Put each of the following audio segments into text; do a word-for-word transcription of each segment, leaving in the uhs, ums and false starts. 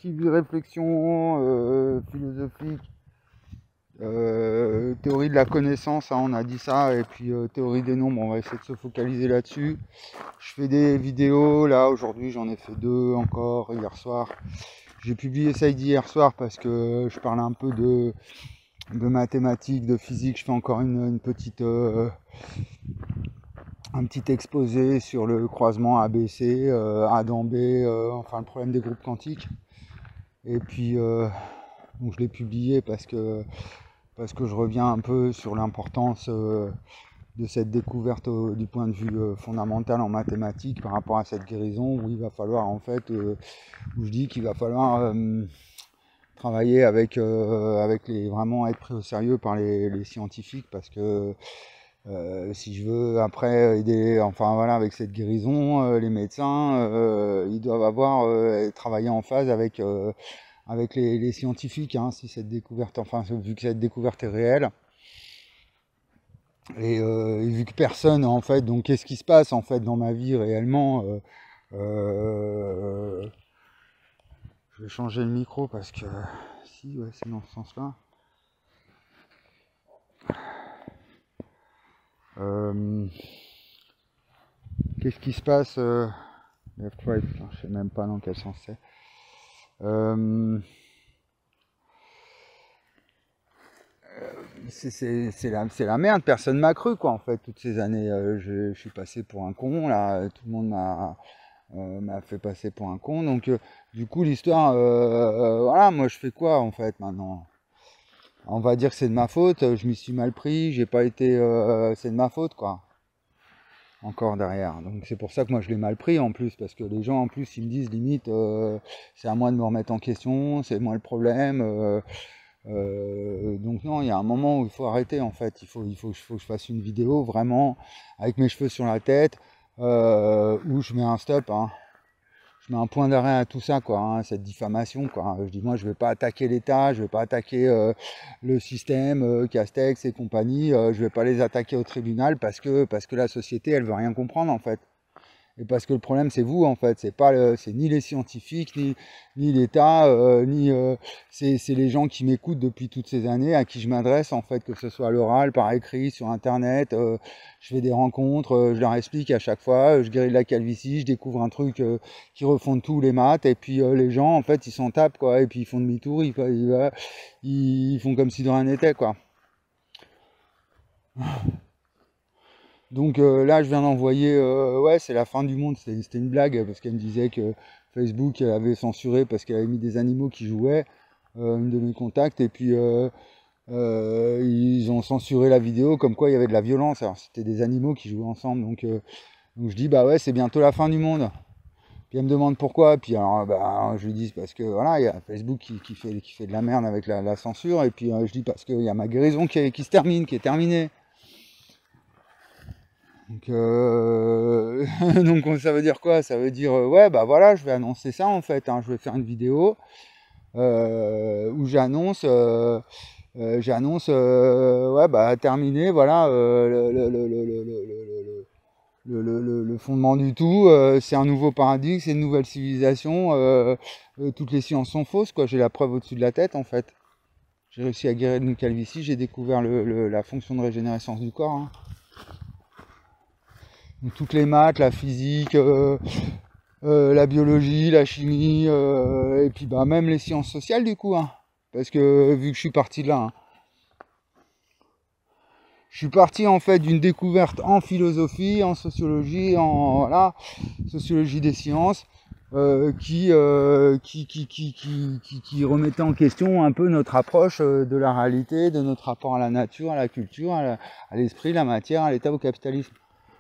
petite réflexion euh, philosophique, euh, théorie de la connaissance, hein, on a dit ça, et puis euh, théorie des nombres, on va essayer de se focaliser là-dessus. Je fais des vidéos, là aujourd'hui j'en ai fait deux encore hier soir. J'ai publié ça hier soir parce que je parlais un peu de, de mathématiques, de physique. Je fais encore une, une petite, euh, un petit exposé sur le croisement A B C, euh, A dans B, euh, enfin le problème des groupes quantiques. Et puis euh, donc je l'ai publié parce que, parce que je reviens un peu sur l'importance euh, de cette découverte euh, du point de vue euh, fondamental en mathématiques par rapport à cette guérison, où il va falloir en fait, euh, où je dis qu'il va falloir euh, travailler avec, euh, avec les, vraiment être pris au sérieux par les, les scientifiques, parce que euh, si je veux après aider, enfin voilà, avec cette guérison, euh, les médecins, euh, ils doivent avoir euh, travaillé en phase avec, euh, avec les, les scientifiques, hein, si cette découverte, enfin vu que cette découverte est réelle. Et, euh, et vu que personne en fait, donc qu'est-ce qui se passe en fait dans ma vie réellement, euh, euh, je vais changer le micro parce que si, ouais, c'est dans ce sens-là. Euh, qu'est-ce qui se passe euh, left, right, putain, je sais même pas dans quel sens c'est. Euh, c'est la, la merde, personne m'a cru quoi en fait toutes ces années. Euh, je, je suis passé pour un con là, tout le monde m'a euh, m'a fait passer pour un con, donc euh, du coup l'histoire, euh, euh, voilà, moi je fais quoi en fait maintenant? On va dire que c'est de ma faute, je m'y suis mal pris, j'ai pas été, euh, c'est de ma faute quoi. Encore derrière, donc c'est pour ça que moi je l'ai mal pris en plus, parce que les gens en plus ils me disent limite euh, c'est à moi de me remettre en question, c'est moi le problème. Euh, euh, donc non, il y a un moment où il faut arrêter en fait, il faut, il faut, il faut que je fasse une vidéo vraiment avec mes cheveux sur la tête, euh, où je mets un stop, hein. Je mets un point d'arrêt à tout ça, quoi, hein, cette diffamation, quoi. Je dis, moi, je vais pas attaquer l'État, je vais pas attaquer euh, le système, euh, Castex et compagnie, euh, je vais pas les attaquer au tribunal parce que, parce que la société, elle veut rien comprendre, en fait. Et parce que le problème, c'est vous, en fait. C'est pas le, c'est ni les scientifiques, ni, ni l'État, euh, ni euh, c'est, c'est les gens qui m'écoutent depuis toutes ces années, à qui je m'adresse, en fait, que ce soit à l'oral, par écrit, sur Internet. Euh, je fais des rencontres, euh, je leur explique à chaque fois, euh, je guéris de la calvitie, je découvre un truc euh, qui refont tous les maths, et puis euh, les gens, en fait, ils s'en tapent, quoi. Et puis ils font demi-tour, ils, ils, ils, ils font comme si de rien n'était, quoi. Donc euh, là, je viens d'envoyer, euh, ouais, c'est la fin du monde, c'était une blague, parce qu'elle me disait que Facebook avait censuré parce qu'elle avait mis des animaux qui jouaient, euh, une de mes contacts, et puis euh, euh, ils ont censuré la vidéo comme quoi il y avait de la violence. Alors c'était des animaux qui jouaient ensemble, donc, euh, donc je dis, bah ouais, c'est bientôt la fin du monde. Puis elle me demande pourquoi, puis alors bah, je lui dis parce que voilà, il y a Facebook qui, qui, fait, qui fait de la merde avec la, la censure, et puis euh, je dis parce qu'il y a ma guérison qui, est, qui se termine, qui est terminée. Donc, euh, donc ça veut dire quoi? Ça veut dire euh, ouais bah voilà, je vais annoncer ça en fait, hein. Je vais faire une vidéo euh, où j'annonce euh, euh, j'annonce euh, ouais bah terminé, voilà, euh, le, le, le, le, le, le, le, le, le fondement du tout, euh, c'est un nouveau paradigme, c'est une nouvelle civilisation, euh, euh, toutes les sciences sont fausses, quoi. J'ai la preuve au-dessus de la tête en fait. J'ai réussi à guérir une calvitie, j'ai découvert le, le, la fonction de régénérescence du corps, hein. Donc, toutes les maths, la physique, euh, euh, la biologie, la chimie, euh, et puis bah même les sciences sociales du coup, hein, parce que vu que je suis parti de là, hein, je suis parti en fait d'une découverte en philosophie, en sociologie, en voilà, sociologie des sciences, euh, qui, euh, qui, qui, qui, qui, qui, qui remettait en question un peu notre approche de la réalité, de notre rapport à la nature, à la culture, à l'esprit, la, la matière, à l'état, au capitalisme.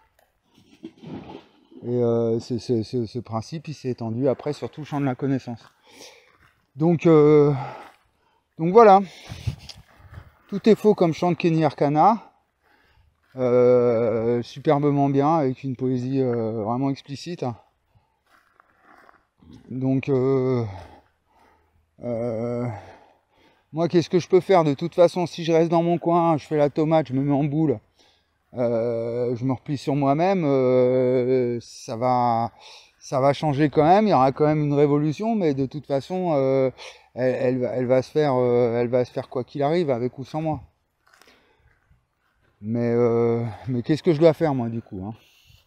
Et euh, ce, ce, ce, ce principe, il s'est étendu après sur tout le champ de la connaissance. Donc, euh, donc voilà, tout est faux comme chante Kenny Arcana, euh, superbement bien, avec une poésie euh, vraiment explicite. Donc, euh, euh, moi, qu'est-ce que je peux faire? De toute façon, si je reste dans mon coin, je fais la tomate, je me mets en boule, Euh, je me replie sur moi-même, euh, ça va, ça va changer quand même, il y aura quand même une révolution, mais de toute façon, euh, elle, elle, va- elle va se faire, euh, elle va se faire quoi qu'il arrive, avec ou sans moi. Mais, euh, mais qu'est-ce que je dois faire moi du coup, hein?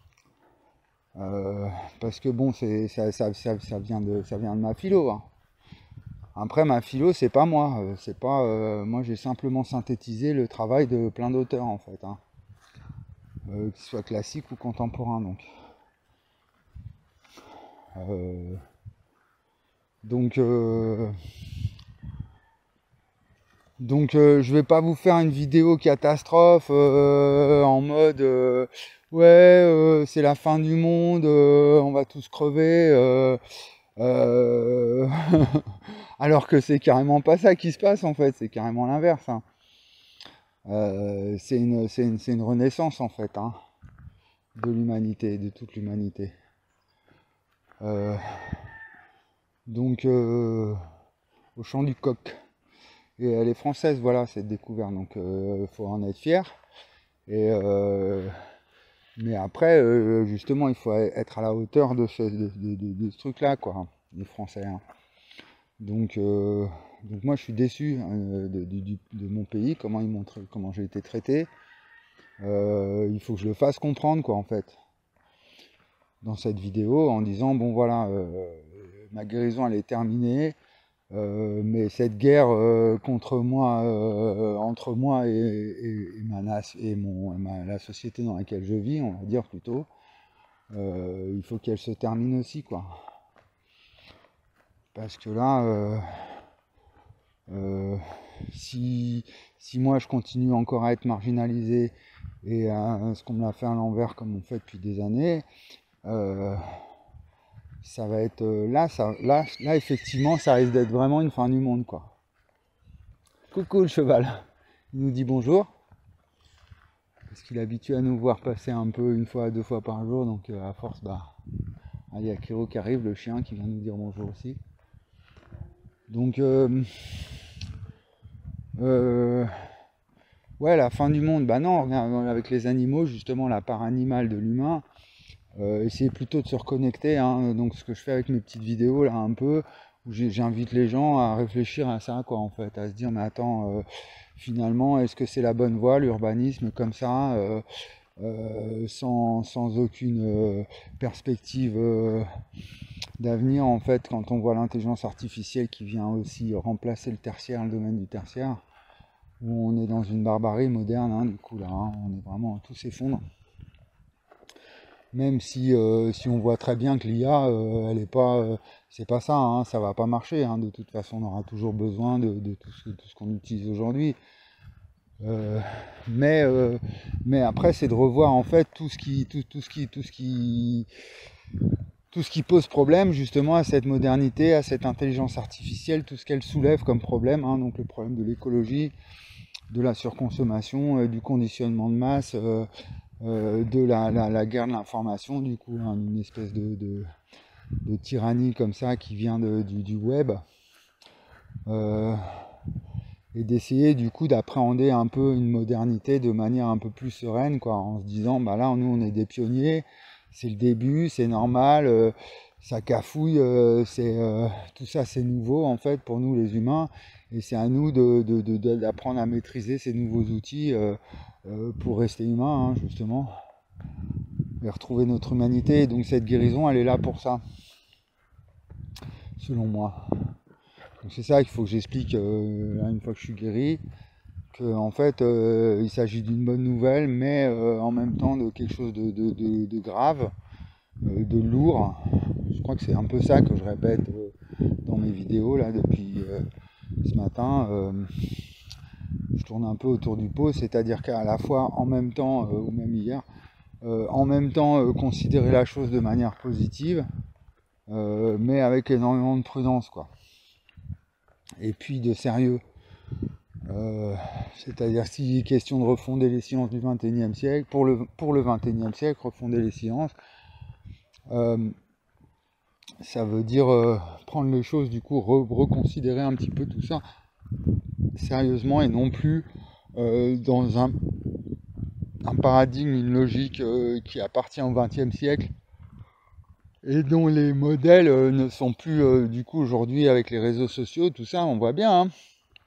Euh, Parce que bon, c'est ça, ça, ça, ça vient de, ça vient de ma philo, hein. Après, ma philo, c'est pas moi, euh, c'est pas, euh, moi j'ai simplement synthétisé le travail de plein d'auteurs en fait, hein. Euh, qu'ils soient classiques ou contemporains donc. Euh, donc, euh, donc euh, je vais pas vous faire une vidéo catastrophe euh, en mode euh, ouais, euh, c'est la fin du monde, euh, on va tous crever. euh, euh, Alors que c'est carrément pas ça qui se passe en fait, c'est carrément l'inverse, hein. Euh, c'est une, c'est une, c'est une renaissance en fait, hein, de l'humanité, de toute l'humanité. Euh, donc euh, au chant du coq. Et elle est française, voilà, cette découverte, donc il euh, faut en être fier. Et euh, mais après, euh, justement, il faut être à la hauteur de ce, de, de, de, de ce truc-là, quoi, les Français, hein. Donc, euh, donc moi, je suis déçu hein, de, de, de, de mon pays, comment ils m'ont, tra- comment j'ai été traité. Euh, il faut que je le fasse comprendre, quoi, en fait, dans cette vidéo, en disant bon, voilà, euh, ma guérison, elle est terminée. Euh, mais cette guerre euh, contre moi, euh, entre moi et, et, et ma, nas- et mon, ma- la société dans laquelle je vis, on va dire plutôt, euh, il faut qu'elle se termine aussi, quoi. Parce que là, euh, euh, si, si moi je continue encore à être marginalisé et à ce qu'on me l'a fait à l'envers comme on fait depuis des années, euh, ça va être euh, là, ça, là, là effectivement, ça risque d'être vraiment une fin du monde, quoi. Coucou le cheval, il nous dit bonjour. Parce qu'il est habitué à nous voir passer un peu une fois, deux fois par jour, donc euh, à force, bah, ah, il y a Kiro qui arrive, le chien, qui vient nous dire bonjour aussi. Donc, euh, euh, ouais, la fin du monde, bah non, regarde, avec les animaux, justement, la part animale de l'humain, euh, essayez plutôt de se reconnecter, hein, donc ce que je fais avec mes petites vidéos, là, un peu, où j'invite les gens à réfléchir à ça, quoi, en fait, à se dire, mais attends, euh, finalement, est-ce que c'est la bonne voie, l'urbanisme, comme ça euh, Euh, sans, sans aucune euh, perspective euh, d'avenir en fait, quand on voit l'intelligence artificielle qui vient aussi remplacer le tertiaire, le domaine du tertiaire, où on est dans une barbarie moderne, hein, du coup là, hein, on est vraiment, tout s'effondre. Même si, euh, si on voit très bien que l'I A, euh, elle est pas, euh, c'est pas ça, hein, ça va pas marcher, hein, de toute façon on aura toujours besoin de, de tout ce, tout ce qu'on utilise aujourd'hui. Euh, mais, euh, mais après, c'est de revoir en fait tout ce qui, tout, tout ce qui, tout ce qui, tout ce qui pose problème justement à cette modernité, à cette intelligence artificielle, tout ce qu'elle soulève comme problème, hein, donc le problème de l'écologie, de la surconsommation, euh, du conditionnement de masse, euh, euh, de la, la, la guerre de l'information, du coup, hein, une espèce de, de, de tyrannie comme ça qui vient de, du, du web. Euh, et d'essayer du coup d'appréhender un peu une modernité de manière un peu plus sereine, quoi, en se disant bah là nous on est des pionniers, c'est le début, c'est normal, euh, ça cafouille, euh, c'est euh, tout ça c'est nouveau en fait pour nous les humains, et c'est à nous de, de, de, d'apprendre à maîtriser ces nouveaux outils euh, euh, pour rester humain, hein, justement, et retrouver notre humanité. Et donc cette guérison elle est là pour ça, selon moi. Donc c'est ça qu'il faut que j'explique euh, une fois que je suis guéri, que en fait euh, il s'agit d'une bonne nouvelle, mais euh, en même temps de quelque chose de, de, de, de grave, euh, de lourd. Je crois que c'est un peu ça que je répète euh, dans mes vidéos là depuis euh, ce matin. Euh, je tourne un peu autour du pot, c'est-à-dire qu'à la fois en même temps, euh, ou même hier, euh, en même temps euh, considérer la chose de manière positive, euh, mais avec énormément de prudence, quoi. Et puis de sérieux. Euh, c'est-à-dire s'il est question de refonder les sciences du vingt et unième siècle, pour le, pour le vingt et unième siècle, refonder les sciences, euh, ça veut dire euh, prendre les choses, du coup, re reconsidérer un petit peu tout ça sérieusement, et non plus euh, dans un, un paradigme, une logique euh, qui appartient au vingtième siècle, et dont les modèles euh, ne sont plus euh, du coup aujourd'hui avec les réseaux sociaux, tout ça, on voit bien hein,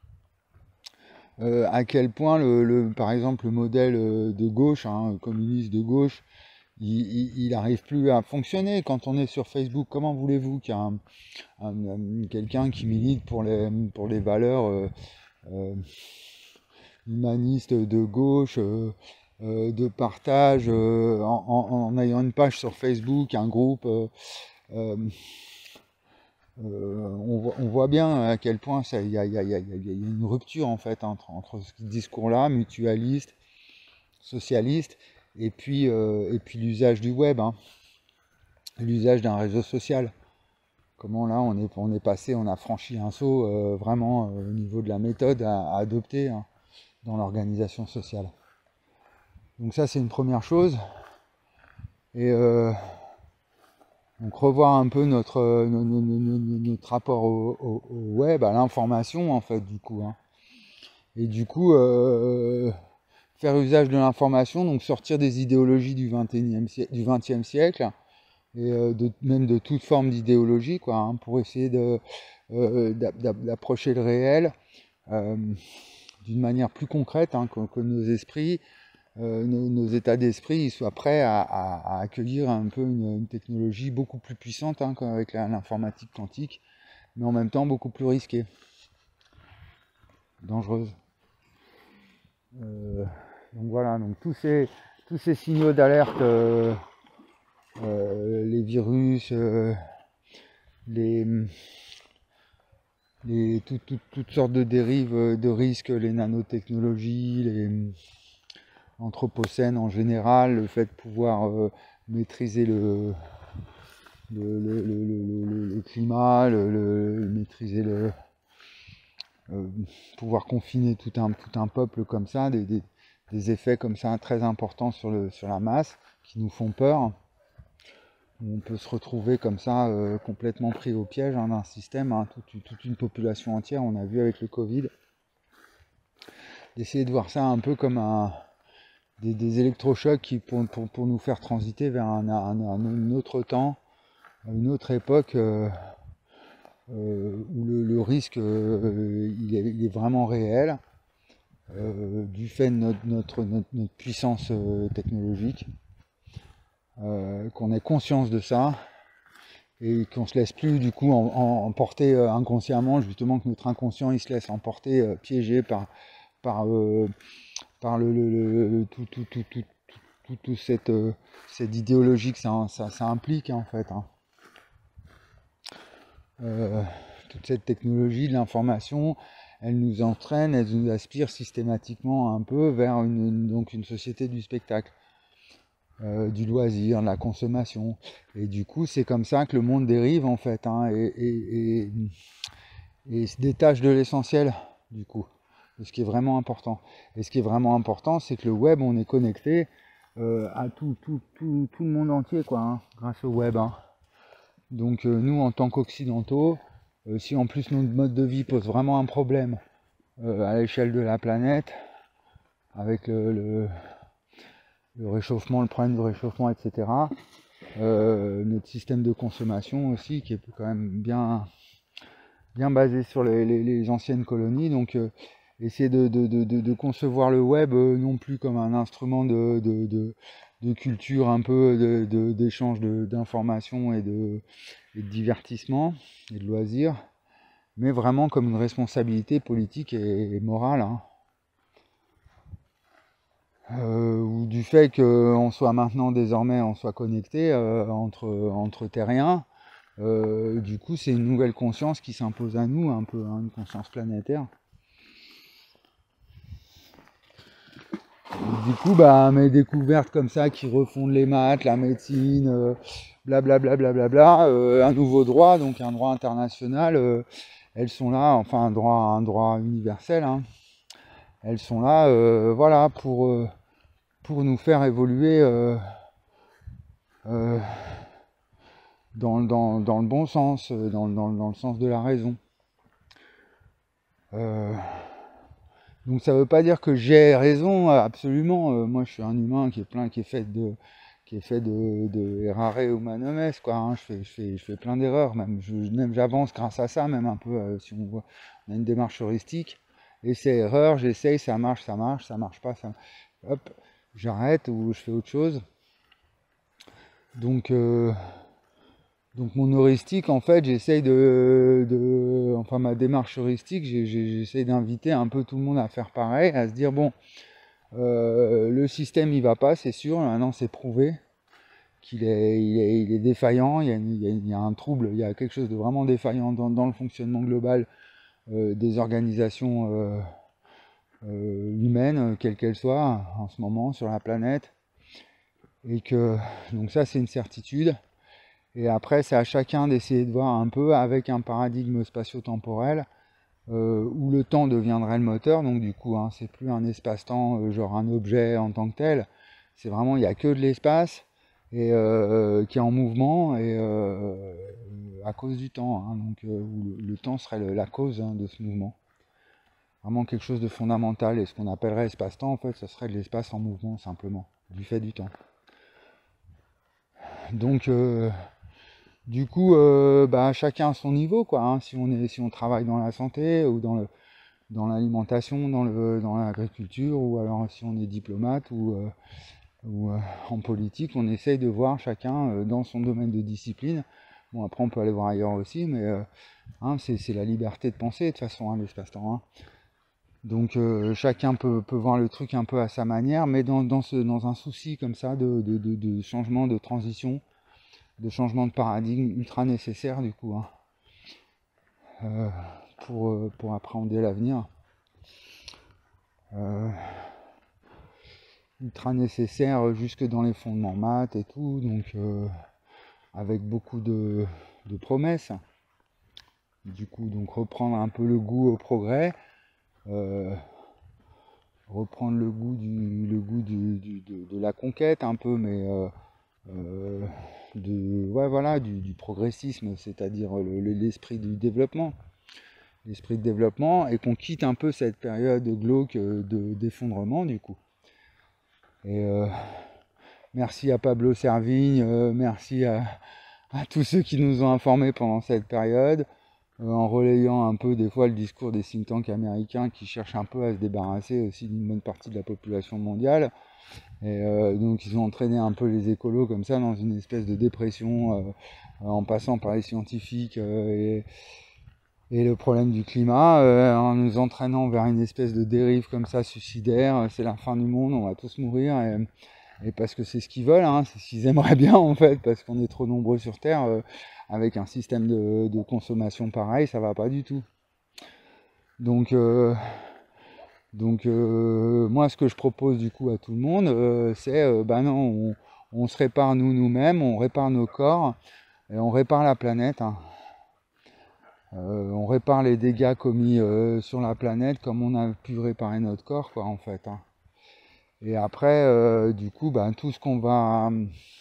euh, à quel point le, le, par exemple le modèle euh, de gauche, hein, communiste de gauche, il n'arrive plus à fonctionner. Quand on est sur Facebook, comment voulez-vous qu'il y ait un, un, un, quelqu'un qui milite pour les, pour les valeurs euh, euh, humanistes de gauche, euh, euh, de partage, euh, en, en, en ayant une page sur Facebook, un groupe, euh, euh, euh, on, voit, on voit bien à quel point il y a, y, a, y, a, y a une rupture en fait entre, entre ce discours-là, mutualiste, socialiste, et puis, euh, et puis l'usage du web, hein, l'usage d'un réseau social. Comment là on est, on est passé, on a franchi un saut euh, vraiment euh, au niveau de la méthode à, à adopter hein, dans l'organisation sociale. Donc ça c'est une première chose. Et euh, donc revoir un peu notre, euh, notre, notre, notre rapport au, au, au web, à l'information en fait du coup. Hein. Et du coup euh, faire usage de l'information, donc sortir des idéologies du vingtième siècle, du vingtième siècle et euh, de, même de toute forme d'idéologie, quoi, hein, pour essayer de, euh, d'approcher le réel euh, d'une manière plus concrète, hein, que, que nos esprits, euh, nos, nos états d'esprit soient prêts à, à, à accueillir un peu une, une technologie beaucoup plus puissante hein, avec l'informatique quantique, mais en même temps beaucoup plus risquée, dangereuse. Euh, donc voilà, donc tous ces, tous ces signaux d'alerte, euh, euh, les virus, euh, les, les tout, tout, toutes sortes de dérives de risques, les nanotechnologies, les anthropocènes en général, le fait de pouvoir euh, maîtriser le, le, le, le, le, le climat, le, le, maîtriser le euh, pouvoir confiner tout un, tout un peuple comme ça, des, des, des effets comme ça très importants sur, le, sur la masse qui nous font peur. On peut se retrouver comme ça euh, complètement pris au piège hein, d'un système, hein, toute, toute une population entière, on a vu avec le Covid. D'essayer de voir ça un peu comme un, des, des électrochocs qui, pour, pour, pour nous faire transiter vers un, un, un autre temps, une autre époque euh, euh, où le, le risque euh, il, est, il est vraiment réel euh, du fait de notre, notre, notre, notre puissance euh, technologique, euh, qu'on ait conscience de ça et qu'on se laisse plus du coup emporter euh, inconsciemment, justement que notre inconscient il se laisse emporter, euh, piégé par, par, euh, par le, le, le, tout, tout, tout, tout, tout, tout cette, euh, cette idéologie que ça, ça, ça implique en fait. Hein. Euh, toute cette technologie de l'information, elle nous entraîne, elle nous aspire systématiquement un peu vers une, une, donc une société du spectacle. Euh, du loisir, de la consommation. Et du coup, c'est comme ça que le monde dérive en fait, hein, et, et, et, et se détache de l'essentiel, du coup, de ce qui est vraiment important. Et ce qui est vraiment important, c'est que le web, on est connecté euh, à tout, tout, tout, tout le monde entier, quoi, hein, grâce au web. Hein. Donc euh, nous, en tant qu'occidentaux, euh, si en plus notre mode de vie pose vraiment un problème euh, à l'échelle de la planète, avec le, le le réchauffement, le problème du réchauffement, et cetera. Euh, notre système de consommation aussi, qui est quand même bien, bien basé sur les, les, les anciennes colonies. Donc, euh, essayer de, de, de, de, concevoir le web euh, non plus comme un instrument de, de, de, de culture, un peu d'échange d'informations et de, et de divertissement et de loisirs, mais vraiment comme une responsabilité politique et, et morale. Hein. Euh, ou du fait qu'on soit maintenant désormais on soit connecté euh, entre, entre terriens, euh, du coup c'est une nouvelle conscience qui s'impose à nous, un peu hein, une conscience planétaire. Et du coup bah mes découvertes comme ça qui refondent les maths, la médecine, euh, blablabla, bla bla bla, euh, un nouveau droit, donc un droit international, euh, elles sont là, enfin un droit, un droit universel, hein, elles sont là, euh, voilà, pour euh, pour nous faire évoluer euh, euh, dans, dans, dans le bon sens, dans, dans, dans le sens de la raison. Euh, donc ça ne veut pas dire que j'ai raison, absolument. Euh, moi je suis un humain qui est plein, qui est fait de, qui est fait de, de errare humanum est, quoi. Hein. Je, fais, je, fais, je fais plein d'erreurs, même, je, même j'avance grâce à ça, même un peu, euh, si on voit, on a une démarche heuristique. Essai, erreur, j'essaye, ça marche, ça marche, ça marche pas, ça... hop, j'arrête ou je fais autre chose. Donc, euh, donc mon heuristique, en fait, j'essaye de, de... Enfin, ma démarche heuristique, j'essaye d'inviter un peu tout le monde à faire pareil, à se dire, bon, euh, le système, il va pas, c'est sûr, maintenant c'est prouvé qu'il est, il est, il est défaillant, il y, a, il, y a, il y a un trouble, il y a quelque chose de vraiment défaillant dans, dans le fonctionnement global euh, des organisations euh, euh, humaines, quelles qu'elles soient, en ce moment, sur la planète. Et que, donc ça, c'est une certitude. Et après, c'est à chacun d'essayer de voir un peu avec un paradigme spatio-temporel euh, où le temps deviendrait le moteur. Donc du coup, hein, c'est plus un espace-temps, euh, genre un objet en tant que tel. C'est vraiment, il n'y a que de l'espace et euh, qui est en mouvement et euh, à cause du temps. Hein, donc euh, où le, le temps serait le, la cause hein, de ce mouvement. Vraiment quelque chose de fondamental. Et ce qu'on appellerait espace-temps, en fait, ce serait de l'espace en mouvement simplement, du fait du temps. Donc euh, du coup, euh, bah, chacun à son niveau, quoi. Hein, si on est, si on travaille dans la santé ou dans le, dans l'alimentation, dans le, dans l'agriculture, ou alors si on est diplomate ou, euh, ou euh, en politique, on essaye de voir chacun euh, dans son domaine de discipline. Bon, après on peut aller voir ailleurs aussi, mais euh, hein, c'est la liberté de penser de toute façon, hein, l'espace-temps. Hein. Donc euh, chacun peut, peut voir le truc un peu à sa manière, mais dans, dans, ce, dans un souci comme ça de, de, de, de changement, de transition, de changement de paradigme ultra nécessaire du coup, hein, euh, pour, euh, pour appréhender l'avenir. Euh, ultra nécessaire jusque dans les fondements maths et tout, donc euh, avec beaucoup de, de promesses. Du coup, donc reprendre un peu le goût au progrès, euh, reprendre le goût du, le goût du, du, de, de la conquête un peu, mais euh, euh, de, ouais, voilà, du, du progressisme, c'est-à-dire l'esprit du développement, l'esprit de développement, et qu'on quitte un peu cette période glauque de d'effondrement du coup. Et euh, merci à Pablo Servigne, euh, merci à, à tous ceux qui nous ont informés pendant cette période, euh, en relayant un peu des fois le discours des think tanks américains qui cherchent un peu à se débarrasser aussi d'une bonne partie de la population mondiale. Et euh, donc ils ont entraîné un peu les écolos comme ça dans une espèce de dépression euh, en passant par les scientifiques euh, et, et le problème du climat, euh, en nous entraînant vers une espèce de dérive comme ça suicidaire, c'est la fin du monde, on va tous mourir. Et, et parce que c'est ce qu'ils veulent, hein, c'est ce qu'ils aimeraient bien en fait, parce qu'on est trop nombreux sur Terre, euh, avec un système de, de consommation pareil, ça va pas du tout. Donc, euh, donc euh, moi ce que je propose du coup à tout le monde, euh, c'est, euh, bah non, on, on se répare nous nous-mêmes, on répare nos corps, et on répare la planète. Hein. Euh, on répare les dégâts commis euh, sur la planète comme on a pu réparer notre corps, quoi, en fait. Hein. Et après, euh, du coup, bah, tout ce qu'on va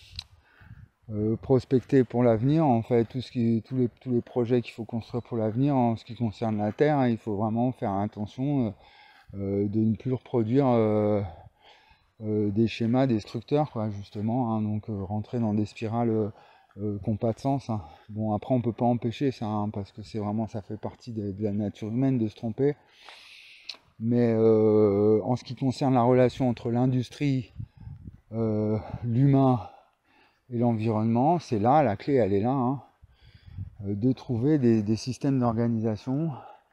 euh, prospecter pour l'avenir, en fait, tout ce qui, tous, les, tous les projets qu'il faut construire pour l'avenir, en ce qui concerne la Terre, hein, il faut vraiment faire attention euh, de ne plus reproduire euh, euh, des schémas destructeurs, quoi, justement, hein, donc euh, rentrer dans des spirales euh, euh, qui n'ont pas de sens. Hein. Bon, après, on peut pas empêcher ça, hein, parce que c'est vraiment, ça fait partie de, de la nature humaine de se tromper. Mais euh, en ce qui concerne la relation entre l'industrie, euh, l'humain et l'environnement, c'est là, la clé elle est là, hein, de trouver des, des systèmes d'organisation,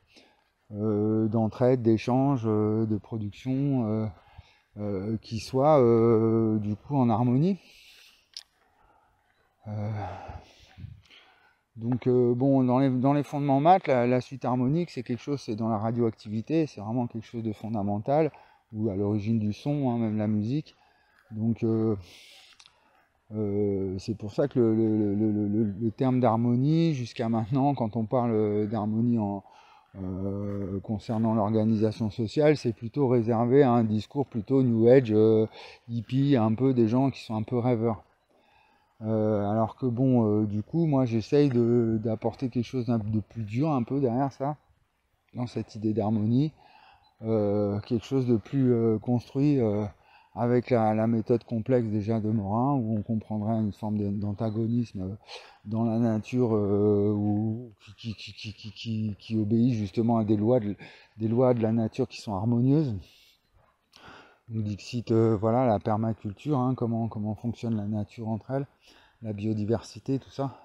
euh, d'entraide, d'échange, euh, de production, euh, euh, qui soient euh, du coup en harmonie. Euh, donc euh, bon, dans les, dans les fondements maths, la, la suite harmonique, c'est quelque chose, c'est dans la radioactivité, c'est vraiment quelque chose de fondamental, ou à l'origine du son, hein, même la musique. Donc euh, euh, c'est pour ça que le, le, le, le, le terme d'harmonie, jusqu'à maintenant, quand on parle d'harmonie en euh, concernant l'organisation sociale, c'est plutôt réservé à un discours plutôt New Age, euh, hippie, un peu des gens qui sont un peu rêveurs. Euh, alors que bon, euh, du coup, moi j'essaye d'apporter quelque chose de plus dur un peu derrière ça, dans cette idée d'harmonie, euh, quelque chose de plus euh, construit euh, avec la, la méthode complexe déjà de Morin, où on comprendrait une forme d'antagonisme dans la nature euh, où, qui, qui, qui, qui, qui, qui obéit justement à des lois, de, des lois de la nature qui sont harmonieuses. Donc Dixit, euh, voilà, la permaculture, hein, comment, comment fonctionne la nature entre elles, la biodiversité, tout ça.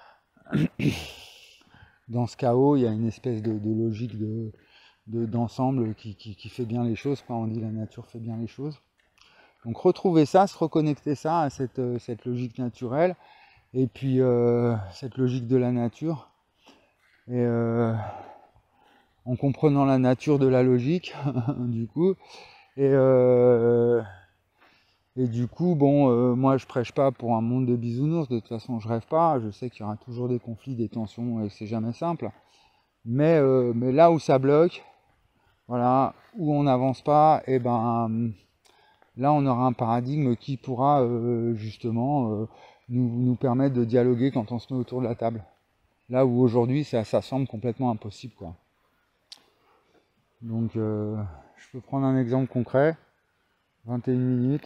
Dans ce chaos, il y a une espèce de, de logique de, de, d'ensemble qui, qui, qui fait bien les choses, quand on dit la nature fait bien les choses. Donc retrouver ça, se reconnecter ça à cette, cette logique naturelle, et puis euh, cette logique de la nature, et euh, en comprenant la nature de la logique, du coup, et, euh, et du coup, bon, euh, moi je prêche pas pour un monde de bisounours, de toute façon je rêve pas, je sais qu'il y aura toujours des conflits, des tensions, et que c'est jamais simple, mais, euh, mais là où ça bloque, voilà, où on n'avance pas, et ben là on aura un paradigme qui pourra euh, justement euh, nous, nous permettre de dialoguer quand on se met autour de la table. Là où aujourd'hui ça, ça semble complètement impossible, quoi. Donc euh, je peux prendre un exemple concret, vingt et une minutes.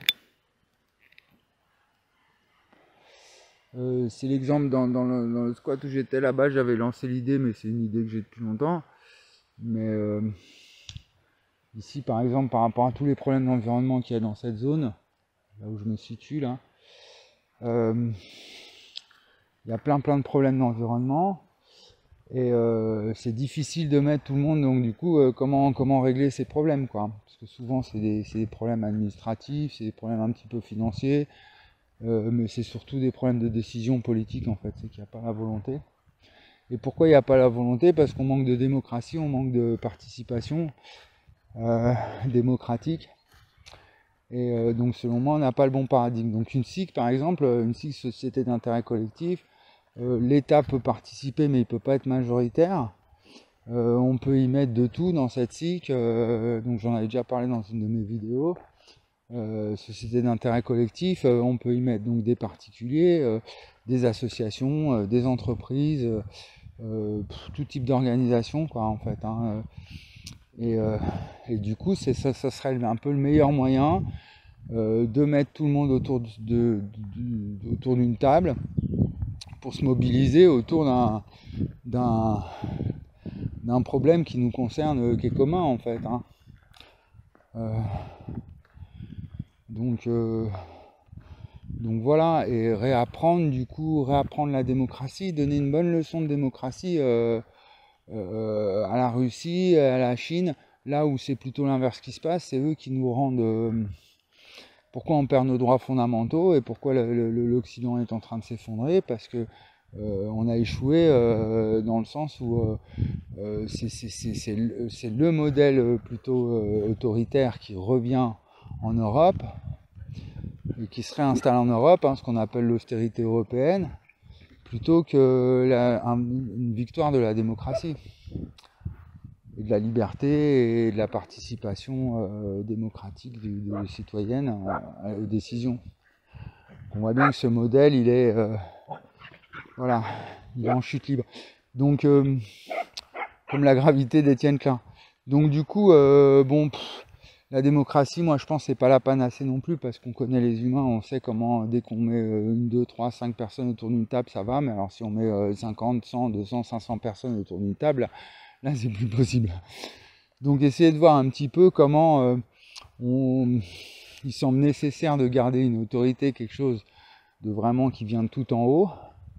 Euh, c'est l'exemple dans, dans, le, dans le squat où j'étais là-bas, j'avais lancé l'idée, mais c'est une idée que j'ai depuis longtemps. Mais euh, ici par exemple, par rapport à tous les problèmes d'environnement qu'il y a dans cette zone, là où je me situe là, euh, il y a plein plein de problèmes d'environnement. Et euh, c'est difficile de mettre tout le monde, donc du coup, euh, comment, comment régler ces problèmes, quoi. Parce que souvent, c'est des, c'est des problèmes administratifs, c'est des problèmes un petit peu financiers, euh, mais c'est surtout des problèmes de décision politique, en fait, c'est qu'il n'y a pas la volonté. Et pourquoi il n'y a pas la volonté? Parce qu'on manque de démocratie, on manque de participation euh, démocratique. Et euh, donc, selon moi, on n'a pas le bon paradigme. Donc, une S I C, par exemple, une S I C, Société d'intérêt collectif, Euh, l'État peut participer, mais il ne peut pas être majoritaire. Euh, on peut y mettre de tout dans cette S I C, euh, donc j'en avais déjà parlé dans une de mes vidéos. Euh, société d'intérêt collectif, euh, on peut y mettre donc des particuliers, euh, des associations, euh, des entreprises, euh, pff, tout type d'organisation, quoi, en fait. Hein. Et, euh, et du coup, c'est, ça, ça serait un peu le meilleur moyen euh, de mettre tout le monde autour, de, de, de, autour d'une table, pour se mobiliser autour d'un, d'un, d'un problème qui nous concerne, qui est commun en fait. Hein. Euh, donc, euh, donc voilà, et réapprendre du coup, réapprendre la démocratie, donner une bonne leçon de démocratie euh, euh, à la Russie, à la Chine, là où c'est plutôt l'inverse qui se passe, c'est eux qui nous rendent... Euh, pourquoi on perd nos droits fondamentaux et pourquoi le, le, l'Occident est en train de s'effondrer, parce que Euh, on a échoué euh, dans le sens où euh, euh, c'est, c'est, c'est, c'est, le, c'est le modèle plutôt euh, autoritaire qui revient en Europe et qui se réinstalle en Europe, hein, ce qu'on appelle l'austérité européenne, plutôt que la, un, une victoire de la démocratie et de la liberté et de la participation euh, démocratique des, des citoyennes euh, aux décisions. On voit bien que ce modèle, il est... Euh, Voilà, il est en chute libre. Donc, euh, comme la gravité d'Étienne Klein. Donc, du coup, euh, bon, pff, la démocratie, moi, je pense, c'est pas la panacée non plus, parce qu'on connaît les humains, on sait comment, dès qu'on met une, deux, trois, cinq personnes autour d'une table, ça va. Mais alors, si on met euh, cinquante, cent, deux cents, cinq cents personnes autour d'une table, là, c'est plus possible. Donc, essayez de voir un petit peu comment euh, on, il semble nécessaire de garder une autorité, quelque chose de vraiment qui vient de tout en haut.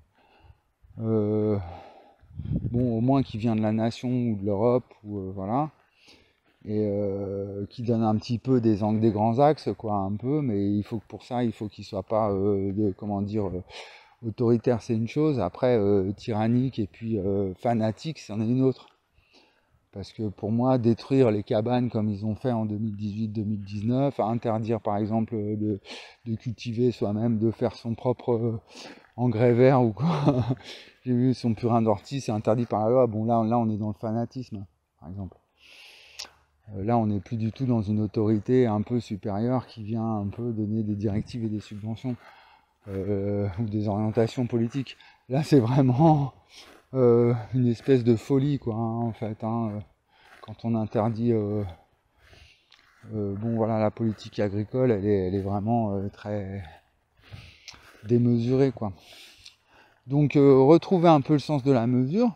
Euh, bon, au moins qui vient de la nation ou de l'Europe, ou euh, voilà, et euh, qui donne un petit peu des angles, des grands axes, quoi, un peu, mais il faut que pour ça, il faut qu'il soit pas, euh, de, comment dire, euh, autoritaire, c'est une chose, après euh, tyrannique et puis euh, fanatique, c'en est une autre. Parce que pour moi, détruire les cabanes comme ils ont fait en deux mille dix-huit deux mille dix-neuf, interdire par exemple de, de cultiver soi-même, de faire son propre euh, engrais vert ou quoi. J'ai vu son purin d'ortie, c'est interdit par la loi. Bon, là, là, on est dans le fanatisme, par exemple. Euh, là, on n'est plus du tout dans une autorité un peu supérieure qui vient un peu donner des directives et des subventions euh, ou des orientations politiques. Là, c'est vraiment euh, une espèce de folie, quoi, hein, en fait. Hein, quand on interdit euh, euh, bon voilà, la politique agricole, elle est, elle est vraiment euh, très démesurée, quoi. Donc euh, retrouver un peu le sens de la mesure,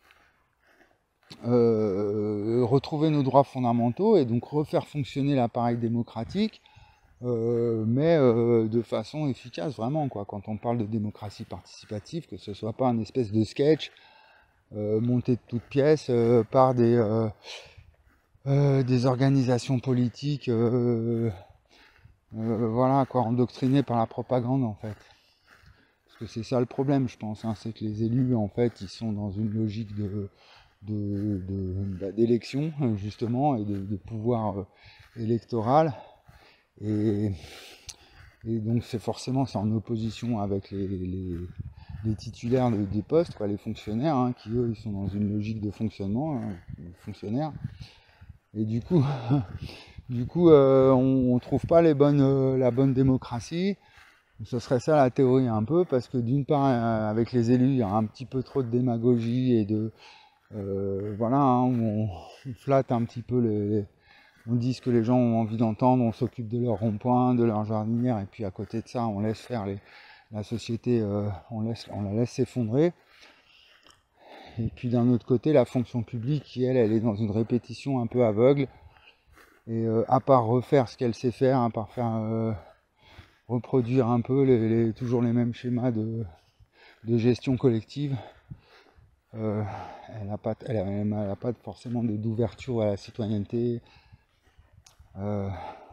euh, retrouver nos droits fondamentaux et donc refaire fonctionner l'appareil démocratique, euh, mais euh, de façon efficace, vraiment, quoi. Quand on parle de démocratie participative, que ce soit pas un espèce de sketch euh, monté de toutes pièces euh, par des, euh, euh, des organisations politiques, euh, euh, voilà, quoi, endoctrinées par la propagande, en fait. Parce que c'est ça le problème, je pense, hein, c'est que les élus, en fait, ils sont dans une logique de de, de, bah, d'élection, justement, et de, de pouvoir euh, électoral. Et, et donc c'est forcément c'est en opposition avec les, les, les titulaires de, des postes, quoi, les fonctionnaires, hein, qui eux ils sont dans une logique de fonctionnement, hein, fonctionnaires. Et du coup, du coup euh, on, on trouve pas les bonnes, euh, la bonne démocratie. Ce serait ça la théorie un peu, parce que d'une part euh, avec les élus il y a un petit peu trop de démagogie et de euh, voilà, hein, où on, on flatte un petit peu les, les on dit ce que les gens ont envie d'entendre, on s'occupe de leurs ronds-points, de leurs jardinières, et puis à côté de ça, on laisse faire les, la société, euh, on, laisse, on la laisse s'effondrer. Et puis d'un autre côté, la fonction publique, qui elle, elle est dans une répétition un peu aveugle, et euh, à part refaire ce qu'elle sait faire, à part faire euh, reproduire un peu les, les, toujours les mêmes schémas de, de gestion collective, euh, elle n'a pas, elle, elle, elle pas forcément d'ouverture à la citoyenneté. Euh,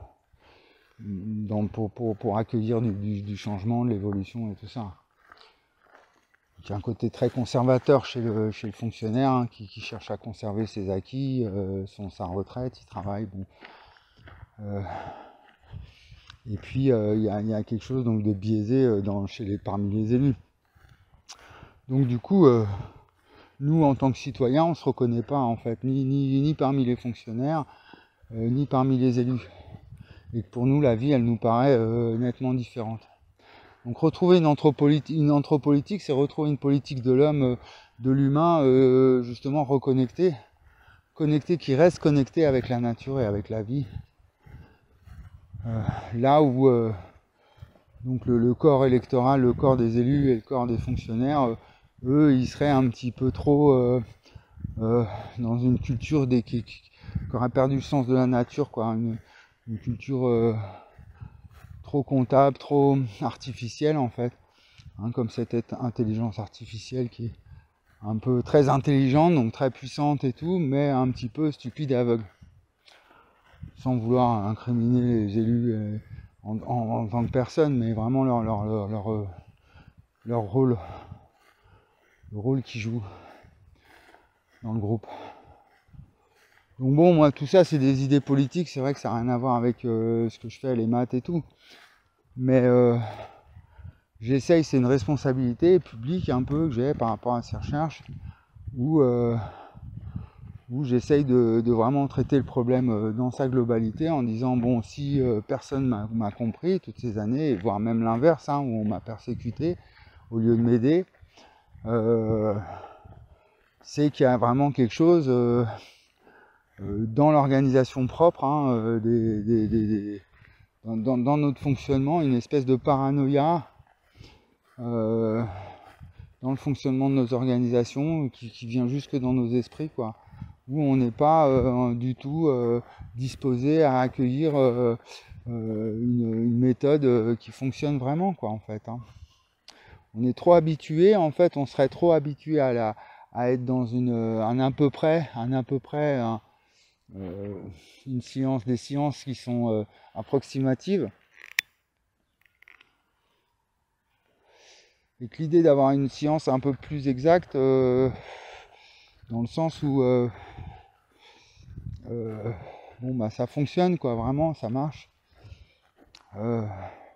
dans, pour, pour, pour accueillir du, du, du changement, de l'évolution et tout ça. Il y a un côté très conservateur chez le, chez le fonctionnaire, hein, qui, qui cherche à conserver ses acquis, euh, son, sa retraite, il travaille. Bon. Euh, et puis euh, il y, a, il y a quelque chose donc, de biaisé dans, chez les, parmi les élus. Donc du coup, euh, nous en tant que citoyens, on ne se reconnaît pas en fait, ni, ni, ni parmi les fonctionnaires, euh, ni parmi les élus. Et que pour nous, la vie, elle nous paraît euh, nettement différente. Donc retrouver une anthropolitique, une anthropolitique, c'est retrouver une politique de l'homme, euh, de l'humain, euh, justement reconnecté, connecté, qui reste connecté avec la nature et avec la vie. Euh, là où euh, donc le, le corps électoral, le corps des élus et le corps des fonctionnaires, euh, eux, ils seraient un petit peu trop euh, euh, dans une culture des, qui, qui, qui aurait perdu le sens de la nature, quoi, une, une culture euh, trop comptable, trop artificielle en fait, hein, comme cette intelligence artificielle qui est un peu très intelligente, donc très puissante et tout, mais un petit peu stupide et aveugle. Sans vouloir incriminer les élus euh, en, en, en tant que personne, mais vraiment leur, leur, leur, leur, euh, leur rôle, le rôle qu'ils jouent dans le groupe. Donc bon, moi tout ça c'est des idées politiques, c'est vrai que ça n'a rien à voir avec euh, ce que je fais, les maths et tout. Mais euh, j'essaye, c'est une responsabilité publique un peu que j'ai par rapport à ces recherches, où, euh, où j'essaye de, de vraiment traiter le problème dans sa globalité en disant, bon, si euh, personne m'a, m'a compris toutes ces années, voire même l'inverse, hein, où on m'a persécuté au lieu de m'aider, euh, c'est qu'il y a vraiment quelque chose... Euh, Euh, dans l'organisation propre, hein, euh, des, des, des, des, dans, dans notre fonctionnement, une espèce de paranoïa euh, dans le fonctionnement de nos organisations qui, qui vient jusque dans nos esprits, quoi, où on n'est pas euh, du tout euh, disposé à accueillir euh, euh, une, une méthode qui fonctionne vraiment, quoi, en fait. Hein. On est trop habitué, en fait, on serait trop habitué à, la, à être dans une, un à peu près, un à peu près, un, Euh, une science, des sciences qui sont euh, approximatives, et que l'idée d'avoir une science un peu plus exacte, euh, dans le sens où euh, euh, bon bah ça fonctionne, quoi, vraiment ça marche. Euh,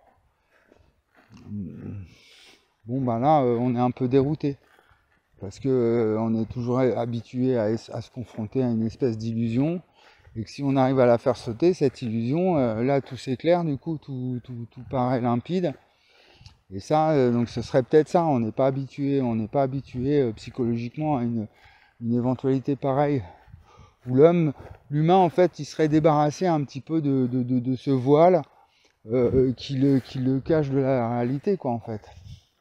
bon bah là euh, on est un peu dérouté parce que euh, on est toujours habitué à, à se confronter à une espèce d'illusion. Et que si on arrive à la faire sauter, cette illusion, euh, là tout s'éclaire, du coup tout, tout, tout paraît limpide. Et ça, euh, donc ce serait peut-être ça, on n'est pas habitué, on n'est pas habitué euh, psychologiquement à une, une éventualité pareille. où l'homme, l'humain en fait, il serait débarrassé un petit peu de, de, de, de ce voile euh, qui, le, qui le cache de la réalité, quoi, en fait.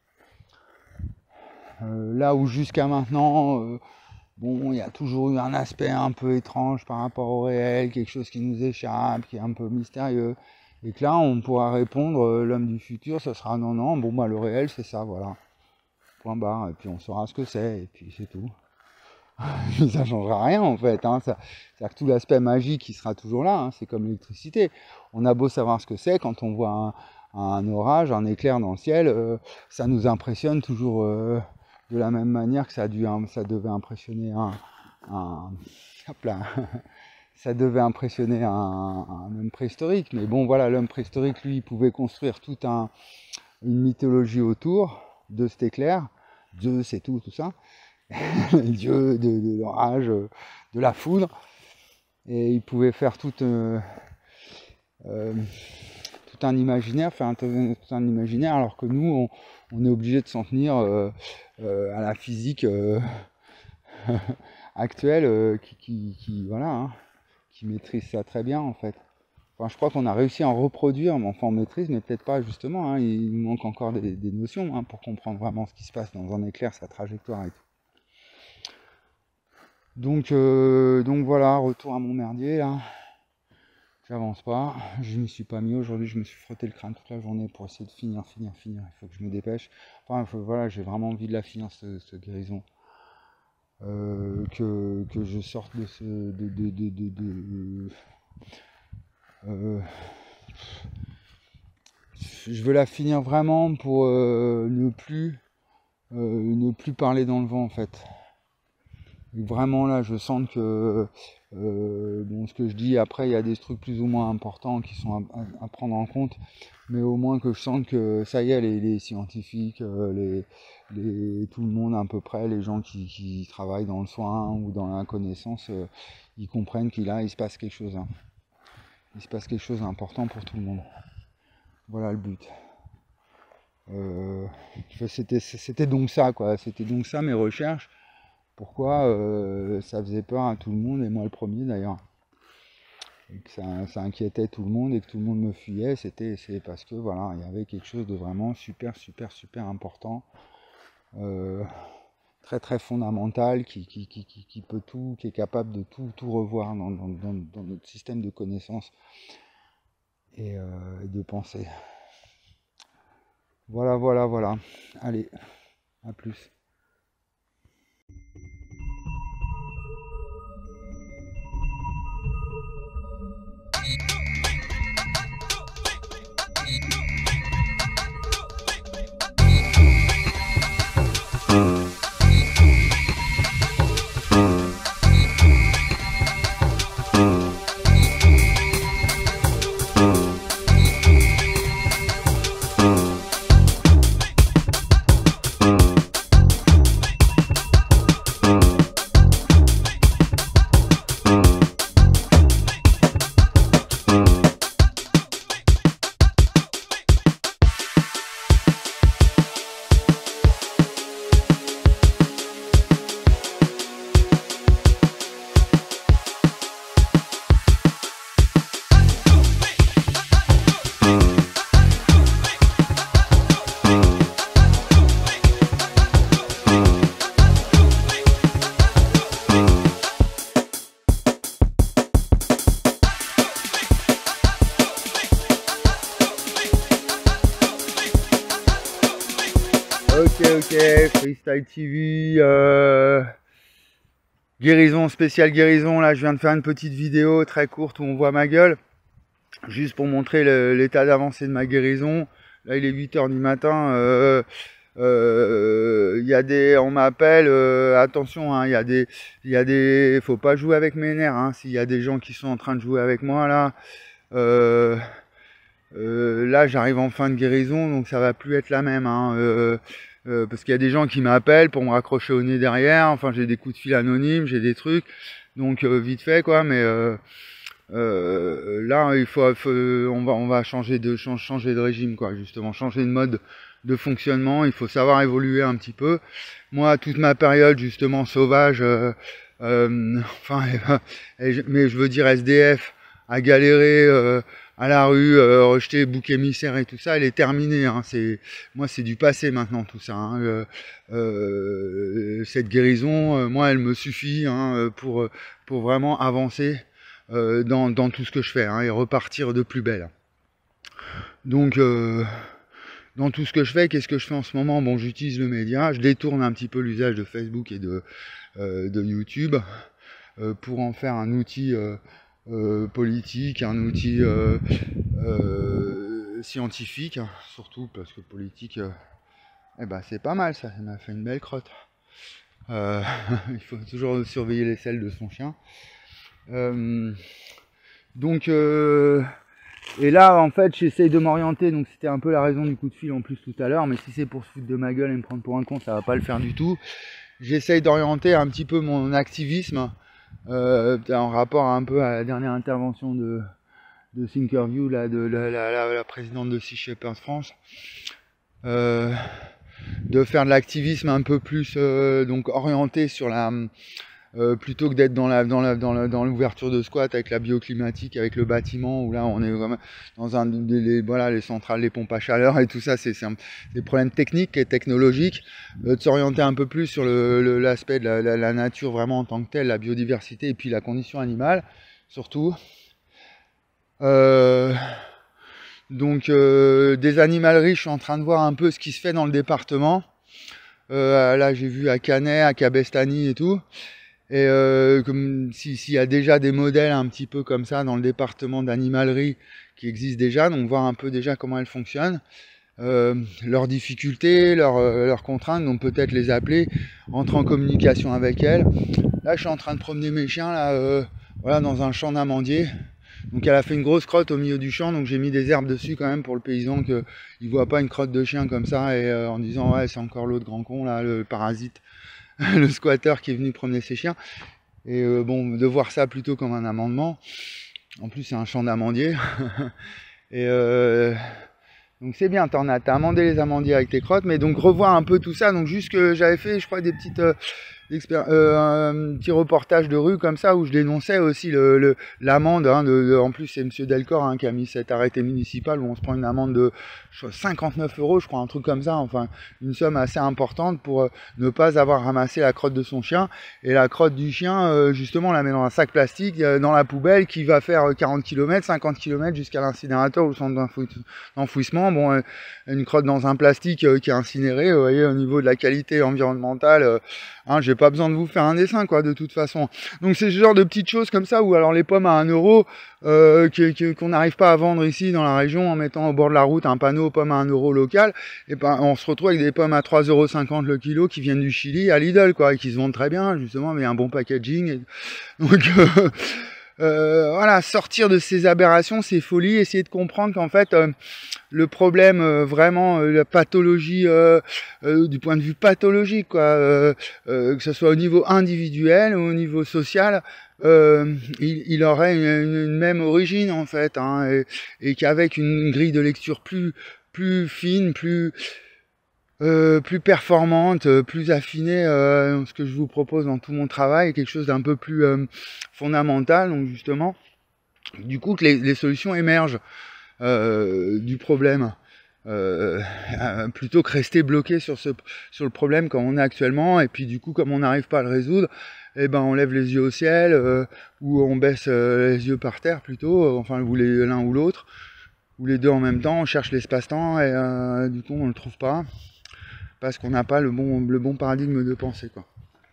Euh, là où jusqu'à maintenant, euh, bon, il y a toujours eu un aspect un peu étrange par rapport au réel, quelque chose qui nous échappe, qui est un peu mystérieux, et que là, on pourra répondre, euh, l'homme du futur, ce sera non, non, bon, bah, le réel, c'est ça, voilà. Point barre, et puis on saura ce que c'est, et puis c'est tout. Ça changera rien en fait, hein. Ça, c'est-à-dire que tout l'aspect magique il sera toujours là, hein. C'est comme l'électricité. On a beau savoir ce que c'est, quand on voit un, un orage, un éclair dans le ciel, euh, ça nous impressionne toujours euh, de la même manière que ça, a dû, ça devait impressionner un, un hop là, ça devait impressionner un, un homme préhistorique. Mais bon voilà, l'homme préhistorique lui il pouvait construire toute un, une mythologie autour de cet éclair, Dieu c'est tout, tout ça. Dieu de, de l'orage, de la foudre, et il pouvait faire tout, euh, euh, tout un imaginaire, faire un, tout un imaginaire, alors que nous, on, on est obligé de s'en tenir euh, euh, à la physique euh, actuelle, euh, qui, qui, qui, voilà, hein, qui maîtrise ça très bien en fait. Enfin, je crois qu'on a réussi à en reproduire, mais enfin on maîtrise, mais peut-être pas justement. Hein, il nous manque encore des, des notions hein, pour comprendre vraiment ce qui se passe dans un éclair, sa trajectoire et tout. Donc, euh, donc voilà, retour à mon merdier là. J'avance pas, je m'y suis pas mis aujourd'hui, je me suis frotté le crâne toute la journée pour essayer de finir, finir, finir. Il faut que je me dépêche. Enfin, faut, voilà, j'ai vraiment envie de la finir cette, cette guérison. Euh, que, que je sorte de ce. De, de, de, de, de euh, je veux la finir vraiment pour euh, ne plus euh, ne plus parler dans le vent en fait. Et vraiment là je sens que euh, bon, ce que je dis après il y a des trucs plus ou moins importants qui sont à, à, à prendre en compte, mais au moins que je sente que ça y est, les, les scientifiques, euh, les, les, tout le monde à peu près, les gens qui, qui travaillent dans le soin ou dans la connaissance, euh, ils comprennent qu'il a, il se passe quelque chose, hein. Il se passe quelque chose d'important pour tout le monde. Voilà le but. Euh, c'était, c'était donc ça quoi, c'était donc ça mes recherches. Pourquoi euh, ça faisait peur à tout le monde, et moi le premier d'ailleurs. Et que ça, ça inquiétait tout le monde et que tout le monde me fuyait, c'était, c'est parce que voilà, il y avait quelque chose de vraiment super, super, super important, euh, très, très fondamental, qui, qui, qui, qui, qui peut tout, qui est capable de tout, tout revoir dans, dans, dans, dans notre système de connaissances et, euh, et de pensée. Voilà, voilà, voilà. Allez, à plus. Ok, ok, Freestyle T V, euh, guérison, spéciale guérison, là je viens de faire une petite vidéo très courte où on voit ma gueule, juste pour montrer l'état d'avancée de ma guérison. Là il est huit heures du matin, euh, euh, y a des, on m'appelle, euh, attention, hein, il y a des, il y a des, faut pas jouer avec mes nerfs, hein, s'il y a des gens qui sont en train de jouer avec moi là, euh, euh, là j'arrive en fin de guérison, donc ça va plus être la même, hein, euh, Euh, parce qu'il y a des gens qui m'appellent pour me raccrocher au nez derrière, enfin j'ai des coups de fil anonymes, j'ai des trucs, donc euh, vite fait quoi, mais euh, euh, là il faut, faut on va on va changer de changer de régime quoi, justement changer de mode de fonctionnement, il faut savoir évoluer un petit peu. Moi toute ma période justement sauvage, euh, euh, enfin, et, et, mais je veux dire S D F, à galérer euh, à la rue, euh, rejeter bouc émissaire et tout ça, elle est terminée. Hein. C'est, moi, c'est du passé maintenant tout ça. Hein. Euh, euh, cette guérison, euh, moi, elle me suffit hein, pour, pour vraiment avancer euh, dans, dans tout ce que je fais hein, et repartir de plus belle. Donc, euh, dans tout ce que je fais, qu'est-ce que je fais en ce moment? Bon, j'utilise le média, je détourne un petit peu l'usage de Facebook et de, euh, de YouTube euh, pour en faire un outil euh, Euh, politique, un outil euh, euh, scientifique, surtout parce que politique, euh, eh ben, c'est pas mal ça, ça m'a fait une belle crotte. Euh, il faut toujours surveiller les selles de son chien. Euh, donc, euh, et là en fait j'essaye de m'orienter, donc c'était un peu la raison du coup de fil en plus tout à l'heure, mais si c'est pour se foutre de ma gueule et me prendre pour un con, ça va pas le faire du tout. J'essaye d'orienter un petit peu mon activisme Euh, en rapport un peu à la dernière intervention de, de Thinkerview, là, de la, la, la, la présidente de Sea Shepherd France, euh, de faire de l'activisme un peu plus euh, donc orienté sur la euh, plutôt que d'être dans la dans la dans la, dans l'ouverture de squat avec la bioclimatique, avec le bâtiment où là on est vraiment dans un des les, voilà les centrales, les pompes à chaleur et tout ça, c'est des problèmes techniques et technologiques, euh, de s'orienter un peu plus sur le, le, l'aspect de la, la, la nature vraiment en tant que telle, la biodiversité et puis la condition animale surtout. Euh, donc euh, des animaleries, je suis en train de voir un peu ce qui se fait dans le département. Euh, là j'ai vu à Canet, à Cabestany et tout. Et euh, comme s'il si y a déjà des modèles un petit peu comme ça dans le département d'animalerie qui existent déjà, donc voir un peu déjà comment elles fonctionnent, euh, leurs difficultés, leurs, euh, leurs contraintes, donc peut-être les appeler, entrer en communication avec elles. Là je suis en train de promener mes chiens là, euh, voilà, dans un champ d'amandiers. Donc elle a fait une grosse crotte au milieu du champ, donc j'ai mis des herbes dessus quand même pour le paysan qu'il ne voit pas une crotte de chien comme ça et euh, en disant ouais c'est encore l'autre grand con là, le parasite. Le squatter qui est venu promener ses chiens, et euh, bon, de voir ça plutôt comme un amendement. En plus c'est un champ d'amandiers. Et euh, donc c'est bien, t'en as, t'as amendé les amandiers avec tes crottes, mais donc revoir un peu tout ça. Donc juste que j'avais fait, je crois, des petites euh, euh, un petit reportage de rue comme ça où je dénonçais aussi le, le, l'amende. Hein, de, de, en plus c'est Monsieur Delcor hein, qui a mis cet arrêté municipal où on se prend une amende de je crois, cinquante-neuf euros, je crois, un truc comme ça. Enfin, une somme assez importante pour euh, ne pas avoir ramassé la crotte de son chien. Et la crotte du chien, euh, justement, on la met dans un sac plastique euh, dans la poubelle qui va faire quarante kilomètres, cinquante kilomètres jusqu'à l'incinérateur ou le centre d'enfouissement. Bon, euh, une crotte dans un plastique euh, qui est incinéré, vous voyez, au niveau de la qualité environnementale, euh, hein, j'ai pas besoin de vous faire un dessin, quoi, de toute façon. Donc c'est ce genre de petites choses comme ça, où alors les pommes à un euro, euh, qu'on n'arrive pas à vendre ici dans la région en mettant au bord de la route un panneau pommes à un euro local, et ben on se retrouve avec des pommes à trois euros cinquante le kilo qui viennent du Chili à Lidl, quoi, et qui se vendent très bien, justement, mais un bon packaging. Et... Donc... Euh... Euh, voilà, sortir de ces aberrations, ces folies, essayer de comprendre qu'en fait euh, le problème euh, vraiment euh, la pathologie euh, euh, du point de vue pathologique, quoi, euh, euh, que ce soit au niveau individuel ou au niveau social, euh, il, il aurait une, une même origine en fait, hein, et, et qu'avec une grille de lecture plus plus fine, plus Euh, plus performante, euh, plus affinée, euh, ce que je vous propose dans tout mon travail, quelque chose d'un peu plus euh, fondamental, donc justement, du coup que les, les solutions émergent euh, du problème, euh, euh, plutôt que rester bloqué sur, ce, sur le problème comme on est actuellement, et puis du coup comme on n'arrive pas à le résoudre, eh ben on lève les yeux au ciel, euh, ou on baisse euh, les yeux par terre plutôt, euh, enfin ou l'un ou l'autre, ou les deux en même temps, on cherche l'espace-temps, et euh, du coup on ne le trouve pas. Parce qu'on n'a pas le bon, le bon paradigme de pensée, quoi.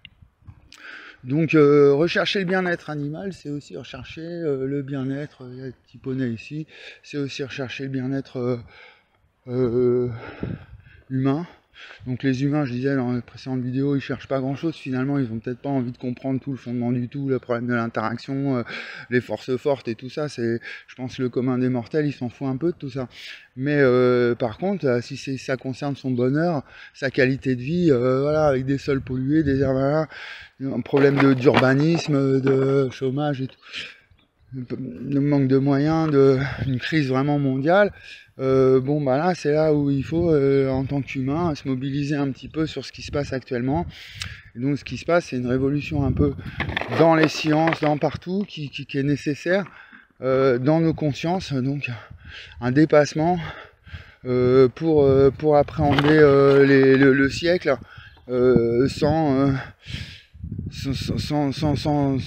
Donc euh, rechercher le bien-être animal, c'est aussi rechercher euh, le bien-être, il y a un petit poney ici, c'est aussi rechercher le bien-être euh, euh, humain. Donc les humains, je disais dans les précédentes vidéos, ils cherchent pas grand chose, finalement ils ont peut-être pas envie de comprendre tout le fondement du tout, le problème de l'interaction, euh, les forces fortes et tout ça, c'est, je pense que le commun des mortels, il s'en fout un peu de tout ça. Mais euh, par contre, si ça concerne son bonheur, sa qualité de vie, euh, voilà, avec des sols pollués, des herbes, un problème d'urbanisme, de chômage et tout. le manque de moyens, de, une crise vraiment mondiale, euh, bon bah là c'est là où il faut euh, en tant qu'humain se mobiliser un petit peu sur ce qui se passe actuellement. Et donc ce qui se passe, c'est une révolution un peu dans les sciences, dans partout, qui, qui, qui est nécessaire euh, dans nos consciences, donc un dépassement euh, pour, euh, pour appréhender euh, les, le, le siècle euh, sans, euh, sans, sans, sans, sans,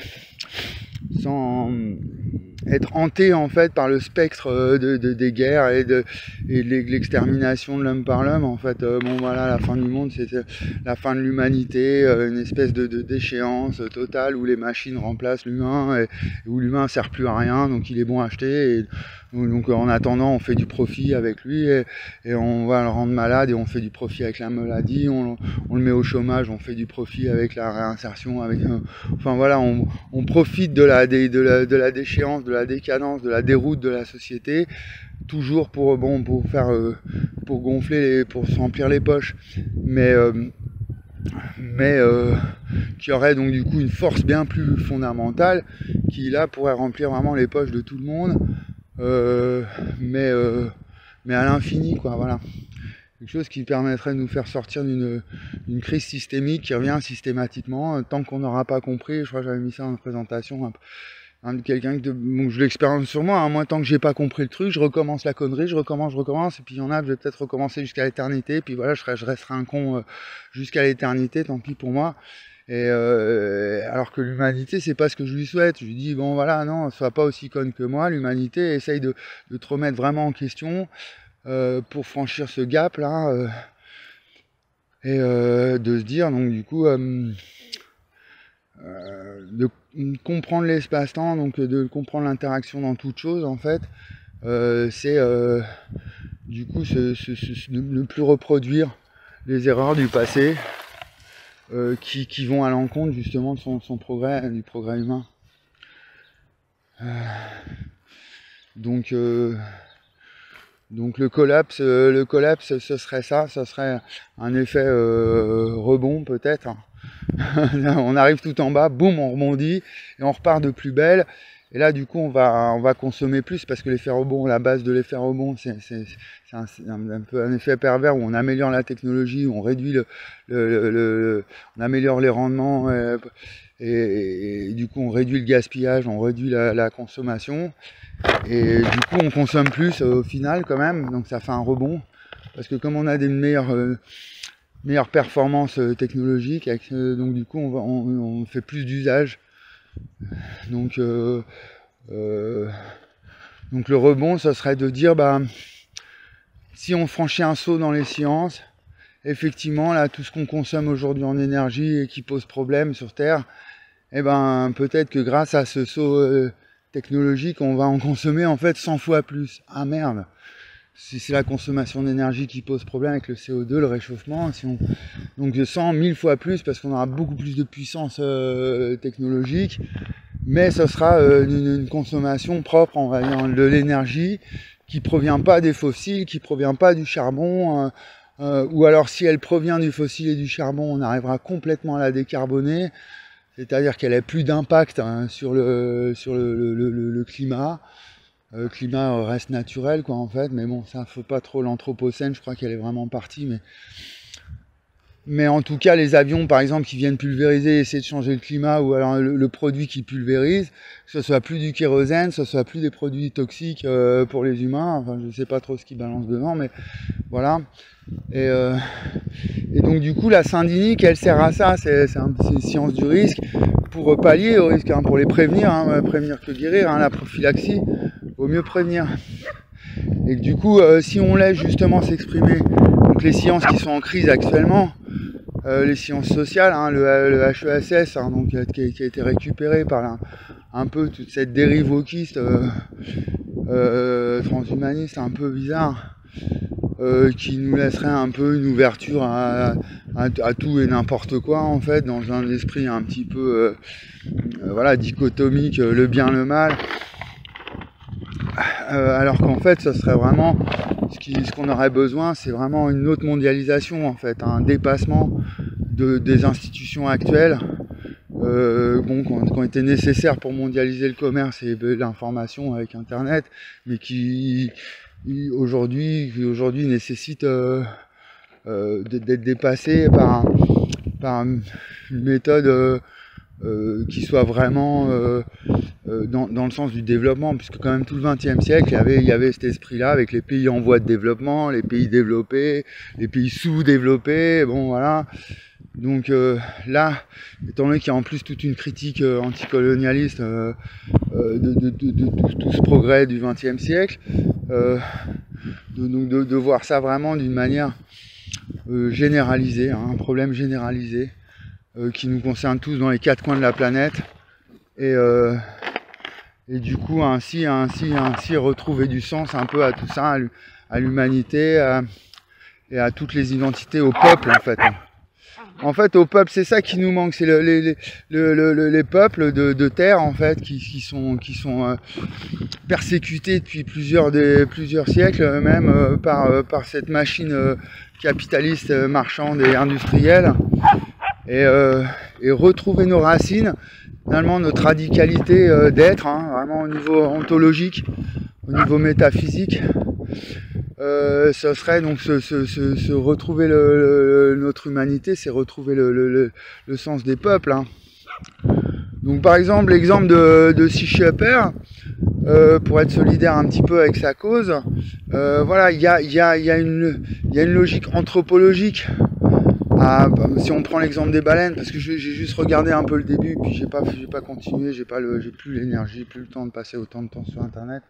sans être hanté en fait par le spectre de, de, des guerres et de, et de l'extermination de l'homme par l'homme. En fait, euh, bon voilà, la fin du monde, c'est la fin de l'humanité, euh, une espèce de, de déchéance totale où les machines remplacent l'humain et, et où l'humain sert plus à rien, donc il est bon à acheter. Et, donc en attendant, on fait du profit avec lui et, et on va le rendre malade et on fait du profit avec la maladie, on, on le met au chômage, on fait du profit avec la réinsertion, avec, euh, enfin voilà, on, on profite de la, de, la, de la déchéance, de la décadence, de la déroute de la société, toujours pour, bon, pour faire, euh, pour gonfler, les, pour se remplir les poches, mais, euh, mais euh, qui aurait donc du coup une force bien plus fondamentale, qui là pourrait remplir vraiment les poches de tout le monde. Euh, mais, euh, mais à l'infini, quoi, voilà. Quelque chose qui permettrait de nous faire sortir d'une crise systémique qui revient systématiquement, tant qu'on n'aura pas compris. Je crois que j'avais mis ça en présentation, un, un de quelqu'un que bon, je l'expérience sur moi, hein, moi tant que j'ai pas compris le truc, je recommence la connerie, je recommence, je recommence, et puis il y en a, je vais peut-être recommencer jusqu'à l'éternité, puis voilà, je, serai, je resterai un con euh, jusqu'à l'éternité, tant pis pour moi. Et euh, alors que l'humanité, c'est pas ce que je lui souhaite. Je lui dis bon voilà, non, sois pas aussi conne que moi. L'humanité, essaye de, de te remettre vraiment en question euh, pour franchir ce gap là euh, et euh, de se dire donc du coup euh, euh, de comprendre l'espace-temps, donc de comprendre l'interaction dans toute chose en fait. Euh, c'est euh, du coup ce, ce, ce, ne plus reproduire les erreurs du passé. Euh, qui, qui vont à l'encontre justement de son, son progrès, du progrès humain. Euh, donc, euh, donc le collapse, euh, le collapse, ce serait ça, ce serait un effet euh, rebond peut-être. On arrive tout en bas, boum, on rebondit et on repart de plus belle. Et là, du coup, on va, on va consommer plus parce que l'effet rebond, la base de l'effet rebond, c'est un, un, un peu un effet pervers où on améliore la technologie, où on réduit le, le, le, le on améliore les rendements et, et, et du coup, on réduit le gaspillage, on réduit la, la consommation et du coup, on consomme plus au final quand même. Donc, ça fait un rebond parce que comme on a des meilleures euh, meilleures performances technologiques, avec, euh, donc du coup, on, va, on, on fait plus d'usage. Donc, euh, euh, donc le rebond, ça serait de dire, bah, si on franchit un saut dans les sciences, effectivement, là, tout ce qu'on consomme aujourd'hui en énergie et qui pose problème sur Terre, eh ben, peut-être que grâce à ce saut euh, technologique, on va en consommer en fait cent fois plus. Ah merde! Si c'est la consommation d'énergie qui pose problème avec le C O deux, le réchauffement, si on... donc de cent, mille fois plus parce qu'on aura beaucoup plus de puissance euh, technologique, mais ce sera euh, une, une consommation propre, on va dire, de l'énergie qui provient pas des fossiles, qui provient pas du charbon, euh, euh, ou alors si elle provient du fossile et du charbon, on arrivera complètement à la décarboner, c'est-à-dire qu'elle ait plus d'impact hein, sur le sur le, le, le, le climat. Le euh, climat reste naturel quoi en fait, mais bon ça faut pas trop l'anthropocène, je crois qu'elle est vraiment partie, mais mais en tout cas les avions par exemple qui viennent pulvériser, essayer de changer le climat, ou alors le, le produit qui pulvérise, que ce soit plus du kérosène, que ce soit plus des produits toxiques euh, pour les humains, enfin je sais pas trop ce qu'ils balancent dedans, mais voilà. Et, euh, et donc du coup la syndinique elle sert à ça, c'est une science du risque pour pallier au risque, hein, pour les prévenir, hein, prévenir que guérir, hein, la prophylaxie. Vaut mieux prévenir. Et que du coup, euh, si on laisse justement s'exprimer donc les sciences qui sont en crise actuellement, euh, les sciences sociales, hein, le, le H E S S, hein, donc, qui, qui a été récupéré par la, un peu toute cette dérive wokiste, euh, euh, transhumaniste, un peu bizarre, euh, qui nous laisserait un peu une ouverture à, à, à tout et n'importe quoi en fait, dans un esprit un petit peu euh, euh, voilà, dichotomique, le bien, le mal. Euh, alors qu'en fait ce serait vraiment ce qu'on ce qu'on aurait besoin, c'est vraiment une autre mondialisation en fait, un dépassement de, des institutions actuelles euh, bon, qui ont, qui ont été nécessaires pour mondialiser le commerce et l'information avec Internet, mais qui aujourd'hui aujourd'hui nécessitent euh, euh, d'être dépassés par, par une méthode euh, euh, qui soit vraiment euh, euh, dans, dans le sens du développement, puisque quand même tout le vingtième siècle, il y avait, il y avait cet esprit-là avec les pays en voie de développement, les pays développés, les pays sous-développés, bon voilà. Donc euh, là, étant donné qu'il y a en plus toute une critique euh, anticolonialiste euh, euh, de, de, de, de tout, tout ce progrès du vingtième siècle, euh, de, de, de voir ça vraiment d'une manière euh, généralisée, hein, un problème généralisé euh, qui nous concerne tous dans les quatre coins de la planète, et, euh, et du coup ainsi, ainsi, ainsi retrouver du sens un peu à tout ça, à l'humanité et à toutes les identités, au peuple en fait. En fait, au peuple, c'est ça qui nous manque, c'est le, les, les, le, le, les peuples de, de terre, en fait, qui, qui sont, qui sont euh, persécutés depuis plusieurs, des, plusieurs siècles, même euh, par, euh, par cette machine euh, capitaliste, euh, marchande et industrielle. Et, euh, et retrouver nos racines, finalement notre radicalité euh, d'être, hein, vraiment au niveau ontologique, au niveau métaphysique. Euh, ce serait donc se, se, se, se retrouver le, le, notre humanité, c'est retrouver le, le, le sens des peuples. Hein. Donc par exemple, l'exemple de, de Sea Shepherd, euh, pour être solidaire un petit peu avec sa cause, euh, voilà, il y a, y, a, y, a une, y a une logique anthropologique. À, si on prend l'exemple des baleines, parce que j'ai juste regardé un peu le début, puis j'ai pas, j'ai pas continué, j'ai pas le, j'ai plus l'énergie, plus le temps de passer autant de temps sur Internet.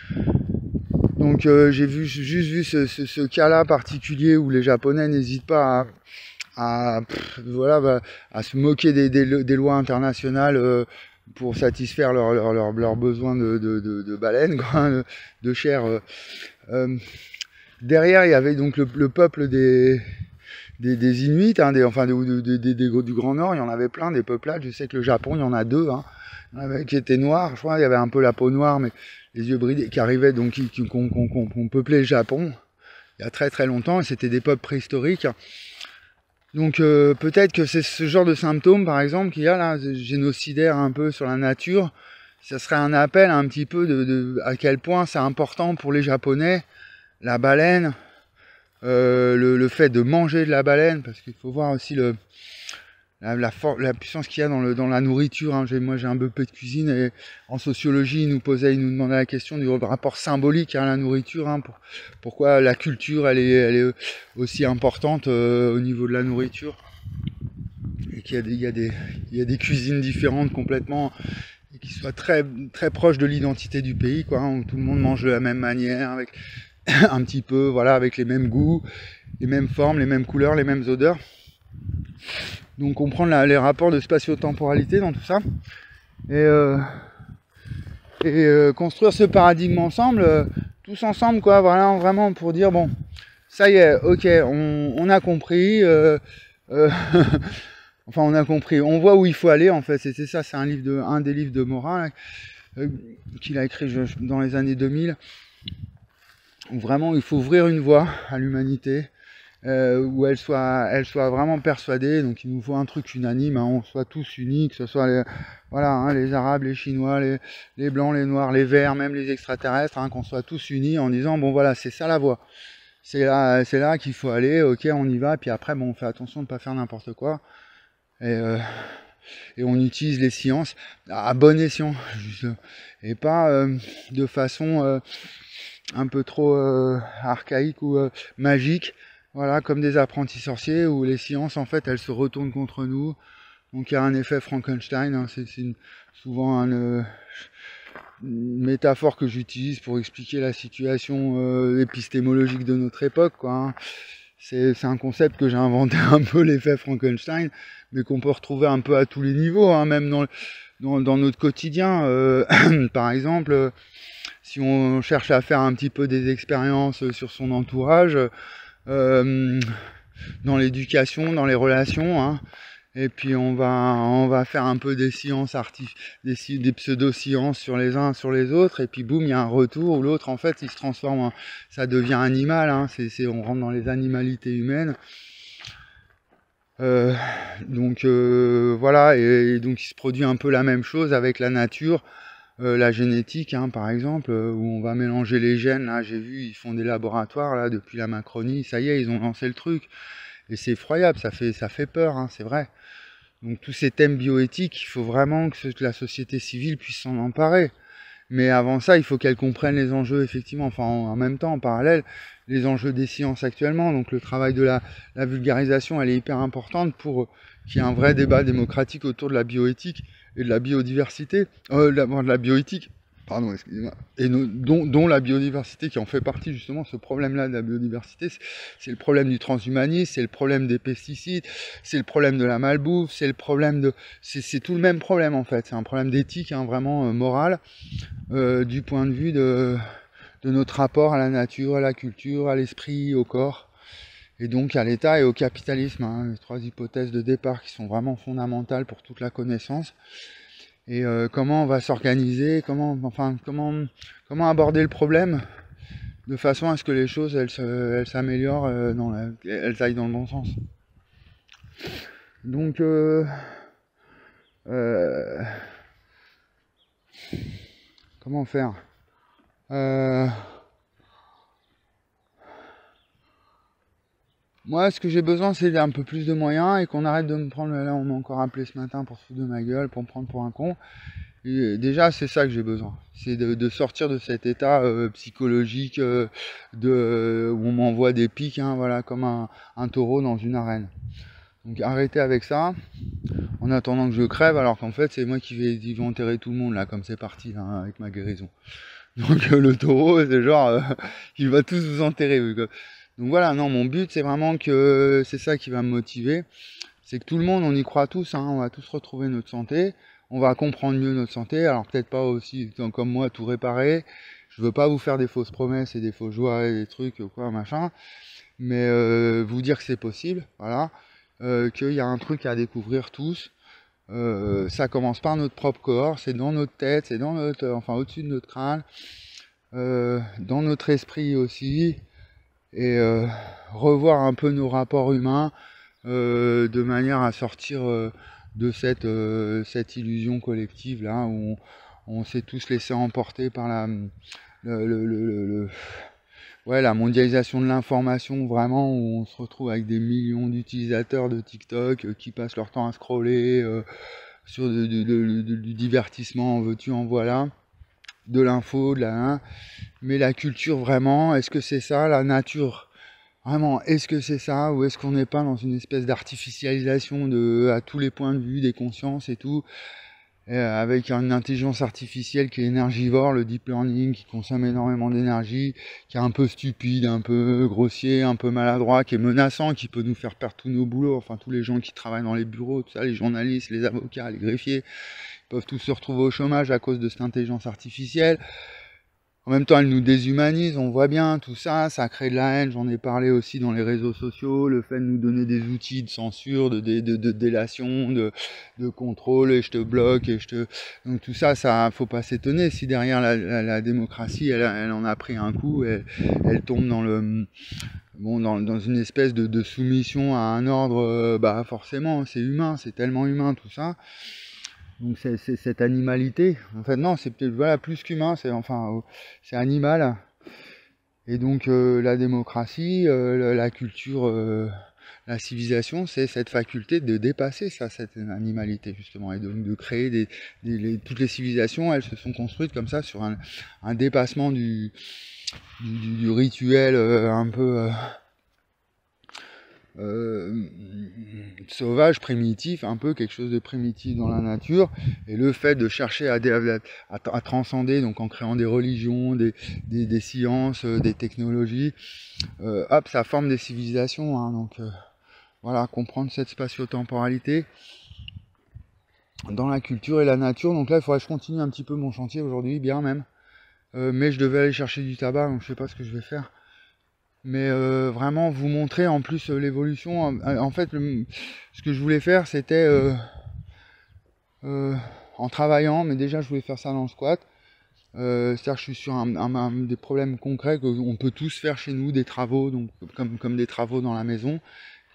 Donc euh, j'ai vu, juste vu ce, ce, ce cas-là particulier où les Japonais n'hésitent pas à, à, pff, voilà, bah, à se moquer des, des, des lois internationales euh, pour satisfaire leurs leur, leur, leur besoins de, de, de, de baleines, quoi, de, de chair. Euh. Euh, derrière, il y avait donc le, le peuple des, des, des Inuits, hein, des, enfin de, de, de, de, de, du Grand Nord, il y en avait plein, des peuplades. Je sais que le Japon, il y en a deux, hein, qui étaient noirs. Je crois il y avait un peu la peau noire, mais les yeux bridés, qui arrivaient, donc qui, qui, qu'on, qu'on, qu'on peuplait le Japon il y a très très longtemps, et c'était des peuples préhistoriques. Donc euh, peut-être que c'est ce genre de symptômes, par exemple, qu'il y a là, génocidaire un peu sur la nature, ça serait un appel un petit peu de, de à quel point c'est important pour les Japonais, la baleine, euh, le, le fait de manger de la baleine, parce qu'il faut voir aussi le La, la, la puissance qu'il y a dans, le, dans la nourriture. Hein. Moi j'ai un B E P de cuisine, et en sociologie il nous posait, il nous demandait la question du rapport symbolique à la nourriture, hein, pour, pourquoi la culture elle est, elle est aussi importante euh, au niveau de la nourriture, et qu'il y a des, il y a des, il y a des cuisines différentes complètement, et qui soient très, très proches de l'identité du pays, quoi, hein, où tout le monde mange de la même manière, avec un petit peu, voilà, avec les mêmes goûts, les mêmes formes, les mêmes couleurs, les mêmes odeurs. Donc comprendre la, les rapports de spatio-temporalité dans tout ça, et, euh, et euh, construire ce paradigme ensemble, euh, tous ensemble, quoi, voilà, vraiment pour dire bon, ça y est, ok, on, on a compris, euh, euh, enfin on a compris, on voit où il faut aller en fait. C'était ça, c'est un livre de, un des livres de Morin là, euh, qu'il a écrit je, dans les années deux mille, où vraiment il faut ouvrir une voie à l'humanité. Euh, où elle soit, elle soit vraiment persuadée. Donc il nous faut un truc unanime, hein, on soit tous unis, que ce soit les, voilà, hein, les Arabes, les Chinois, les, les Blancs, les Noirs, les Verts, même les extraterrestres, hein, qu'on soit tous unis en disant bon voilà, c'est ça la voie, c'est là, c'est là qu'il faut aller, ok, on y va, puis après bon, on fait attention de ne pas faire n'importe quoi, et, euh, et on utilise les sciences à bon escient, juste, et pas euh, de façon euh, un peu trop euh, archaïque ou euh, magique. Voilà, comme des apprentis sorciers, où les sciences, en fait, elles se retournent contre nous. Donc il y a un effet Frankenstein, hein, c'est souvent un, euh, une métaphore que j'utilise pour expliquer la situation euh, épistémologique de notre époque, quoi, hein. C'est un concept que j'ai inventé un peu, l'effet Frankenstein, mais qu'on peut retrouver un peu à tous les niveaux, hein, même dans, dans, dans notre quotidien. Euh, par exemple, euh, si on cherche à faire un petit peu des expériences sur son entourage, Euh, dans l'éducation, dans les relations, hein. Et puis on va on va faire un peu des sciences artif des, des pseudo-sciences sur les uns sur les autres, et puis boum, il y a un retour où l'autre en fait il se transforme en, ça devient animal, hein. C'est, c'est, on rentre dans les animalités humaines. Euh, donc euh, voilà, et, et donc il se produit un peu la même chose avec la nature, euh, la génétique, hein, par exemple, euh, où on va mélanger les gènes. Là, j'ai vu, ils font des laboratoires là depuis la Macronie. Ça y est, ils ont lancé le truc, et c'est effroyable. Ça fait, ça fait peur, hein, c'est vrai. Donc tous ces thèmes bioéthiques, il faut vraiment que, ce, que la société civile puisse s'en emparer. Mais avant ça, il faut qu'elle comprenne les enjeux, effectivement, enfin en, en même temps, en parallèle, les enjeux des sciences actuellement. Donc le travail de la, la vulgarisation, elle est hyper importante pour qu'il y ait un vrai débat démocratique autour de la bioéthique et de la biodiversité, euh, de, la, de la bioéthique, pardon, excusez-moi, et no, dont, dont la biodiversité qui en fait partie, justement. Ce problème-là de la biodiversité, c'est le problème du transhumanisme, c'est le problème des pesticides, c'est le problème de la malbouffe, c'est le problème de... C'est tout le même problème, en fait. C'est un problème d'éthique, hein, vraiment euh, moral, euh, du point de vue de, de notre rapport à la nature, à la culture, à l'esprit, au corps, et donc à l'État et au capitalisme, hein, les trois hypothèses de départ qui sont vraiment fondamentales pour toute la connaissance. Et euh, comment on va s'organiser, comment, enfin, comment, comment aborder le problème de façon à ce que les choses elles, elles s'améliorent, euh, dans la, elles aillent dans le bon sens. Donc euh, euh, comment faire euh, Moi, ce que j'ai besoin, c'est un peu plus de moyens et qu'on arrête de me prendre... Là, on m'a encore appelé ce matin pour se foutre de ma gueule, pour me prendre pour un con. Et déjà, c'est ça que j'ai besoin. C'est de, de sortir de cet état euh, psychologique euh, de, euh, où on m'envoie des pics, hein, voilà, comme un, un taureau dans une arène. Donc arrêtez avec ça, en attendant que je crève, alors qu'en fait, c'est moi qui vais, qui vais enterrer tout le monde, là, comme c'est parti, là, avec ma guérison. Donc euh, le taureau, c'est genre, euh, il va tous vous enterrer. Donc voilà, non, mon but, c'est vraiment que c'est ça qui va me motiver. C'est que tout le monde, on y croit tous, hein, on va tous retrouver notre santé, on va comprendre mieux notre santé, alors peut-être pas aussi comme moi tout réparer. Je veux pas vous faire des fausses promesses et des faux joies et des trucs, quoi, machin, mais euh, vous dire que c'est possible, voilà, euh, qu'il y a un truc à découvrir tous. Euh, ça commence par notre propre corps, c'est dans notre tête, c'est dans notre, enfin au-dessus de notre crâne, euh, dans notre esprit aussi, et euh, revoir un peu nos rapports humains, euh, de manière à sortir euh, de cette, euh, cette illusion collective là où on, on s'est tous laissé emporter par la, le, le, le, le, ouais, la mondialisation de l'information, vraiment, où on se retrouve avec des millions d'utilisateurs de TikTok euh, qui passent leur temps à scroller euh, sur de, de, de, de, du divertissement, en veux-tu, en voilà, de l'info, de la... Hein. Mais la culture, vraiment, est-ce que c'est ça, la nature? Vraiment, est-ce que c'est ça, ou est-ce qu'on n'est pas dans une espèce d'artificialisation de, à tous les points de vue, des consciences et tout, et avec une intelligence artificielle qui est énergivore, le deep learning, qui consomme énormément d'énergie, qui est un peu stupide, un peu grossier, un peu maladroit, qui est menaçant, qui peut nous faire perdre tous nos boulots, enfin tous les gens qui travaillent dans les bureaux, tout ça, les journalistes, les avocats, les greffiers, peuvent tous se retrouver au chômage à cause de cette intelligence artificielle. En même temps, elle nous déshumanise, on voit bien tout ça, ça crée de la haine, j'en ai parlé aussi dans les réseaux sociaux, le fait de nous donner des outils de censure, de, de, de, de délation, de, de contrôle, et je te bloque, et je te... Donc tout ça, ça faut pas s'étonner si derrière la, la, la démocratie, elle, elle en a pris un coup, elle, elle tombe dans le... Bon, dans, dans une espèce de, de soumission à un ordre, bah forcément, c'est humain, c'est tellement humain tout ça. Donc c'est cette animalité, en fait non, c'est peut-être voilà, plus qu'humain, c'est enfin euh, c'est animal. Et donc euh, la démocratie, euh, la culture, euh, la civilisation, c'est cette faculté de dépasser ça, cette animalité justement, et donc de créer des, des les, toutes les civilisations, elles se sont construites comme ça sur un, un dépassement du, du, du rituel euh, un peu euh, Euh, sauvage, primitif, un peu quelque chose de primitif dans la nature, et le fait de chercher à, à, à transcender, donc en créant des religions, des, des, des sciences, euh, des technologies, euh, hop, ça forme des civilisations, hein, donc euh, voilà, comprendre cette spatio-temporalité dans la culture et la nature. Donc là, il faudrait que je continue un petit peu mon chantier aujourd'hui, bien même, euh, mais je devais aller chercher du tabac, donc je sais pas ce que je vais faire. Mais euh, vraiment vous montrer en plus euh, l'évolution. En fait, le, ce que je voulais faire, c'était euh, euh, en travaillant, mais déjà je voulais faire ça dans le squat. Euh, C'est-à-dire que je suis sur un, un, un, des problèmes concrets qu'on peut tous faire chez nous, des travaux, donc comme, comme des travaux dans la maison,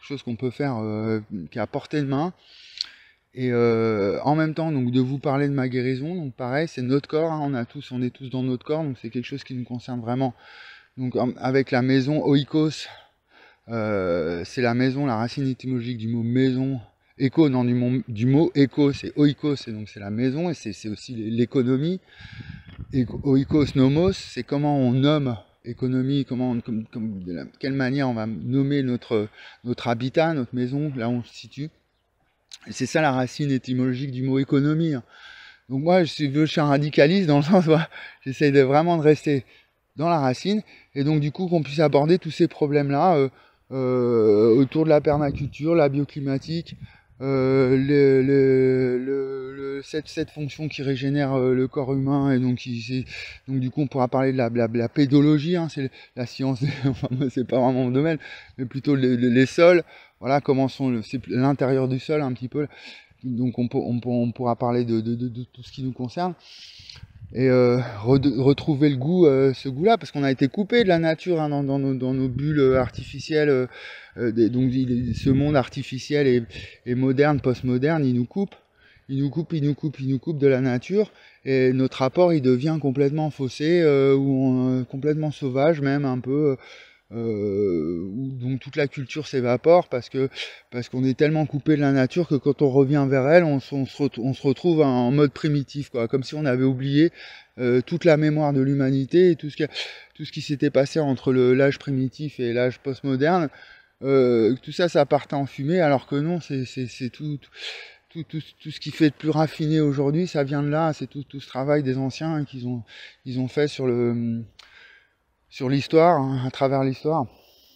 chose qu'on peut faire, euh, qui est à portée de main. Et euh, en même temps, donc de vous parler de ma guérison, donc pareil, c'est notre corps, hein, on a tous, on est tous dans notre corps, donc c'est quelque chose qui nous concerne vraiment. Donc avec la maison oikos, euh, c'est la maison, la racine étymologique du mot maison. Éco, non, du mot, du mot éco, c'est oikos, et donc c'est la maison, et c'est aussi l'économie. Et oikos nomos, c'est comment on nomme économie, comment on, comme, comme, de la, quelle manière on va nommer notre, notre habitat, notre maison, là où on se situe. Et c'est ça la racine étymologique du mot économie. Donc moi, je suis, je suis un radicaliste dans le sens où j'essaye de vraiment de rester dans la racine, et donc du coup qu'on puisse aborder tous ces problèmes-là euh, euh, autour de la permaculture, la bioclimatique, euh, le, le, le, le, cette, cette fonction qui régénère euh, le corps humain, et donc, il, donc du coup on pourra parler de la, la, la pédologie, hein, c'est la science, des, enfin c'est pas vraiment mon domaine, mais plutôt les, les sols. Voilà comment sont l'intérieur du sol un petit peu. Donc on, on, on pourra parler de, de, de, de tout ce qui nous concerne. Et euh, re, retrouver le goût, euh, ce goût-là, parce qu'on a été coupé de la nature, hein, dans, dans, nos, dans nos bulles artificielles. Euh, euh, donc il, ce monde artificiel et, et moderne, post-moderne, il nous coupe. Il nous coupe, il nous coupe, il nous coupe de la nature. Et notre rapport, il devient complètement faussé, euh, ou on, complètement sauvage même, un peu... Euh, où donc toute la culture s'évapore parce que parce qu'on est tellement coupé de la nature que quand on revient vers elle, on, on, se, retrouve, on se retrouve en mode primitif, quoi, comme si on avait oublié euh, toute la mémoire de l'humanité et tout ce qui, tout ce qui s'était passé entre l'âge primitif et l'âge postmoderne. Euh, tout ça, ça partait en fumée, alors que non, c'est tout, tout, tout, tout, tout ce qui fait de plus raffiné aujourd'hui, ça vient de là, c'est tout, tout ce travail des anciens, hein, qu'ils ont, qu'ils ont fait sur le... sur l'histoire, hein, à travers l'histoire.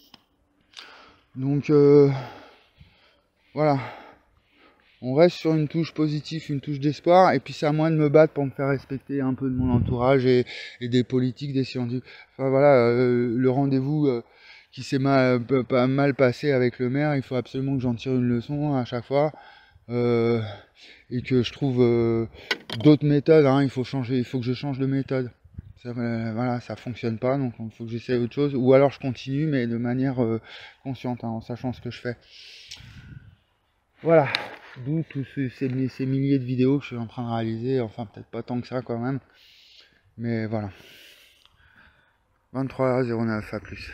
Donc euh, voilà, on reste sur une touche positive, une touche d'espoir, et puis c'est à moi de me battre pour me faire respecter un peu de mon entourage et, et des politiques, des scientifiques. Enfin voilà, euh, le rendez-vous euh, qui s'est mal, pas mal passé avec le maire, il faut absolument que j'en tire une leçon à chaque fois, euh, et que je trouve euh, d'autres méthodes, hein, il faut changer, il faut que je change de méthode. Ça, euh, voilà, ça fonctionne pas, donc il faut que j'essaie autre chose, ou alors je continue, mais de manière euh, consciente, hein, en sachant ce que je fais. Voilà, d'où tous ces, ces, ces milliers de vidéos que je suis en train de réaliser, enfin peut-être pas tant que ça quand même, mais voilà. vingt-trois zéro neuf, à plus.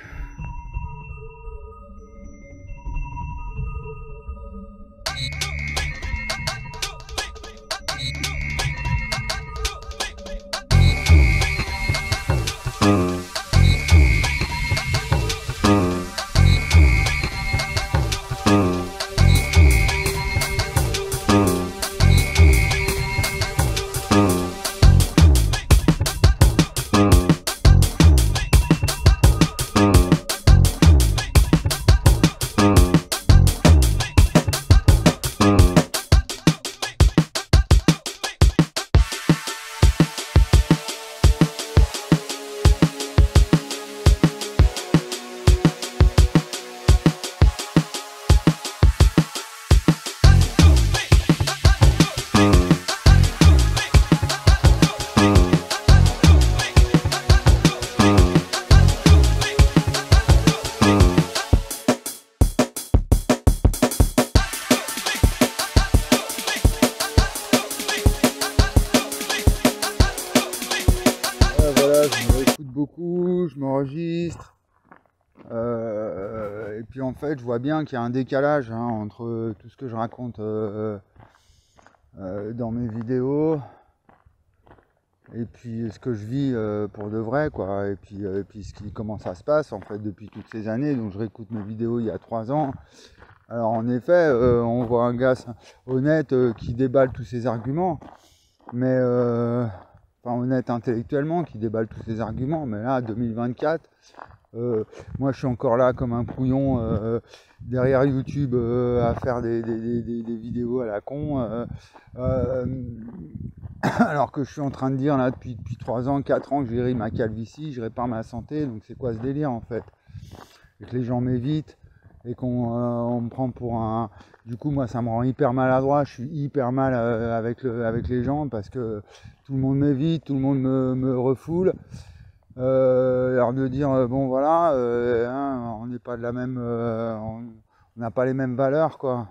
Beaucoup, je m'enregistre, euh, et puis en fait je vois bien qu'il y a un décalage, hein, entre tout ce que je raconte euh, euh, dans mes vidéos et puis ce que je vis euh, pour de vrai, quoi, et puis, euh, et puis ce qui, comment ça se passe en fait depuis toutes ces années. Donc je réécoute mes vidéos il y a trois ans. Alors en effet, euh, on voit un gars honnête euh, qui déballe tous ses arguments, mais euh, enfin honnête intellectuellement, qui déballe tous ses arguments, mais là, deux mille vingt-quatre, euh, moi je suis encore là comme un couillon euh, derrière YouTube euh, à faire des, des, des, des vidéos à la con, euh, euh, alors que je suis en train de dire là depuis, depuis trois ans, quatre ans que je guéris ma calvitie, je répare ma santé, donc c'est quoi ce délire en fait? Et que les gens m'évitent, et qu'on euh, on me prend pour un... Du coup, moi, ça me rend hyper maladroit, je suis hyper mal euh, avec, le, avec les gens, parce que tout le monde m'évite, tout le monde me, me refoule. Euh, alors de dire, euh, bon voilà, euh, hein, on n'est pas de la même... Euh, on, on n'a pas les mêmes valeurs, quoi.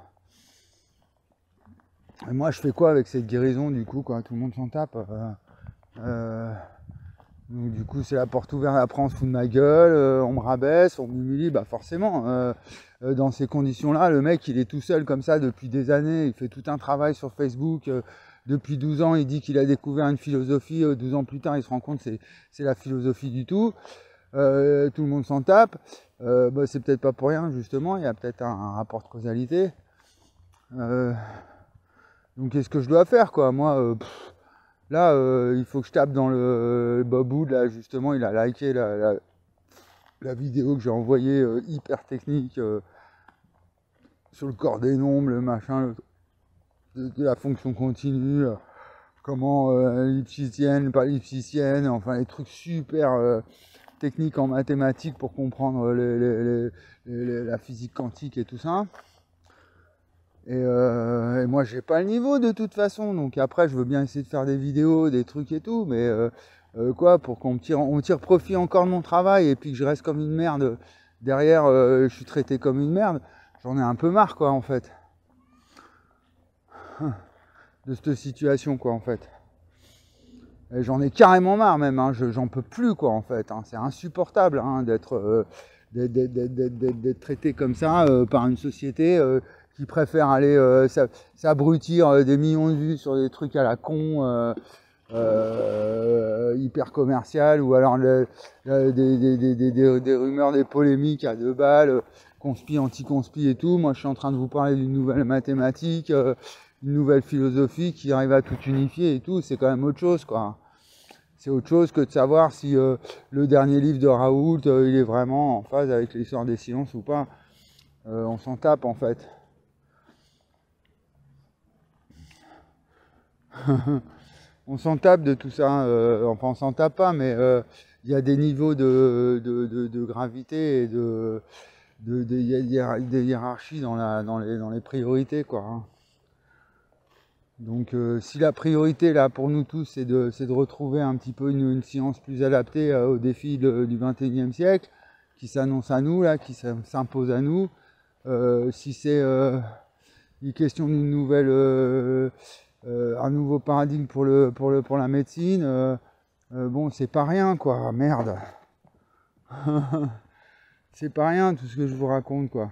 Et moi, je fais quoi avec cette guérison, du coup, quoi? Tout le monde s'en tape. Euh, euh, donc, du coup, c'est la porte ouverte. Après, on se fout de ma gueule, euh, on me rabaisse, on m'humilie. Bah, forcément, euh, euh, dans ces conditions-là, le mec, il est tout seul comme ça depuis des années. Il fait tout un travail sur Facebook. Euh, depuis douze ans, il dit qu'il a découvert une philosophie. Euh, douze ans plus tard, il se rend compte que c'est, c'est la philosophie du tout. Euh, tout le monde s'en tape. Euh, bah, c'est peut-être pas pour rien, justement. Il y a peut-être un, un rapport de causalité. Euh, donc, qu'est-ce que je dois faire, quoi? Moi, euh, pff, là, euh, il faut que je tape dans le, le Bob Wood, là, justement. Il a liké la, la, la vidéo que j'ai envoyée, euh, hyper technique, euh, sur le corps des nombres, le machin, le, de, de la fonction continue, euh, comment euh, l'ipsicienne, pas l'ipsicienne, enfin, les trucs super... Euh, technique en mathématiques pour comprendre les, les, les, les, la physique quantique et tout ça. Et, euh, et moi, j'ai pas le niveau de toute façon. Donc après, je veux bien essayer de faire des vidéos, des trucs et tout, mais euh, euh, quoi, pour qu'on me tire, on tire profit encore de mon travail et puis que je reste comme une merde derrière, euh, je suis traité comme une merde. J'en ai un peu marre, quoi, en fait, de cette situation, quoi, en fait. Et j'en ai carrément marre même, hein. Je, j'en peux plus, quoi, en fait, hein. C'est insupportable, hein, d'être, euh, d'être, d'être, d'être, d'être traité comme ça euh, par une société euh, qui préfère aller euh, s'abrutir euh, des millions de vues sur des trucs à la con, euh, euh, hyper commercial, ou alors le, le, des, des, des, des, des rumeurs, des polémiques à deux balles, euh, conspi, anti-conspi et tout. Moi, je suis en train de vous parler d'une nouvelle mathématique, euh, une nouvelle philosophie qui arrive à tout unifier et tout. C'est quand même autre chose, quoi. C'est autre chose que de savoir si euh, le dernier livre de Raoult, euh, il est vraiment en phase avec l'histoire des silences ou pas. Euh, on s'en tape, en fait. On s'en tape de tout ça. Euh, enfin, on s'en tape pas, mais il euh, y a des niveaux de, de, de, de gravité et de, de, de, de, de hiérarchie dans, la, dans, les, dans les priorités, quoi, hein. Donc euh, si la priorité là pour nous tous c'est de, c'est de retrouver un petit peu une, une science plus adaptée euh, aux défis de, du vingt et unième siècle, qui s'annonce à nous, là, qui s'impose à nous, euh, si c'est euh, une question d'une nouvelle, euh, euh, un nouveau paradigme pour, le, pour, le, pour la médecine, euh, euh, bon c'est pas rien, quoi, merde. C'est pas rien tout ce que je vous raconte, quoi.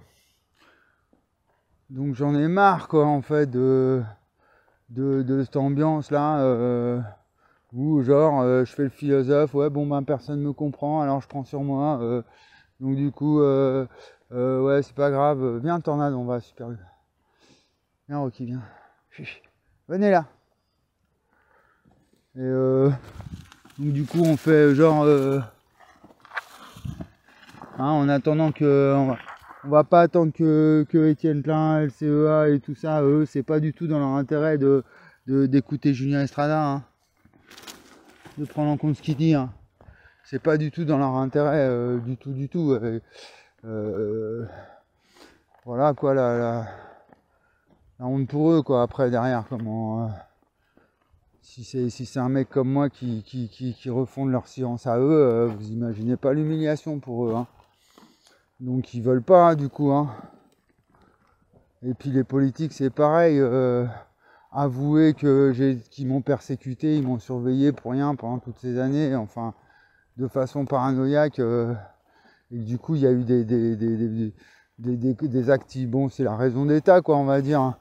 Donc j'en ai marre, quoi, en fait, de... De, de cette ambiance là euh, où genre euh, je fais le philosophe, ouais bon ben personne me comprend alors je prends sur moi, euh, donc du coup euh, euh, ouais c'est pas grave, viens Tornade, on va super, viens Rocky, viens, venez là, et euh, donc du coup on fait genre euh, hein, en attendant que on va, on va pas attendre que, que Étienne Klein, L C E A et tout ça, eux, c'est pas du tout dans leur intérêt de, de d'écouter Julien Estrada, hein, de prendre en compte ce qu'il dit, hein. C'est pas du tout dans leur intérêt, euh, du tout, du tout. Euh, euh, voilà quoi, la, la, la honte pour eux, quoi, après, derrière, comment... Euh, si c'est si c'est un mec comme moi qui, qui, qui, qui refonde leur science à eux, euh, vous imaginez pas l'humiliation pour eux, hein. Donc ils veulent pas, du coup, hein. Et puis les politiques, c'est pareil. Euh, avouer que j'ai, qu'ils m'ont persécuté, ils m'ont surveillé pour rien pendant toutes ces années, enfin, de façon paranoïaque. Euh, et du coup, il y a eu des, des, des, des, des, des, des actes. Bon, c'est la raison d'État, quoi, on va dire.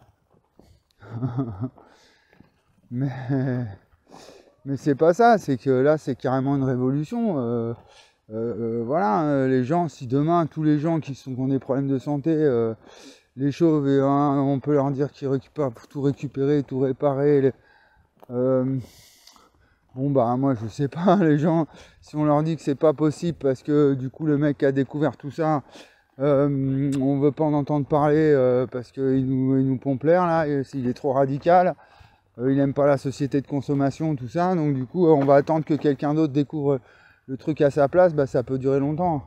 mais mais c'est pas ça. C'est que là, c'est carrément une révolution. Euh, euh, voilà, les gens, si demain tous les gens qui sont qui ont des problèmes de santé, euh, les chauves, et, hein, on peut leur dire qu'ils récupèrent pour tout récupérer, tout réparer. Les, euh, bon bah moi je sais pas, les gens, si on leur dit que c'est pas possible parce que du coup le mec a découvert tout ça, euh, on veut pas en entendre parler euh, parce qu'il nous, il nous pompe l'air là, et s'il est trop radical, euh, il aime pas la société de consommation, tout ça, donc du coup on va attendre que quelqu'un d'autre découvre le truc à sa place, bah ça peut durer longtemps.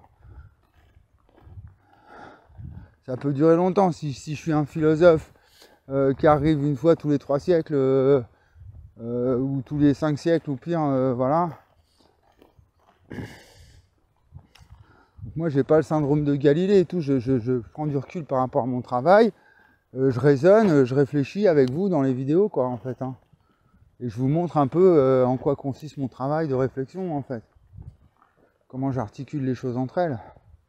Ça peut durer longtemps si, si je suis un philosophe euh, qui arrive une fois tous les trois siècles, euh, euh, ou tous les cinq siècles, ou pire, euh, voilà. Donc moi, j'ai pas le syndrome de Galilée et tout, je, je, je prends du recul par rapport à mon travail, euh, je raisonne, je réfléchis avec vous dans les vidéos, quoi, en fait. Hein. Et je vous montre un peu euh, en quoi consiste mon travail de réflexion, en fait. Comment j'articule les choses entre elles.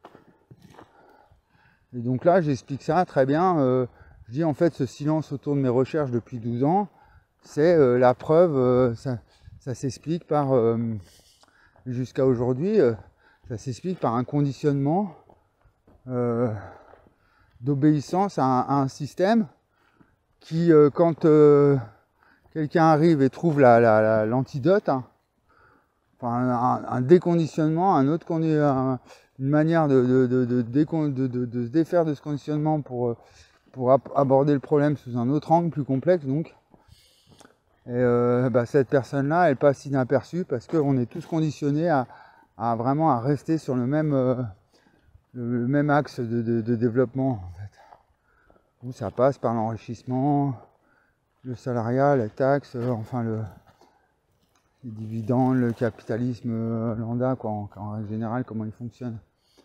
Et donc là, j'explique ça très bien. Euh, je dis en fait, ce silence autour de mes recherches depuis douze ans, c'est euh, la preuve, euh, ça, ça s'explique par, euh, jusqu'à aujourd'hui, euh, ça s'explique par un conditionnement euh, d'obéissance à, à un système qui, euh, quand euh, quelqu'un arrive et trouve la, la, la, l'antidote, hein, enfin un, un déconditionnement, un autre condi un, une manière de, de, de, de, de, de, de, de se défaire de ce conditionnement pour, pour aborder le problème sous un autre angle plus complexe, donc. Et euh, bah, cette personne-là, elle passe inaperçue parce qu'on est tous conditionnés à, à vraiment à rester sur le même, euh, le, le même axe de, de, de développement, en fait. Où ça passe par l'enrichissement, le salariat, les taxes, euh, enfin le, les dividendes, le capitalisme euh, lambda, quoi, en, en règle générale, comment il fonctionne.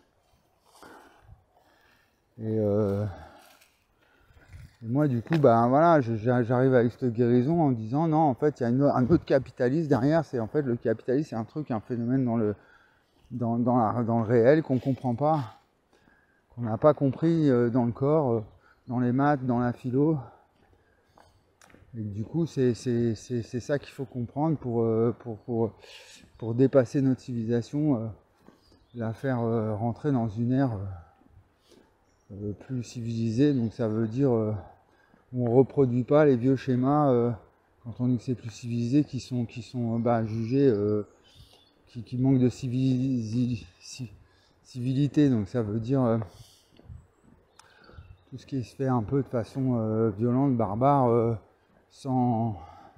Et, euh, et moi, du coup, ben voilà, j'arrive avec cette guérison en disant non, en fait, il y a une, un autre capitalisme derrière. C'est en fait le capitalisme, c'est un truc, un phénomène dans le, dans, dans la, dans le réel qu'on comprend pas, qu'on n'a pas compris euh, dans le corps, euh, dans les maths, dans la philo. Et du coup, c'est ça qu'il faut comprendre pour, euh, pour, pour, pour dépasser notre civilisation, euh, la faire euh, rentrer dans une ère euh, plus civilisée. Donc ça veut dire euh, où on ne reproduit pas les vieux schémas euh, quand on dit que c'est plus civilisé, qui sont, qui sont bah, jugés, euh, qui, qui manquent de civili civilité. Donc ça veut dire euh, tout ce qui se fait un peu de façon euh, violente, barbare, euh, sans...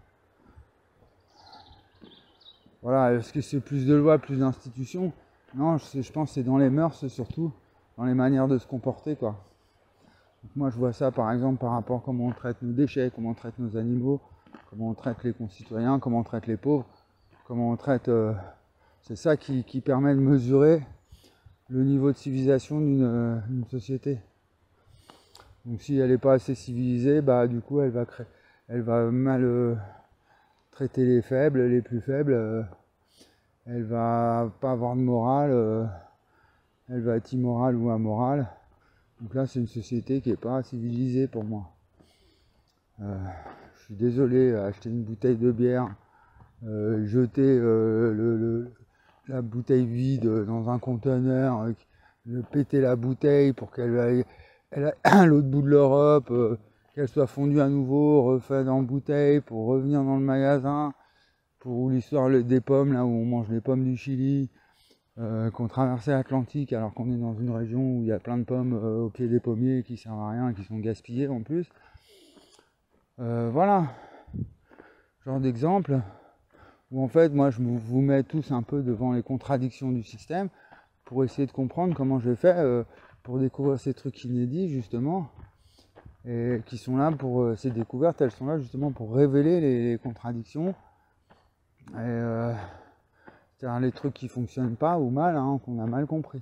Voilà, est-ce que c'est plus de lois, plus d'institutions? Non, je, je pense que c'est dans les mœurs surtout, dans les manières de se comporter, quoi. Donc moi je vois ça par exemple par rapport à comment on traite nos déchets, comment on traite nos animaux, comment on traite les concitoyens, comment on traite les pauvres, comment on traite... Euh, c'est ça qui, qui permet de mesurer le niveau de civilisation d'une euh, société. Donc si elle n'est pas assez civilisée, bah du coup elle va créer, elle va mal euh, traiter les faibles, les plus faibles, euh, elle va pas avoir de morale, euh, elle va être immorale ou amorale. Donc là c'est une société qui n'est pas civilisée pour moi. Euh, je suis désolé, acheter une bouteille de bière, euh, jeter euh, le, le, la bouteille vide dans un conteneur, euh, péter la bouteille pour qu'elle aille à l'autre bout de l'Europe, euh, qu'elle soit fondue à nouveau, refaite en bouteille pour revenir dans le magasin, pour l'histoire des pommes, là où on mange les pommes du Chili, euh, qu'on traversait l'Atlantique alors qu'on est dans une région où il y a plein de pommes euh, au pied des pommiers qui servent à rien, qui sont gaspillées en plus. Euh, voilà, genre d'exemple où en fait moi je vous mets tous un peu devant les contradictions du système pour essayer de comprendre comment j'ai fait euh, pour découvrir ces trucs inédits justement, et qui sont là pour euh, ces découvertes, elles sont là justement pour révéler les, les contradictions et euh, c'est-à-dire les trucs qui fonctionnent pas ou mal, hein, qu'on a mal compris.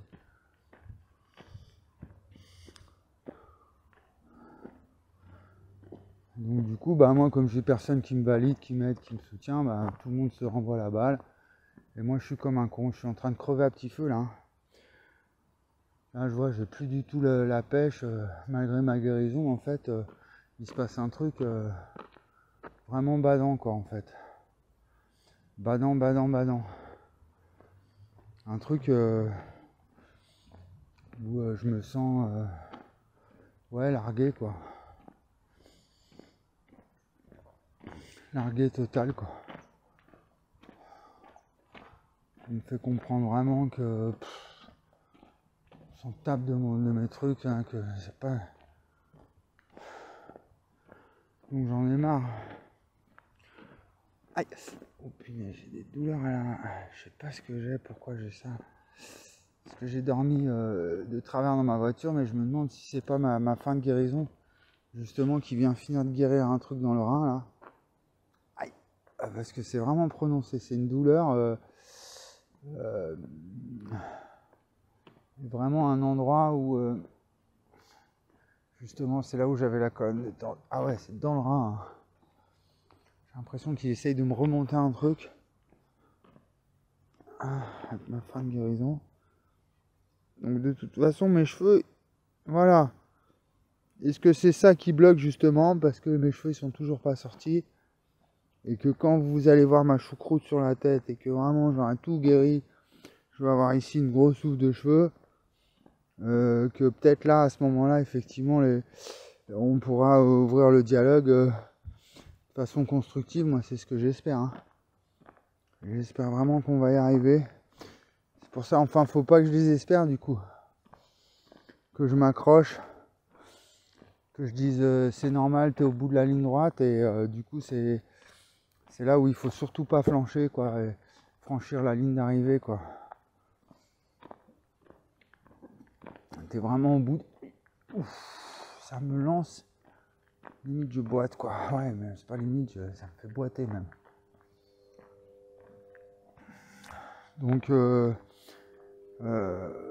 Donc du coup, bah moi comme j'ai personne qui me valide, qui m'aide, qui me soutient, bah tout le monde se renvoie la balle. Et moi je suis comme un con, je suis en train de crever à petit feu là. Là je vois, j'ai plus du tout la, la pêche, euh, malgré ma guérison en fait, euh, il se passe un truc euh, vraiment badant quoi en fait. Badant, badant, badant. Un truc euh, où euh, je me sens euh, ouais largué quoi. Largué total quoi. Il me fait comprendre vraiment que pff, on s'en tape de, mon, de mes trucs, hein, que c'est pas... Donc j'en ai marre. Aïe. Oh punaise, j'ai des douleurs à la... Je sais pas ce que j'ai, pourquoi j'ai ça. Parce que j'ai dormi euh, de travers dans ma voiture, mais je me demande si c'est pas ma, ma fin de guérison, justement, qui vient finir de guérir un truc dans le rein, là. Aïe. Parce que c'est vraiment prononcé, c'est une douleur... Euh, euh, vraiment un endroit où euh, justement c'est là où j'avais la colonne. Dans... Ah ouais, c'est dans le rein. Hein. J'ai l'impression qu'il essaye de me remonter un truc. Ah, avec ma fin de guérison. Donc de toute façon mes cheveux, voilà. Est-ce que c'est ça qui bloque justement parce que mes cheveux ils sont toujours pas sortis et que quand vous allez voir ma choucroute sur la tête et que vraiment j'aurai tout guéri, je vais avoir ici une grosse souffle de cheveux, euh, que peut-être là à ce moment-là effectivement les, on pourra ouvrir le dialogue euh, de façon constructive. Moi c'est ce que j'espère. Hein. J'espère vraiment qu'on va y arriver. C'est pour ça, enfin faut pas que je désespère du coup, que je m'accroche. Que je dise euh, c'est normal, t'es au bout de la ligne droite et euh, du coup c'est c'est là où il faut surtout pas flancher quoi, et franchir la ligne d'arrivée quoi. T'es vraiment au bout. De... Ouf, ça me lance. Limite je boite quoi. Ouais mais c'est pas limite, je... ça me fait boiter même. Donc euh, euh...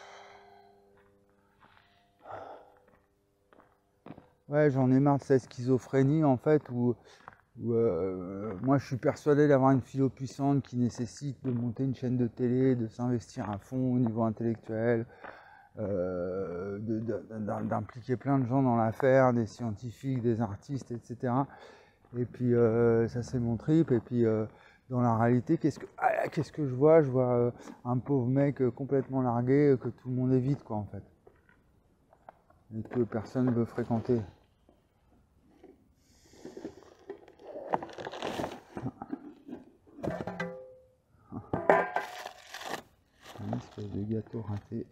ouais, j'en ai marre de cette schizophrénie en fait où, où euh, moi je suis persuadé d'avoir une philo puissante qui nécessite de monter une chaîne de télé, de s'investir à fond au niveau intellectuel, euh, de, de, d'impliquer plein de gens dans l'affaire, des scientifiques, des artistes, et cetera. Et puis euh, ça c'est mon trip. Et puis euh, dans la réalité, qu'est-ce que, ah, qu'est-ce que je vois? Je vois euh, un pauvre mec euh, complètement largué euh, que tout le monde évite quoi en fait. Et que personne ne veut fréquenter. Une espèce de gâteau raté.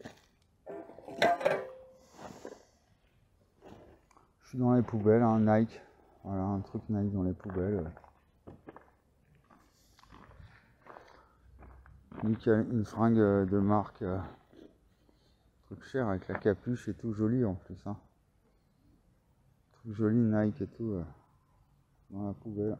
Je suis dans les poubelles, un hein, Nike. Voilà, un truc Nike dans les poubelles. Nickel, une fringue de marque. Euh, truc cher avec la capuche et tout, joli en plus. Hein. Truc joli Nike et tout. Euh, dans la poubelle.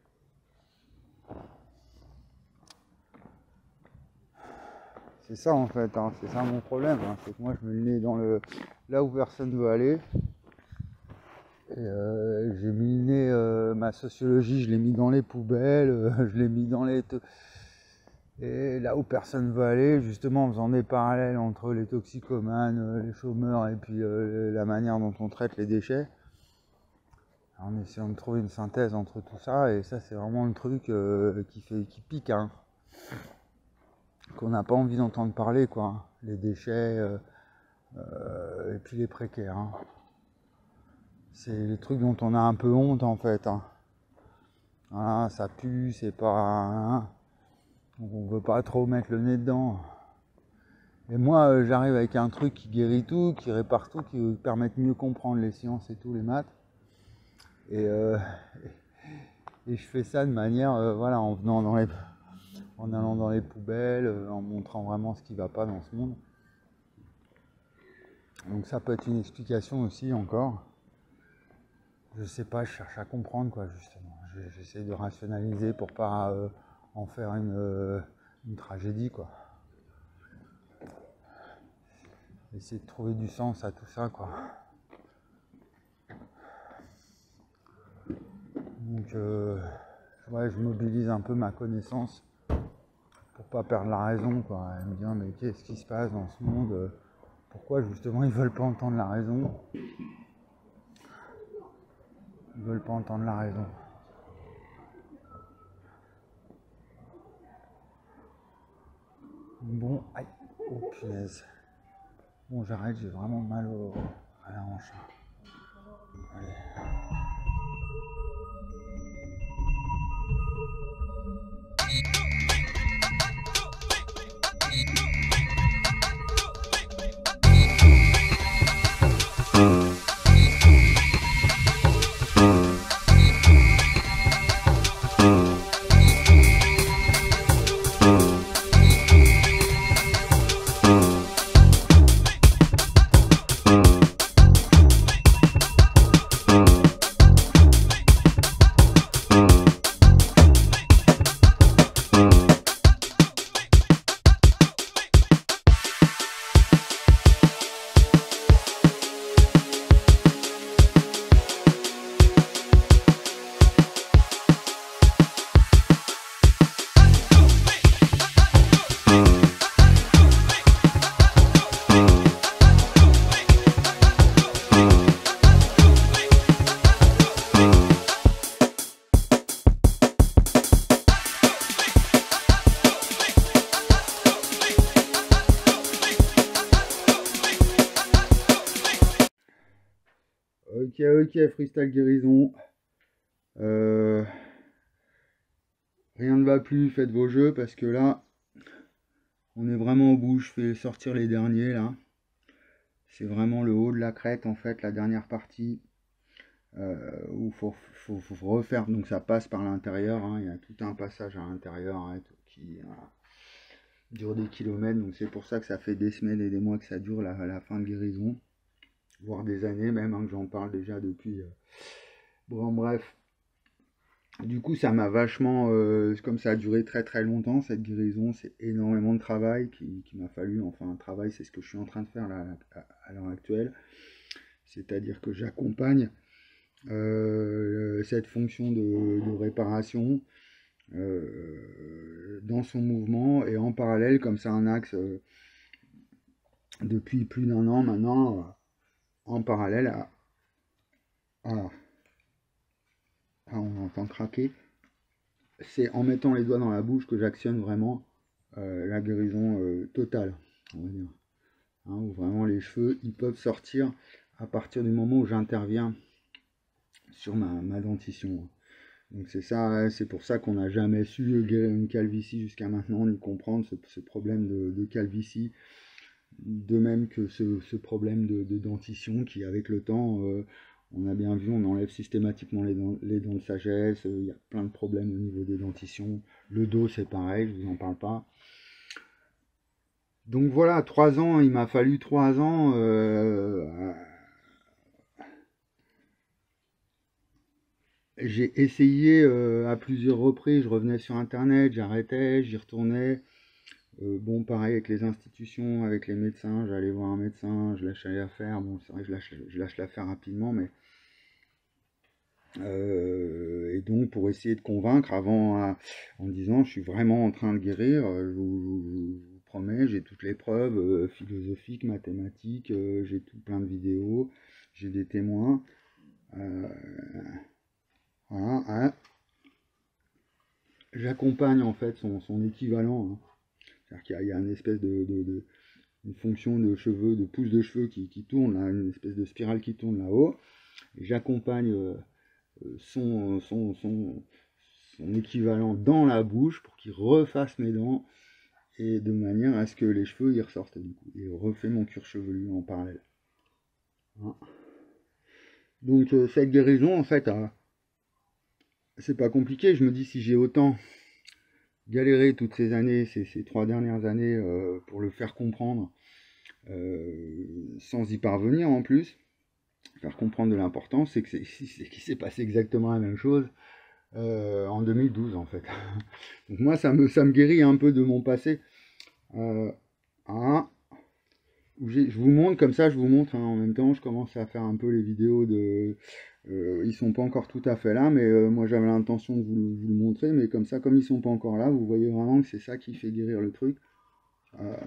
C'est ça en fait, hein, c'est ça mon problème, hein, c'est que moi je me mets dans le là où personne ne veut aller. Et euh, j'ai mis le nez, euh, ma sociologie, je l'ai mis dans les poubelles, euh, je l'ai mis dans les... Et là où personne ne veut aller, justement en faisant des parallèles entre les toxicomanes, euh, les chômeurs et puis euh, la manière dont on traite les déchets. En essayant de trouver une synthèse entre tout ça, et ça c'est vraiment le truc euh, qui, fait, qui pique. Hein. Qu'on n'a pas envie d'entendre parler, quoi. Les déchets, euh, euh, et puis les précaires. Hein. C'est les trucs dont on a un peu honte, en fait. Hein. Voilà, ça pue, c'est pas... Hein. Donc on veut pas trop mettre le nez dedans. Et moi, euh, j'arrive avec un truc qui guérit tout, qui répare tout, qui permet de mieux comprendre les sciences et tout, les maths. Et, euh, et je fais ça de manière, euh, voilà, en venant dans les... en allant dans les poubelles, en montrant vraiment ce qui ne va pas dans ce monde. Donc ça peut être une explication aussi encore. Je sais pas, je cherche à comprendre quoi justement. J'essaie de rationaliser pour pas euh, en faire une, euh, une tragédie quoi. Essayer de trouver du sens à tout ça quoi. Donc euh, ouais, je mobilise un peu ma connaissance. Pour pas perdre la raison quoi, et me dire mais qu'est-ce qui se passe dans ce monde, pourquoi justement ils veulent pas entendre la raison, ils veulent pas entendre la raison. Bon, aïe, oh punaise, bon j'arrête, j'ai vraiment mal au, à la hanche. Allez. Ok, ok, freestyle guérison. Euh, rien ne va plus, faites vos jeux parce que là, on est vraiment au bout. Je fais sortir les derniers là. C'est vraiment le haut de la crête en fait, la dernière partie. Euh, où il faut, faut, faut refaire, donc ça passe par l'intérieur, hein. Il y a tout un passage à l'intérieur, hein, qui euh, dure des kilomètres, donc c'est pour ça que ça fait des semaines et des mois que ça dure la, la fin de guérison, voire des années même, hein, que j'en parle déjà depuis. Euh... Bon bref, du coup ça m'a vachement, euh, comme ça a duré très très longtemps cette guérison, c'est énormément de travail qui, qui m'a fallu, enfin un travail, c'est ce que je suis en train de faire là, à, à l'heure actuelle, c'est-à-dire que j'accompagne Euh, cette fonction de, de réparation euh, dans son mouvement et en parallèle, comme ça un axe euh, depuis plus d'un an maintenant, euh, en parallèle à, à, à on entend craquer, c'est en mettant les doigts dans la bouche que j'actionne vraiment euh, la guérison euh, totale, on va dire, hein, où vraiment les cheveux ils peuvent sortir à partir du moment où j'interviens sur ma, ma dentition. Donc c'est ça, c'est pour ça qu'on n'a jamais su guérir une calvitie jusqu'à maintenant, ni comprendre ce, ce problème de, de calvitie, de même que ce, ce problème de, de dentition qui, avec le temps, euh, on a bien vu, on enlève systématiquement les dents, les dents de sagesse, il euh, y a plein de problèmes au niveau des dentitions, le dos c'est pareil, je vous en parle pas. Donc voilà, trois ans, il m'a fallu trois ans euh, j'ai essayé euh, à plusieurs reprises, je revenais sur internet, j'arrêtais, j'y retournais. Euh, bon, pareil avec les institutions, avec les médecins, j'allais voir un médecin, je lâchais l'affaire. Bon, c'est vrai que je lâche, je lâche l'affaire rapidement, mais. Euh, et donc, pour essayer de convaincre avant, à, en disant je suis vraiment en train de guérir, je vous, je vous promets, j'ai toutes les preuves euh, philosophiques, mathématiques, euh, j'ai tout plein de vidéos, j'ai des témoins. Euh, voilà, hein. J'accompagne en fait son, son équivalent. Hein. C'est-à-dire qu'il y a, il y a une espèce de, de, de une fonction de cheveux, de pouce de cheveux qui, qui tourne, là, une espèce de spirale qui tourne là-haut. J'accompagne euh, son, son, son, son équivalent dans la bouche pour qu'il refasse mes dents et de manière à ce que les cheveux y ressortent du coup. Et refait mon cuir chevelu en parallèle. Hein. Donc euh, cette guérison en fait, euh, c'est pas compliqué. Je me dis si j'ai autant galéré toutes ces années, ces, ces trois dernières années euh, pour le faire comprendre, euh, sans y parvenir en plus, faire comprendre de l'importance, c'est que c'est qu'il s'est passé exactement la même chose euh, en deux mille douze en fait. Donc moi ça me, ça me guérit un peu de mon passé. Euh, hein, je vous montre comme ça, je vous montre hein, en même temps, je commence à faire un peu les vidéos de... Euh, ils sont pas encore tout à fait là, mais euh, moi j'avais l'intention de vous, vous, le montrer, mais comme ça, comme ils sont pas encore là, vous voyez vraiment que c'est ça qui fait guérir le truc. Euh,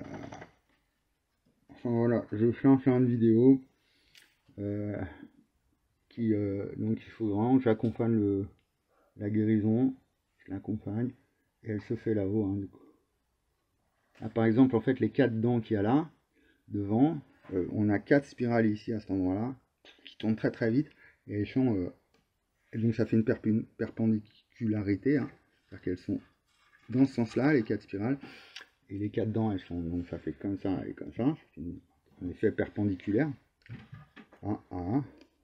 enfin voilà, je fais un fin de vidéo. Euh, qui, euh, donc il faut vraiment que j'accompagne le, la guérison, je l'accompagne, et elle se fait là-haut. Hein, du coup. Là, par exemple, en fait, les quatre dents qu'il y a là, devant, euh, on a quatre spirales ici à cet endroit-là, qui tournent très très vite, et elles sont, euh, et donc ça fait une perp- perpendicularité, hein, c'est-à-dire qu'elles sont dans ce sens-là, les quatre spirales, et les quatre dents, elles sont, donc ça fait comme ça et comme ça, c'est un effet perpendiculaire. Un, un.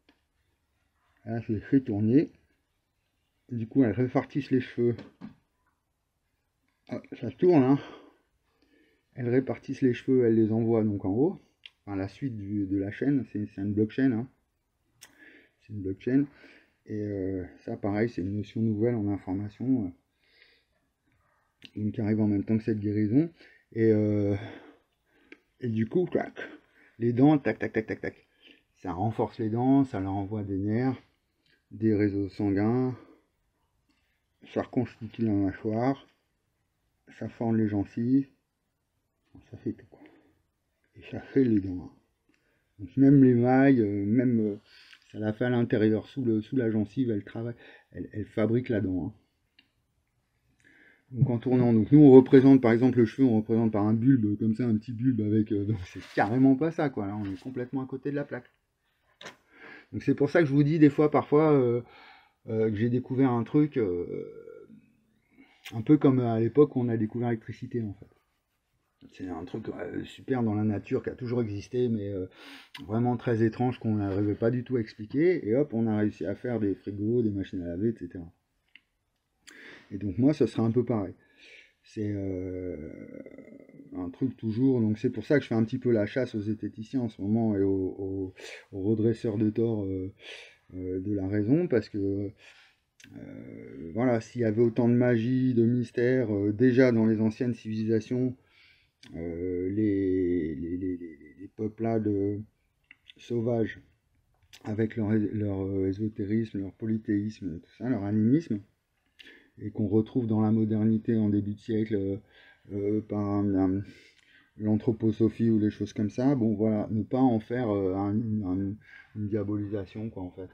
Là, je les fais tourner. Du coup, elles répartissent les cheveux. Ah, ça tourne, hein. Elles répartissent les cheveux, elles les envoient donc en haut. Enfin, la suite du, de la chaîne, c'est une blockchain. Hein. C'est une blockchain. Et euh, ça, pareil, c'est une notion nouvelle en information. Euh, donc, qui arrive en même temps que cette guérison. Et, euh, et du coup, clac, les dents, tac, tac, tac, tac, tac. Ça renforce les dents, ça leur envoie des nerfs, des réseaux sanguins. Ça reconstitue la mâchoire. Ça forme les gencives. Ça fait tout quoi. Et ça fait les dents. Donc même les mailles, euh, même euh, ça la fait à l'intérieur, sous, le, sous la gencive, elle travaille, elle, elle fabrique la dent. Hein. Donc en tournant, donc nous on représente par exemple le cheveu, on représente par un bulbe comme ça, un petit bulbe avec, euh, donc c'est carrément pas ça quoi. Là on est complètement à côté de la plaque. Donc c'est pour ça que je vous dis des fois, parfois, euh, euh, que j'ai découvert un truc, euh, un peu comme à l'époque où on a découvert l'électricité en fait. C'est un truc euh, super dans la nature qui a toujours existé, mais euh, vraiment très étrange qu'on n'arrivait pas du tout à expliquer. Et hop, on a réussi à faire des frigos, des machines à laver, et cetera. Et donc moi, ce sera un peu pareil. C'est euh, un truc toujours, donc c'est pour ça que je fais un petit peu la chasse aux zététiciens en ce moment et aux, aux, aux redresseurs de tort euh, euh, de la raison, parce que euh, voilà, s'il y avait autant de magie, de mystère, euh, déjà dans les anciennes civilisations, euh, les, les, les, les peuplades sauvages, avec leur, leur ésotérisme, leur polythéisme, tout ça, leur animisme, et qu'on retrouve dans la modernité en début de siècle euh, euh, par l'anthroposophie ou les choses comme ça, bon voilà, ne pas en faire euh, un, un, une diabolisation quoi en fait.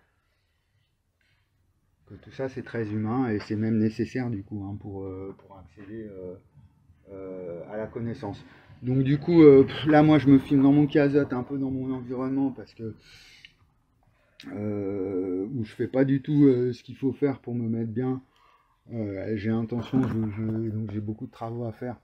Que tout ça c'est très humain et c'est même nécessaire du coup hein, pour, euh, pour accéder euh, euh, à la connaissance. Donc du coup euh, là moi je me filme dans mon casotte, un peu dans mon environnement parce que euh, où je fais pas du tout euh, ce qu'il faut faire pour me mettre bien. Euh, j'ai intention, je, je, donc j'ai beaucoup de travaux à faire.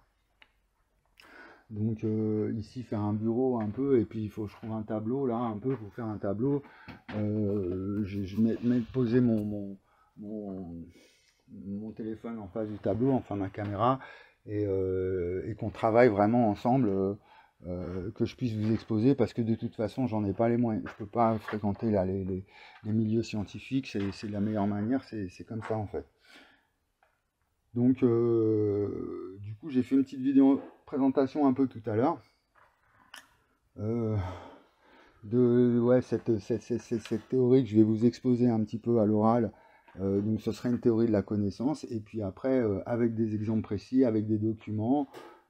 Donc euh, ici faire un bureau un peu, et puis il faut que je trouve un tableau là un peu pour faire un tableau. Euh, je je mets, mets poser mon, mon, mon, mon téléphone en face du tableau, enfin ma caméra, et, euh, et qu'on travaille vraiment ensemble, euh, euh, que je puisse vous exposer, parce que de toute façon j'en ai pas les moyens. Je peux pas fréquenter là, les, les, les milieux scientifiques, c'est la meilleure manière, c'est comme ça en fait. Donc, euh, du coup, j'ai fait une petite vidéo présentation un peu tout à l'heure euh, de ouais, cette, cette, cette, cette théorie que je vais vous exposer un petit peu à l'oral. Euh, donc, ce serait une théorie de la connaissance. Et puis après, euh, avec des exemples précis, avec des documents,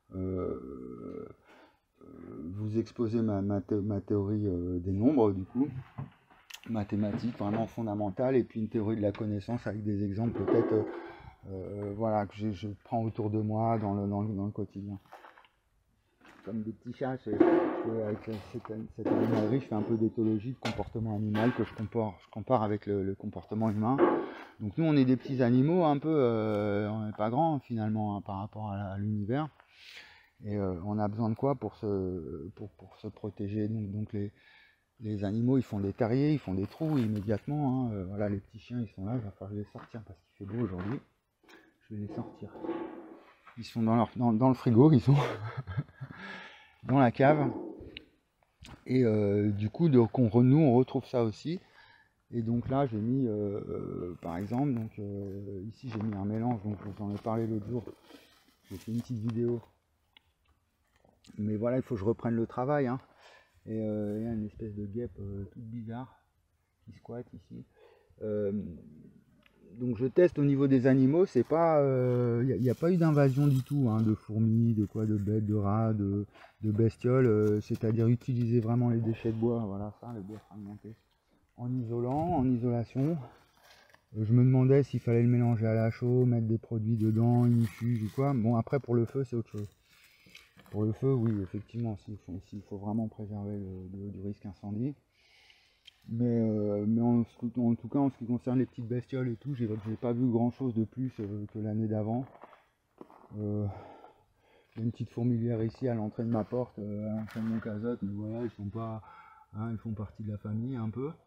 euh, vous exposer ma, ma, thé ma théorie euh, des nombres, du coup, mathématique, vraiment fondamentale. Et puis une théorie de la connaissance avec des exemples peut-être... Euh, Euh, voilà, que je, je prends autour de moi dans le, dans le, dans le quotidien. Comme des petits chats, je, je, avec cette, cette animalerie, je fais un peu d'éthologie de comportement animal que je compare, je compare avec le, le comportement humain. Donc nous, on est des petits animaux un peu, euh, on n'est pas grands finalement hein, par rapport à l'univers. Et euh, on a besoin de quoi pour se, pour, pour se protéger. Donc, donc les, les animaux, ils font des terriers, ils font des trous immédiatement. Hein. Euh, voilà, les petits chiens, ils sont là, il va falloir les sortir parce qu'il fait beau aujourd'hui. Je vais les sortir. Ils sont dans, leur, dans, dans le frigo, ils sont dans la cave. Et euh, du coup, donc on, nous, on retrouve ça aussi. Et donc là, j'ai mis, euh, euh, par exemple, donc euh, ici j'ai mis un mélange. Donc je vous en ai parlé l'autre jour. J'ai fait une petite vidéo. Mais voilà, il faut que je reprenne le travail. Hein. Et euh, il y a une espèce de guêpe euh, toute bizarre qui squatte ici. Euh, Donc je teste au niveau des animaux, c'est pas, il euh, n'y a, a pas eu d'invasion du tout, hein, de fourmis, de quoi, de bêtes, de rats, de, de bestioles, euh, c'est-à-dire utiliser vraiment les déchets de bois, voilà ça, les bois fragmentés, en isolant, en isolation. Euh, je me demandais s'il fallait le mélanger à la chaux, mettre des produits dedans, une fuge ou quoi. Bon après pour le feu c'est autre chose. Pour le feu oui effectivement, s'il faut, s'il faut vraiment préserver le, le, du risque incendie. Mais, euh, mais en, en tout cas, en ce qui concerne les petites bestioles et tout, j'ai pas vu grand chose de plus euh, que l'année d'avant. Euh, il y a une petite fourmilière ici à l'entrée de ma porte, euh, à l'entrée de mon casotte, mais voilà, ils sont pas, hein, ils font partie de la famille un peu.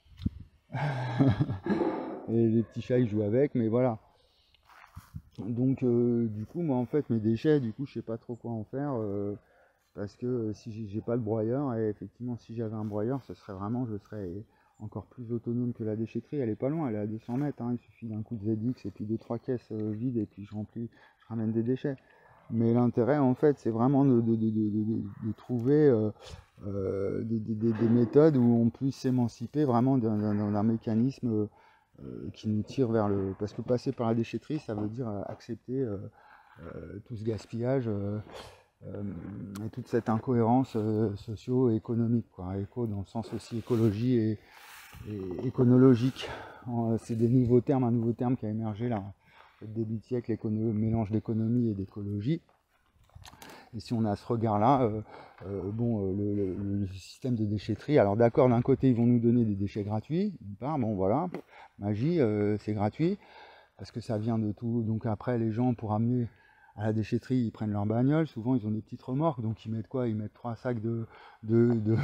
Et les petits chats ils jouent avec, mais voilà. Donc euh, du coup, moi en fait, mes déchets, du coup, je sais pas trop quoi en faire. Euh, parce que euh, si j'ai pas le broyeur, et effectivement si j'avais un broyeur, ce serait vraiment, je serais encore plus autonome que la déchetterie. Elle est pas loin, elle est à deux cents mètres, hein. Il suffit d'un coup de Z X et puis deux trois caisses euh, vides et puis je remplis, je ramène des déchets. Mais l'intérêt en fait c'est vraiment de, de, de, de, de trouver euh, euh, des, des, des méthodes où on puisse s'émanciper vraiment d'un mécanisme euh, qui nous tire vers le... Parce que passer par la déchetterie, ça veut dire accepter euh, euh, tout ce gaspillage euh, Euh, et toute cette incohérence euh, socio-économique, quoi, éco dans le sens aussi écologie et, et éconologique. Euh, c'est des nouveaux termes, un nouveau terme qui a émergé là, au début de siècle, mélange d'économie et d'écologie. Et si on a ce regard-là, euh, euh, bon, euh, le, le, le système de déchetterie, alors d'accord, d'un côté, ils vont nous donner des déchets gratuits, d'une part, bon voilà, magie, euh, c'est gratuit, parce que ça vient de tout. Donc après, les gens, pour amener à la déchetterie, ils prennent leur bagnole, souvent ils ont des petites remorques, donc ils mettent quoi? Ils mettent trois sacs de... de, de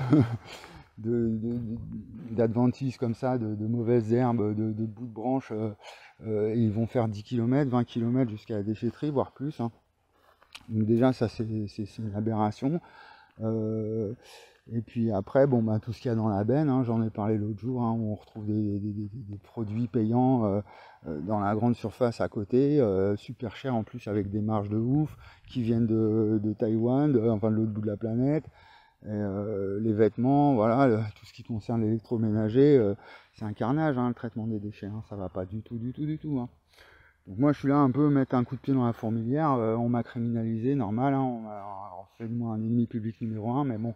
d'adventices comme ça, de, de mauvaises herbes, de, de bouts de branches, euh, euh, et ils vont faire dix kilomètres, vingt kilomètres jusqu'à la déchetterie, voire plus, hein. Donc déjà ça c'est une aberration. Euh, et puis après, bon bah tout ce qu'il y a dans la benne, hein, j'en ai parlé l'autre jour, hein, où on retrouve des, des, des, des produits payants euh, euh, dans la grande surface à côté, euh, super cher en plus avec des marges de ouf, qui viennent de, de Taïwan, de, enfin de l'autre bout de la planète. Et, euh, les vêtements, voilà, le, tout ce qui concerne l'électroménager, euh, c'est un carnage, hein, le traitement des déchets, hein, ça va pas du tout, du tout, du tout, hein. Donc moi je suis là un peu mettre un coup de pied dans la fourmilière, euh, on m'a criminalisé, normal, hein, on, on fait de moi un ennemi public numéro un, mais bon,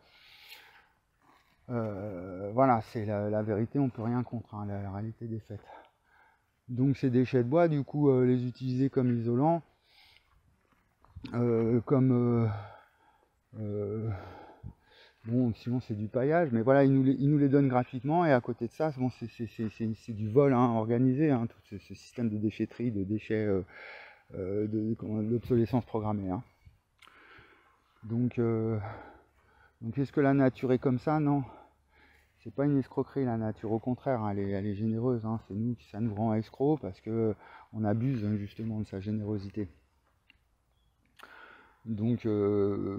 euh, voilà, c'est la, la vérité, on peut rien contre, hein, la, la réalité des faits. Donc ces déchets de bois, du coup, euh, les utiliser comme isolant, euh, comme... Euh, euh, bon, sinon c'est du paillage, mais voilà, ils nous, les, ils nous les donnent gratuitement, et à côté de ça, bon, c'est du vol, hein, organisé, hein, tout ce, ce système de déchetterie, de déchets, euh, euh, de, de l'obsolescence programmée, hein. Donc, euh, donc est-ce que la nature est comme ça? Non. C'est pas une escroquerie, la nature, au contraire, hein, elle, est, elle est généreuse, hein. C'est nous qui ça nous rend escrocs parce que on abuse, hein, justement de sa générosité. Donc, euh,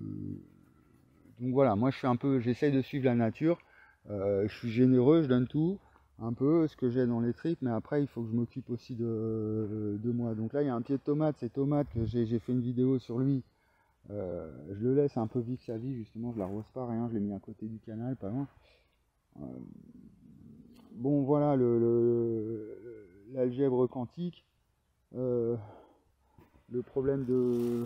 donc voilà, moi je suis un peu, j'essaye de suivre la nature, euh, je suis généreux, je donne tout, un peu ce que j'ai dans les tripes, mais après il faut que je m'occupe aussi de, de moi. Donc là il y a un pied de tomate, c'est tomate que j'ai fait une vidéo sur lui, euh, je le laisse un peu vivre sa vie, justement, je l'arrose pas, rien, je l'ai mis à côté du canal, pas loin. Euh, bon voilà, l'algèbre quantique, euh, le problème de...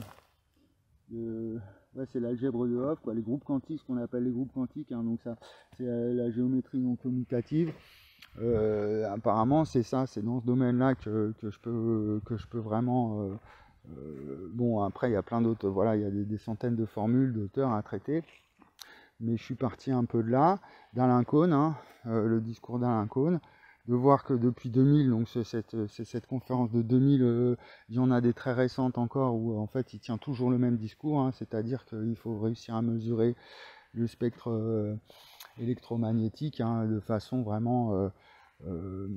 de ouais, c'est l'algèbre de Hopf, quoi, les groupes quantiques, ce qu'on appelle les groupes quantiques, hein, donc ça, c'est la, la géométrie non commutative. Euh, apparemment, c'est ça, c'est dans ce domaine-là que, que je peux que je peux vraiment. Euh, euh, bon, après, il y a plein d'autres. Voilà, il y a des, des centaines de formules d'auteurs à traiter, mais je suis parti un peu de là, d'Alain Cohn, hein, euh, le discours d'Alain Cohn, de voir que depuis deux mille, donc c'est cette, cette conférence de deux mille, euh, il y en a des très récentes encore où en fait il tient toujours le même discours, hein, c'est-à-dire qu'il faut réussir à mesurer le spectre euh, électromagnétique, hein, de façon vraiment euh, euh,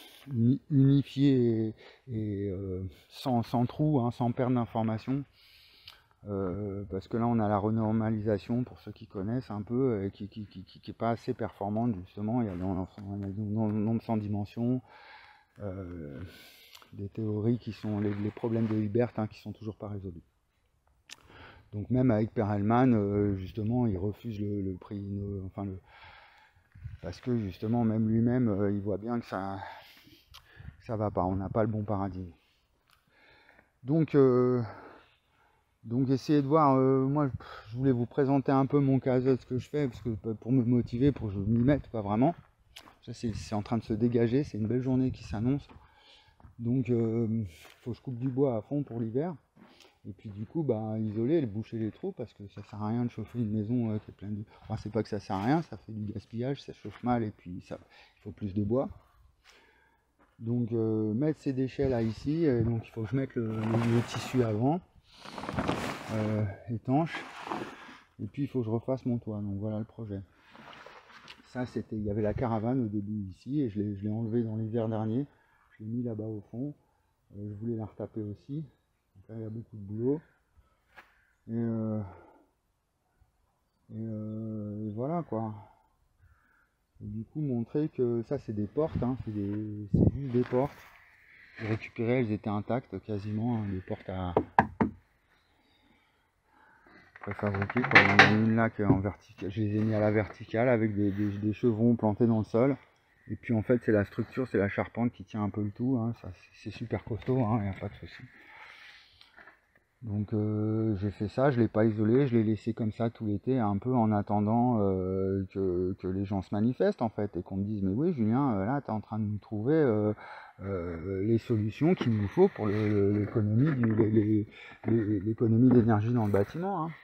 unifiée et, et euh, sans, sans trou, hein, sans perte d'information. Euh, parce que là on a la renormalisation, pour ceux qui connaissent un peu, et qui n'est qui, qui, qui pas assez performante, justement. Il y a dans le nombre sans dimension, euh, des théories qui sont les, les problèmes de Hilbert, hein, qui sont toujours pas résolus. Donc même avec Perelman, euh, justement, il refuse le, le prix, le, enfin le, parce que justement même lui-même, euh, il voit bien que ça ça va pas, on n'a pas le bon paradigme. Donc euh, Donc essayez de voir, euh, moi je voulais vous présenter un peu mon caseux, ce que je fais, parce que pour me motiver, pour que je m'y mette, pas vraiment. Ça c'est en train de se dégager, c'est une belle journée qui s'annonce. Donc il euh, faut que je coupe du bois à fond pour l'hiver. Et puis du coup, bah, isoler, boucher les trous, parce que ça sert à rien de chauffer une maison euh, qui est pleine de... Enfin c'est pas que ça sert à rien, ça fait du gaspillage, ça chauffe mal, et puis ça, il faut plus de bois. Donc euh, mettre ces déchets là ici, et donc il faut que je mette le, le, le tissu avant. Euh, étanche, et puis il faut que je refasse mon toit. Donc voilà le projet. Ça c'était, il y avait la caravane au début ici, et je l'ai enlevé dans l'hiver dernier, je l'ai mis là-bas au fond. Euh, je voulais la retaper aussi, donc là il y a beaucoup de boulot, et, euh, et, euh, et voilà quoi. Et du coup montrer que ça c'est des portes, hein, c'est juste des portes. J'ai récupéré, elles étaient intactes quasiment, hein, des portes à préfabriquées. Il y en a une là qui est en verticale, je les ai mis à la verticale avec des, des, des chevrons plantés dans le sol. Et puis en fait c'est la structure, c'est la charpente qui tient un peu le tout, hein. C'est super costaud, il hein, n'y a pas de souci. Donc euh, j'ai fait ça, je l'ai pas isolé, je l'ai laissé comme ça tout l'été, un peu en attendant euh, que, que les gens se manifestent en fait, et qu'on me dise mais oui Julien, euh, là tu es en train de nous trouver euh, euh, les solutions qu'il nous faut pour l'économie l'économie d'énergie dans le bâtiment. Hein.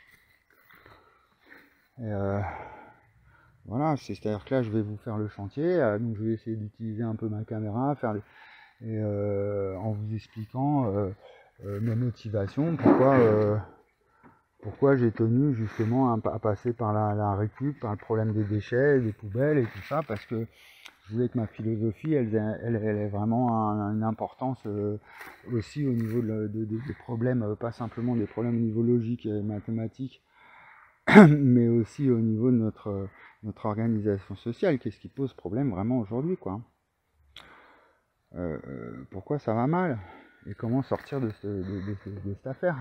Et, euh, voilà, c'est-à-dire que là je vais vous faire le chantier, euh, donc je vais essayer d'utiliser un peu ma caméra, faire des, et euh, en vous expliquant euh, euh, mes motivations, pourquoi, euh, pourquoi j'ai tenu justement à, à passer par la, la récup, par le problème des déchets, des poubelles et tout ça, parce que je voulais que ma philosophie, elle, elle, elle ait vraiment un, une importance euh, aussi au niveau de, de, de, des problèmes, euh, pas simplement des problèmes au niveau logique et mathématique, mais aussi au niveau de notre, notre organisation sociale. Qu'est-ce qui pose problème vraiment aujourd'hui, quoi. Euh, pourquoi ça va mal et comment sortir de, ce, de, de, de, de cette affaire.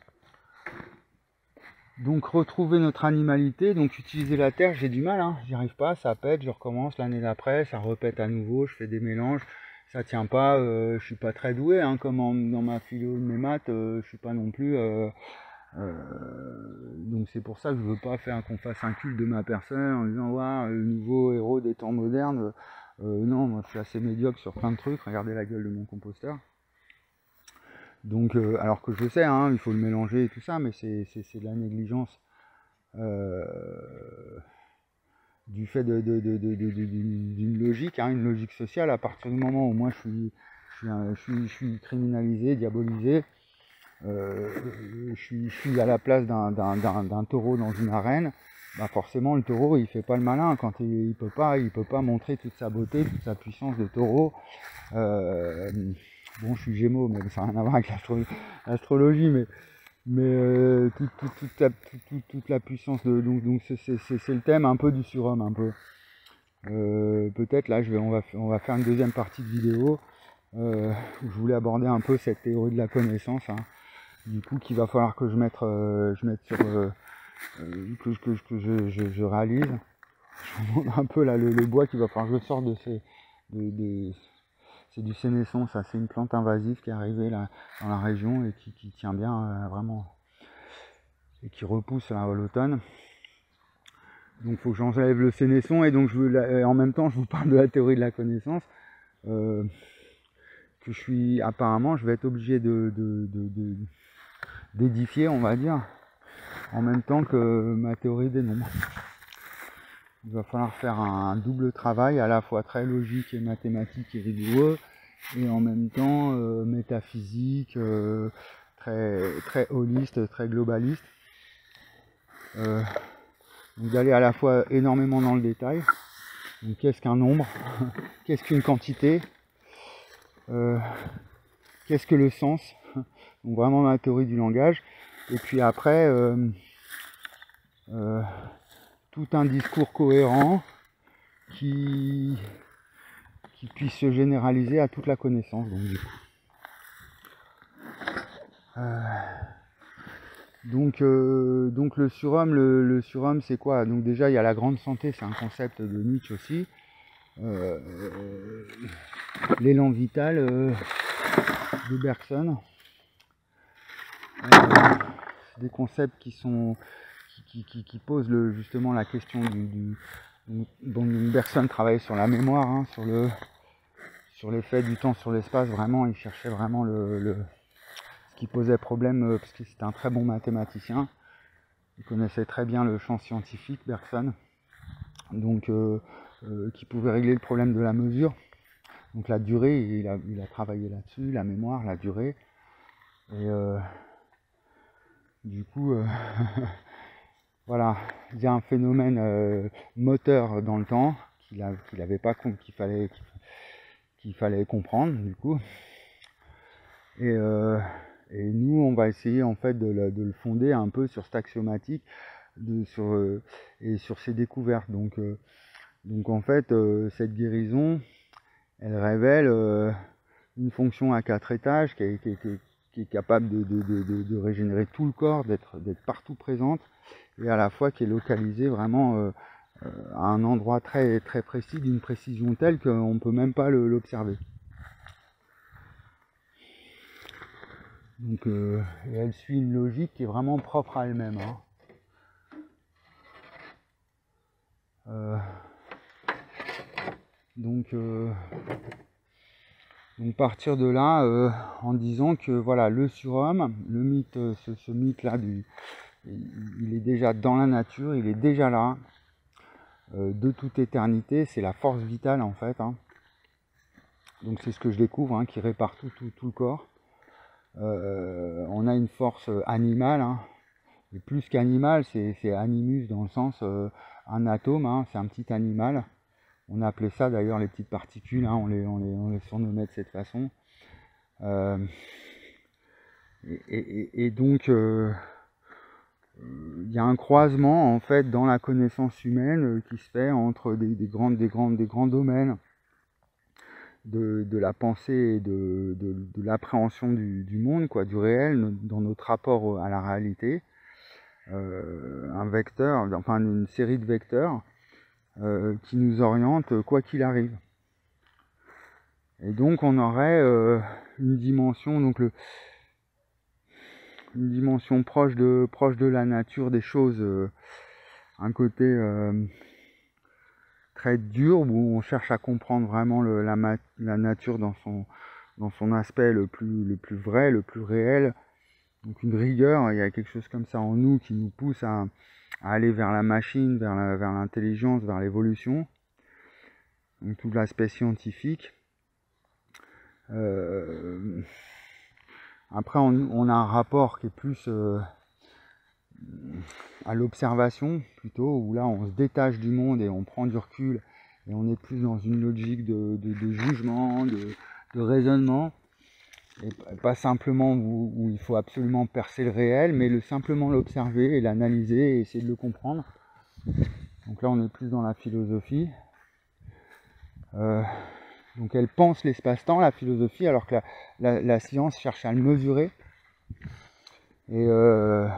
Donc retrouver notre animalité, donc utiliser la terre, j'ai du mal, hein, j'y arrive pas, ça pète, je recommence l'année d'après, ça repète à nouveau, je fais des mélanges, ça tient pas, euh, je suis pas très doué, hein, comme en, dans ma philo de mes maths, euh, je suis pas non plus... Euh, euh, donc c'est pour ça que je veux pas faire qu'on fasse un culte de ma personne en disant ouais, le nouveau héros des temps modernes. Euh, non, moi je suis assez médiocre sur plein de trucs, regardez la gueule de mon composteur. Donc, euh, alors que je sais, hein, il faut le mélanger et tout ça, mais c'est de la négligence euh, du fait de, de, de, de, de, d'une logique, hein, une logique sociale. À partir du moment où moi je suis, je suis, un, je suis, je suis criminalisé, diabolisé, euh, je, suis, je suis à la place d'un taureau dans une arène, bah forcément le taureau il fait pas le malin quand il, il peut pas, il peut pas montrer toute sa beauté, toute sa puissance de taureau. Euh, bon, je suis Gémeaux, mais ça n'a rien à voir avec l'astrologie, mais mais euh, toute, toute, toute, la, toute, toute la puissance de donc donc c'est le thème un peu du surhomme un peu. Euh, Peut-être là, je vais on va on va faire une deuxième partie de vidéo euh, où je voulais aborder un peu cette théorie de la connaissance. Hein. Du coup, qu'il va falloir que je mette euh, je mette sur euh, que, que, que je, je, je réalise. Je vous montre un peu là le, le bois qu'il va falloir que je sorte de ces de, de c'est du sénesson, ça c'est une plante invasive qui est arrivée là dans la région et qui, qui tient bien euh, vraiment et qui repousse là à l'automne. Donc il faut que j'enlève le sénesson et donc je veux, en même temps je vous parle de la théorie de la connaissance euh, que je suis apparemment je vais être obligé de, de, de, de d'édifier on va dire en même temps que ma théorie des nombres. Il va falloir faire un double travail à la fois très logique et mathématique et rigoureux et en même temps euh, métaphysique, euh, très, très holiste, très globaliste. Euh, donc d'aller à la fois énormément dans le détail. Qu'est-ce qu'un nombre? Qu'est-ce qu'une quantité? euh, Qu'est-ce que le sens? Donc vraiment dans la théorie du langage. Et puis après, euh, euh, tout un discours cohérent qui... qui puisse se généraliser à toute la connaissance. Donc, du coup. Euh, donc, euh, donc le surhomme, le, le surhomme c'est quoi? Donc déjà il y a la grande santé, c'est un concept de Nietzsche aussi. Euh, L'élan vital euh, de Bergson. Euh, c'est des concepts qui sont qui, qui, qui posent le, justement la question du, du dont Bergson travaillait sur la mémoire, hein, sur le sur l'effet du temps sur l'espace. Vraiment il cherchait vraiment le, le ce qui posait problème euh, parce que c'était un très bon mathématicien, il connaissait très bien le champ scientifique Bergson, donc euh, euh, qui pouvait régler le problème de la mesure, donc la durée, il a, il a travaillé là-dessus, la mémoire, la durée, et euh, du coup euh, voilà, il y a un phénomène euh, moteur dans le temps qu'il qu'il avait pas qu'il fallait qu'il fallait comprendre du coup, et, euh, et nous on va essayer en fait de le, de le fonder un peu sur cet axiomatique de, sur, euh, et sur ses découvertes. Donc, euh, donc en fait euh, cette guérison elle révèle euh, une fonction à quatre étages qui est, qui est, qui est capable de, de, de, de régénérer tout le corps, d'être d'être partout présente, et à la fois qui est localisée vraiment euh, à un endroit très, très précis, d'une précision telle qu'on ne peut même pas l'observer. Donc, euh, et elle suit une logique qui est vraiment propre à elle-même. Hein. Euh, donc, euh, donc partir de là euh, en disant que voilà, le surhomme, le mythe, ce, ce mythe-là, du, il est déjà dans la nature, il est déjà là, euh, de toute éternité, c'est la force vitale en fait. Hein. Donc c'est ce que je découvre, hein, qui répare tout, tout, tout le corps. Euh, on a une force animale, hein. Et plus qu'animal, c'est animus dans le sens euh, un atome, hein, c'est un petit animal. On a appelé ça d'ailleurs les petites particules, hein, on, les, on, les, on les surnommait de cette façon. Euh, et, et, et donc il euh, y a un croisement en fait dans la connaissance humaine euh, qui se fait entre des, des, grandes, des, grandes, des grands domaines de, de la pensée et de, de, de l'appréhension du, du monde, quoi, du réel, dans notre rapport à la réalité. Euh, un vecteur, enfin une série de vecteurs euh, qui nous orientent quoi qu'il arrive. Et donc on aurait euh, une dimension, donc le, une dimension proche de proche de la nature des choses, euh, un côté euh, très dur où on cherche à comprendre vraiment le, la, la nature dans son dans son aspect le plus le plus vrai, le plus réel. Donc une rigueur, il y a quelque chose comme ça en nous qui nous pousse à, à aller vers la machine, vers la, vers l'intelligence, vers l'évolution. Donc tout l'aspect scientifique. Euh, après, on, on a un rapport qui est plus euh, à l'observation, plutôt, où là, on se détache du monde et on prend du recul, et on est plus dans une logique de, de, de jugement, de, de raisonnement. Et pas simplement où, où il faut absolument percer le réel, mais le simplement l'observer et l'analyser et essayer de le comprendre. Donc là on est plus dans la philosophie. Euh, donc elle pense l'espace-temps, la philosophie, alors que la, la, la science cherche à le mesurer. Et, euh,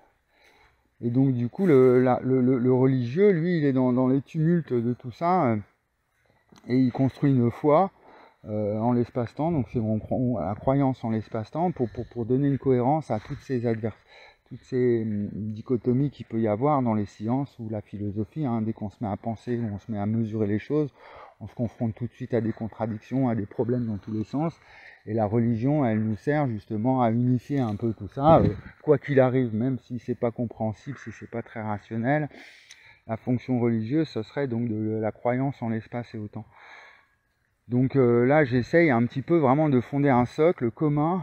et donc du coup le, la, le, le, le religieux, lui, il est dans, dans les tumultes de tout ça, euh, et il construit une foi Euh, en l'espace-temps, donc c'est la croyance en l'espace-temps pour, pour, pour donner une cohérence à toutes ces adverses, toutes ces hum, dichotomies qu'il peut y avoir dans les sciences ou la philosophie. Hein. Dès qu'on se met à penser, on se met à mesurer les choses, on se confronte tout de suite à des contradictions, à des problèmes dans tous les sens. Et la religion, elle nous sert justement à unifier un peu tout ça, euh, quoi qu'il arrive, même si c'est pas compréhensible, si c'est pas très rationnel. La fonction religieuse, ce serait donc de la croyance en l'espace et au temps. Donc euh, là, j'essaye un petit peu vraiment de fonder un socle commun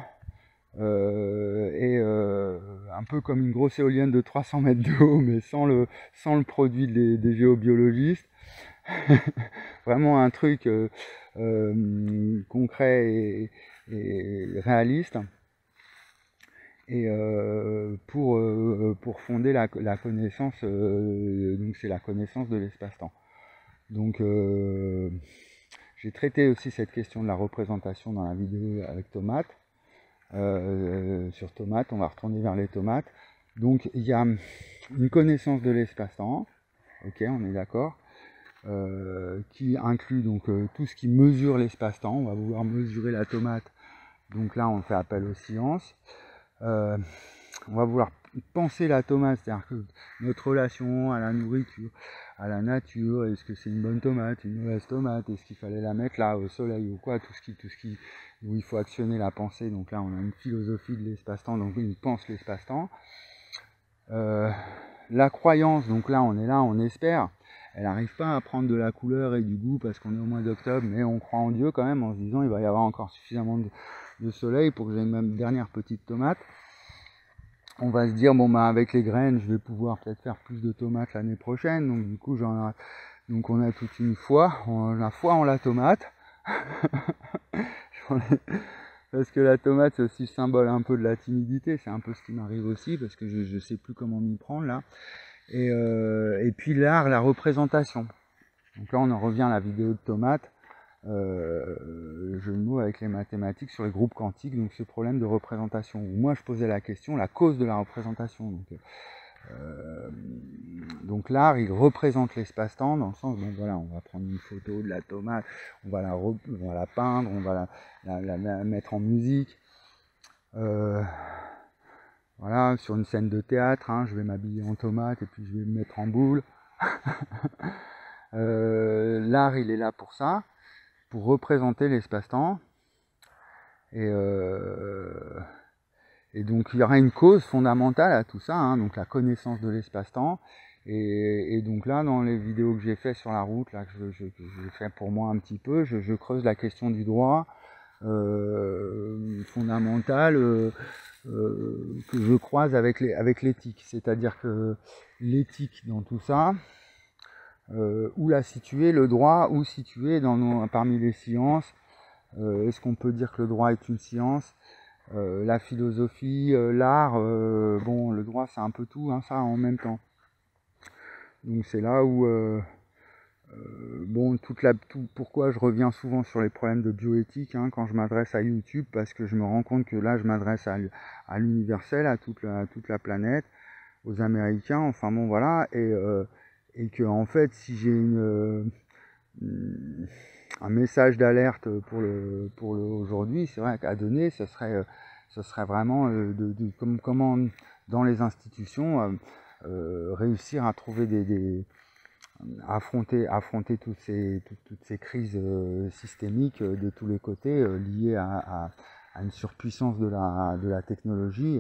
euh, et euh, un peu comme une grosse éolienne de trois cents mètres de haut, mais sans le, sans le produit des, des géobiologistes. Vraiment un truc euh, euh, concret et, et réaliste. Et euh, pour, euh, pour fonder la, la connaissance, euh, donc c'est la connaissance de l'espace-temps. Donc euh, j'ai traité aussi cette question de la représentation dans la vidéo avec tomates. Euh, sur tomates, on va retourner vers les tomates. Donc il y a une connaissance de l'espace-temps, ok, on est d'accord, euh, qui inclut donc euh, tout ce qui mesure l'espace-temps. On va vouloir mesurer la tomate, donc là on fait appel aux sciences. Euh, on va vouloir penser la tomate, c'est-à-dire que notre relation à la nourriture, à la nature, est-ce que c'est une bonne tomate, une mauvaise tomate, est-ce qu'il fallait la mettre là au soleil ou quoi, tout ce qui, tout ce qui, où il faut actionner la pensée. Donc là on a une philosophie de l'espace-temps, donc on pense l'espace-temps. Euh, la croyance, donc là on est là, on espère. Elle n'arrive pas à prendre de la couleur et du goût parce qu'on est au mois d'octobre, mais on croit en Dieu quand même en se disant il va y avoir encore suffisamment de, de soleil pour que j'ai une dernière petite tomate. On va se dire bon bah avec les graines je vais pouvoir peut-être faire plus de tomates l'année prochaine, donc du coup j'en a, donc on a toute une foi, on, la foi en la tomate. Parce que la tomate c'est aussi le symbole un peu de la timidité, c'est un peu ce qui m'arrive aussi parce que je, je sais plus comment m'y prendre là. Et, euh, et puis l'art, la représentation. Donc là on en revient à la vidéo de tomates. Euh, jeu de mots avec les mathématiques sur les groupes quantiques, donc ce problème de représentation où moi je posais la question, la cause de la représentation. Donc, euh, donc l'art il représente l'espace-temps dans le sens, bon voilà, on va prendre une photo de la tomate, on va la, on va la peindre, on va la, la, la, la mettre en musique, Euh, voilà, sur une scène de théâtre, hein, je vais m'habiller en tomate et puis je vais me mettre en boule. euh, L'art, il est là pour ça, pour représenter l'espace-temps. Et, euh, et donc il y aura une cause fondamentale à tout ça, hein, donc la connaissance de l'espace-temps. Et, et donc là, dans les vidéos que j'ai fait sur la route, là, que je, je, que j'ai fait pour moi un petit peu, je, je creuse la question du droit euh, fondamental euh, euh, que je croise avec les, avec l'éthique. C'est-à-dire que l'éthique dans tout ça, euh, où la situer, le droit, où situer dans nos, parmi les sciences. Euh, Est-ce qu'on peut dire que le droit est une science? euh, La philosophie, euh, l'art, euh, bon, le droit c'est un peu tout, hein, ça en même temps. Donc c'est là où, euh, euh, bon, toute la, tout, pourquoi je reviens souvent sur les problèmes de bioéthique hein, quand je m'adresse à YouTube, parce que je me rends compte que là je m'adresse à, à l'universel, à toute la, à toute la planète, aux Américains, enfin bon voilà, et, euh, et que en fait si j'ai une... Euh, un message d'alerte pour le pour le aujourd'hui, c'est vrai qu'à donner, ce serait ce serait vraiment de, de comme, comment dans les institutions euh, euh, réussir à trouver des, des affronter affronter toutes ces toutes, toutes ces crises euh, systémiques de tous les côtés euh, liées à, à, à une surpuissance de la de la technologie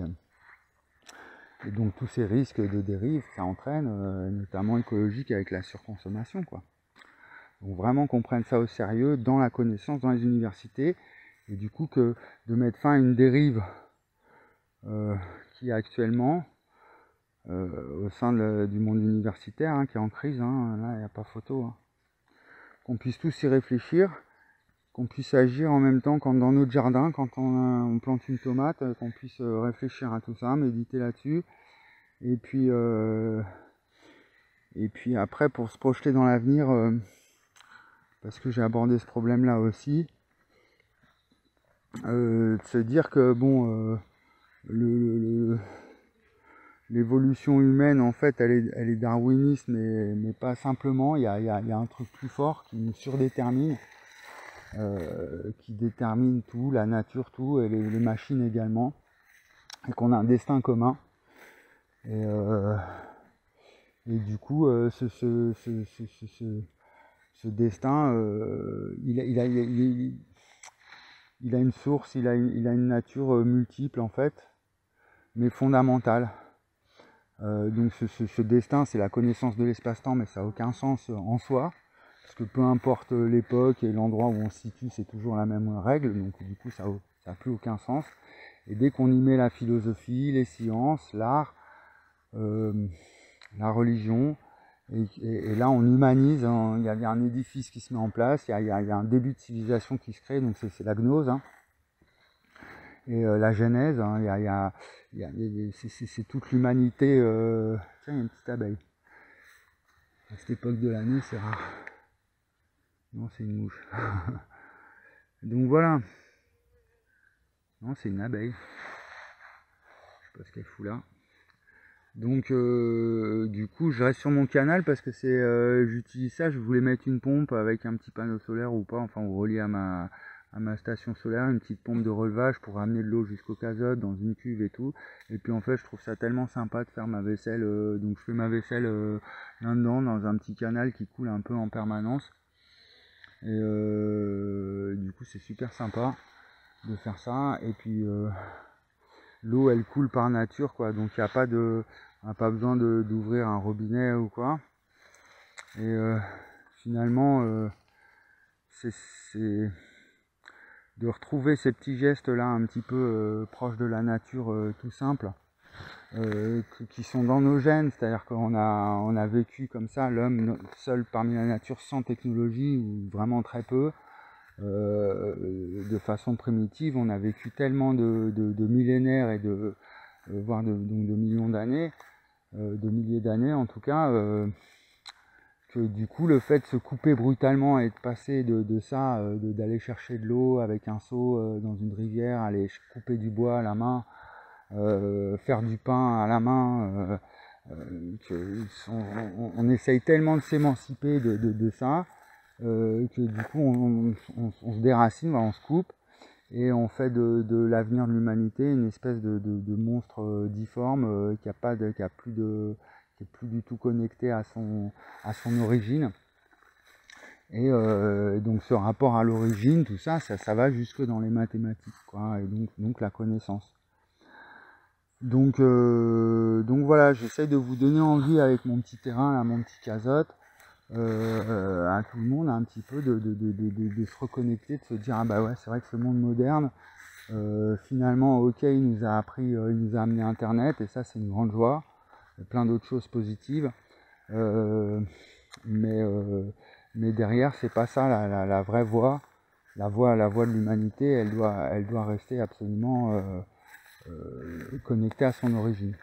et donc tous ces risques de dérive que ça entraîne, euh, notamment écologiques avec la surconsommation quoi. Donc vraiment qu'on prenne ça au sérieux dans la connaissance, dans les universités, et du coup que de mettre fin à une dérive euh, qui est actuellement euh, au sein de, du monde universitaire, hein, qui est en crise, hein, là il n'y a pas photo, hein. Qu'on puisse tous y réfléchir, qu'on puisse agir en même temps quand dans notre jardin, quand on, on plante une tomate, qu'on puisse réfléchir à tout ça, méditer là-dessus, et puis, euh, et puis après pour se projeter dans l'avenir, euh, parce que j'ai abordé ce problème-là aussi, euh, de se dire que bon, euh, le, le, l'évolution humaine en fait, elle est, elle est darwiniste, mais, mais pas simplement. Il y a, il y a, il y a un truc plus fort qui nous surdétermine, euh, qui détermine tout, la nature, tout, et les, les machines également, et qu'on a un destin commun. Et, euh, et du coup, euh, ce, ce, ce, ce, ce, ce, ce destin, euh, il, a, il, a, il, a, il, il a une source, il a une, il a une nature multiple en fait, mais fondamentale. Euh, donc ce, ce, ce destin, c'est la connaissance de l'espace-temps, mais ça n'a aucun sens en soi, parce que peu importe l'époque et l'endroit où on se situe, c'est toujours la même règle, donc du coup ça n'a plus aucun sens. Et dès qu'on y met la philosophie, les sciences, l'art, euh, la religion, et, et, et là on humanise, hein, il y, y a un édifice qui se met en place, il y a, y a, y a un début de civilisation qui se crée, donc c'est la gnose, hein. Et euh, la genèse, hein, y a, y a, y a, y a, c'est toute l'humanité. Euh... Tiens, il y a une petite abeille. À cette époque de l'année, c'est rare. Non, c'est une mouche. Donc voilà. Non, c'est une abeille. Je sais pas ce qu'elle fout là. Donc euh, du coup, je reste sur mon canal parce que c'est, euh, j'utilise ça. Je voulais mettre une pompe avec un petit panneau solaire ou pas, enfin, ou relié à ma à ma station solaire, une petite pompe de relevage pour amener de l'eau jusqu'au cazotte dans une cuve et tout. Et puis en fait je trouve ça tellement sympa de faire ma vaisselle, euh, donc je fais ma vaisselle euh, là-dedans dans un petit canal qui coule un peu en permanence. Et euh, du coup c'est super sympa de faire ça. Et puis euh, l'eau elle coule par nature quoi, donc il n'y a pas de, on n'a pas besoin d'ouvrir un robinet ou quoi. Et euh, finalement euh, c'est de retrouver ces petits gestes là un petit peu euh, proches de la nature, euh, tout simple, euh, qui sont dans nos gènes, c'est-à-dire qu'on a, on a vécu comme ça, l'homme seul parmi la nature, sans technologie ou vraiment très peu, euh, de façon primitive. On a vécu tellement de, de, de millénaires et de euh, voire de, donc de millions d'années, euh, de milliers d'années en tout cas, euh, que du coup le fait de se couper brutalement et de passer de, de ça, euh, d'aller chercher de l'eau avec un seau euh, dans une rivière, aller couper du bois à la main, euh, faire du pain à la main, euh, euh, que on, on, on essaye tellement de s'émanciper de, de, de ça, euh, que du coup on, on, on, on se déracine, on se coupe, et on fait de, de l'avenir de l'humanité une espèce de, de, de monstre euh, difforme euh, qui a pas de, qui a plus de, qui est plus du tout connecté à son, à son origine. Et euh, donc ce rapport à l'origine, tout ça, ça, ça va jusque dans les mathématiques, quoi, et donc, donc la connaissance. Donc, euh, donc voilà, j'essaye de vous donner envie avec mon petit terrain, là, mon petit casotte, euh, à tout le monde un petit peu de, de, de, de, de se reconnecter, de se dire ah bah ouais, c'est vrai que ce monde moderne, euh, finalement, ok, il nous a appris, euh, il nous a amené Internet, et ça c'est une grande joie, et plein d'autres choses positives, euh, mais euh, mais derrière c'est pas ça la, la, la vraie voie, la voie, la voie de l'humanité, elle doit, elle doit rester absolument euh, euh, connectée à son origine.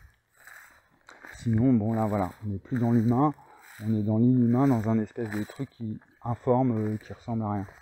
Sinon, bon là voilà, on n'est plus dans l'humain, on est dans l'inhumain, dans un espèce de truc qui informe, euh, qui ressemble à rien.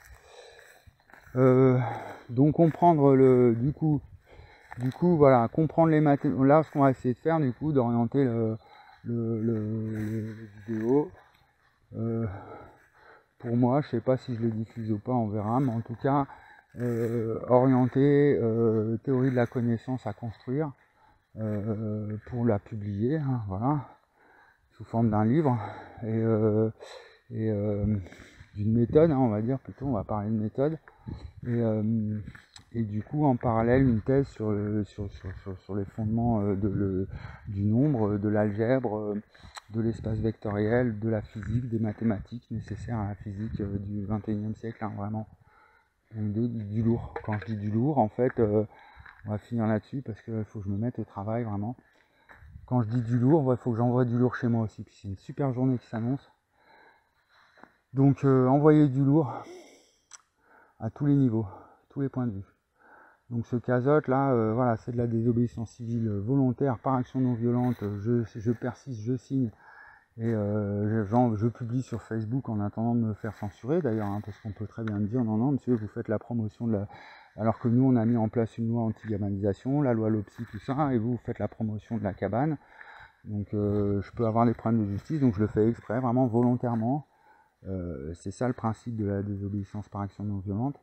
Euh, donc comprendre le, du coup, du coup voilà, comprendre les mathématiques. Là, ce qu'on va essayer de faire, du coup, d'orienter le, le, le, le vidéo. Euh, pour moi, je sais pas si je le diffuse ou pas, on verra, mais en tout cas, euh, orienter euh, théorie de la connaissance à construire euh, pour la publier, hein, voilà, sous forme d'un livre et, euh, et euh, d'une méthode, hein, on va dire plutôt, on va parler de méthode. Et, euh, et du coup, en parallèle, une thèse sur, le, sur, sur, sur, sur les fondements euh, de, le, du nombre, de l'algèbre, euh, de l'espace vectoriel, de la physique, des mathématiques nécessaires à la physique euh, du vingt et unième siècle, hein, vraiment. Donc de, du lourd. Quand je dis du lourd, en fait, euh, on va finir là-dessus parce qu'il faut que je me mette au travail, vraiment. Quand je dis du lourd, il ouais, faut que j'envoie du lourd chez moi aussi. Puis c'est une super journée qui s'annonce. Donc, euh, envoyer du lourd à tous les niveaux, tous les points de vue. Donc ce casotte là, euh, voilà, c'est de la désobéissance civile volontaire par action non violente. Je, je persiste, je signe et euh, je, je publie sur Facebook en attendant de me faire censurer d'ailleurs, hein, parce qu'on peut très bien me dire non non monsieur, vous faites la promotion de la, alors que nous on a mis en place une loi anti-gamalisation, la loi LOPSI, tout ça, et vous, vous faites la promotion de la cabane. Donc euh, je peux avoir des problèmes de justice, donc je le fais exprès, vraiment volontairement. Euh, c'est ça le principe de la désobéissance par action non violente.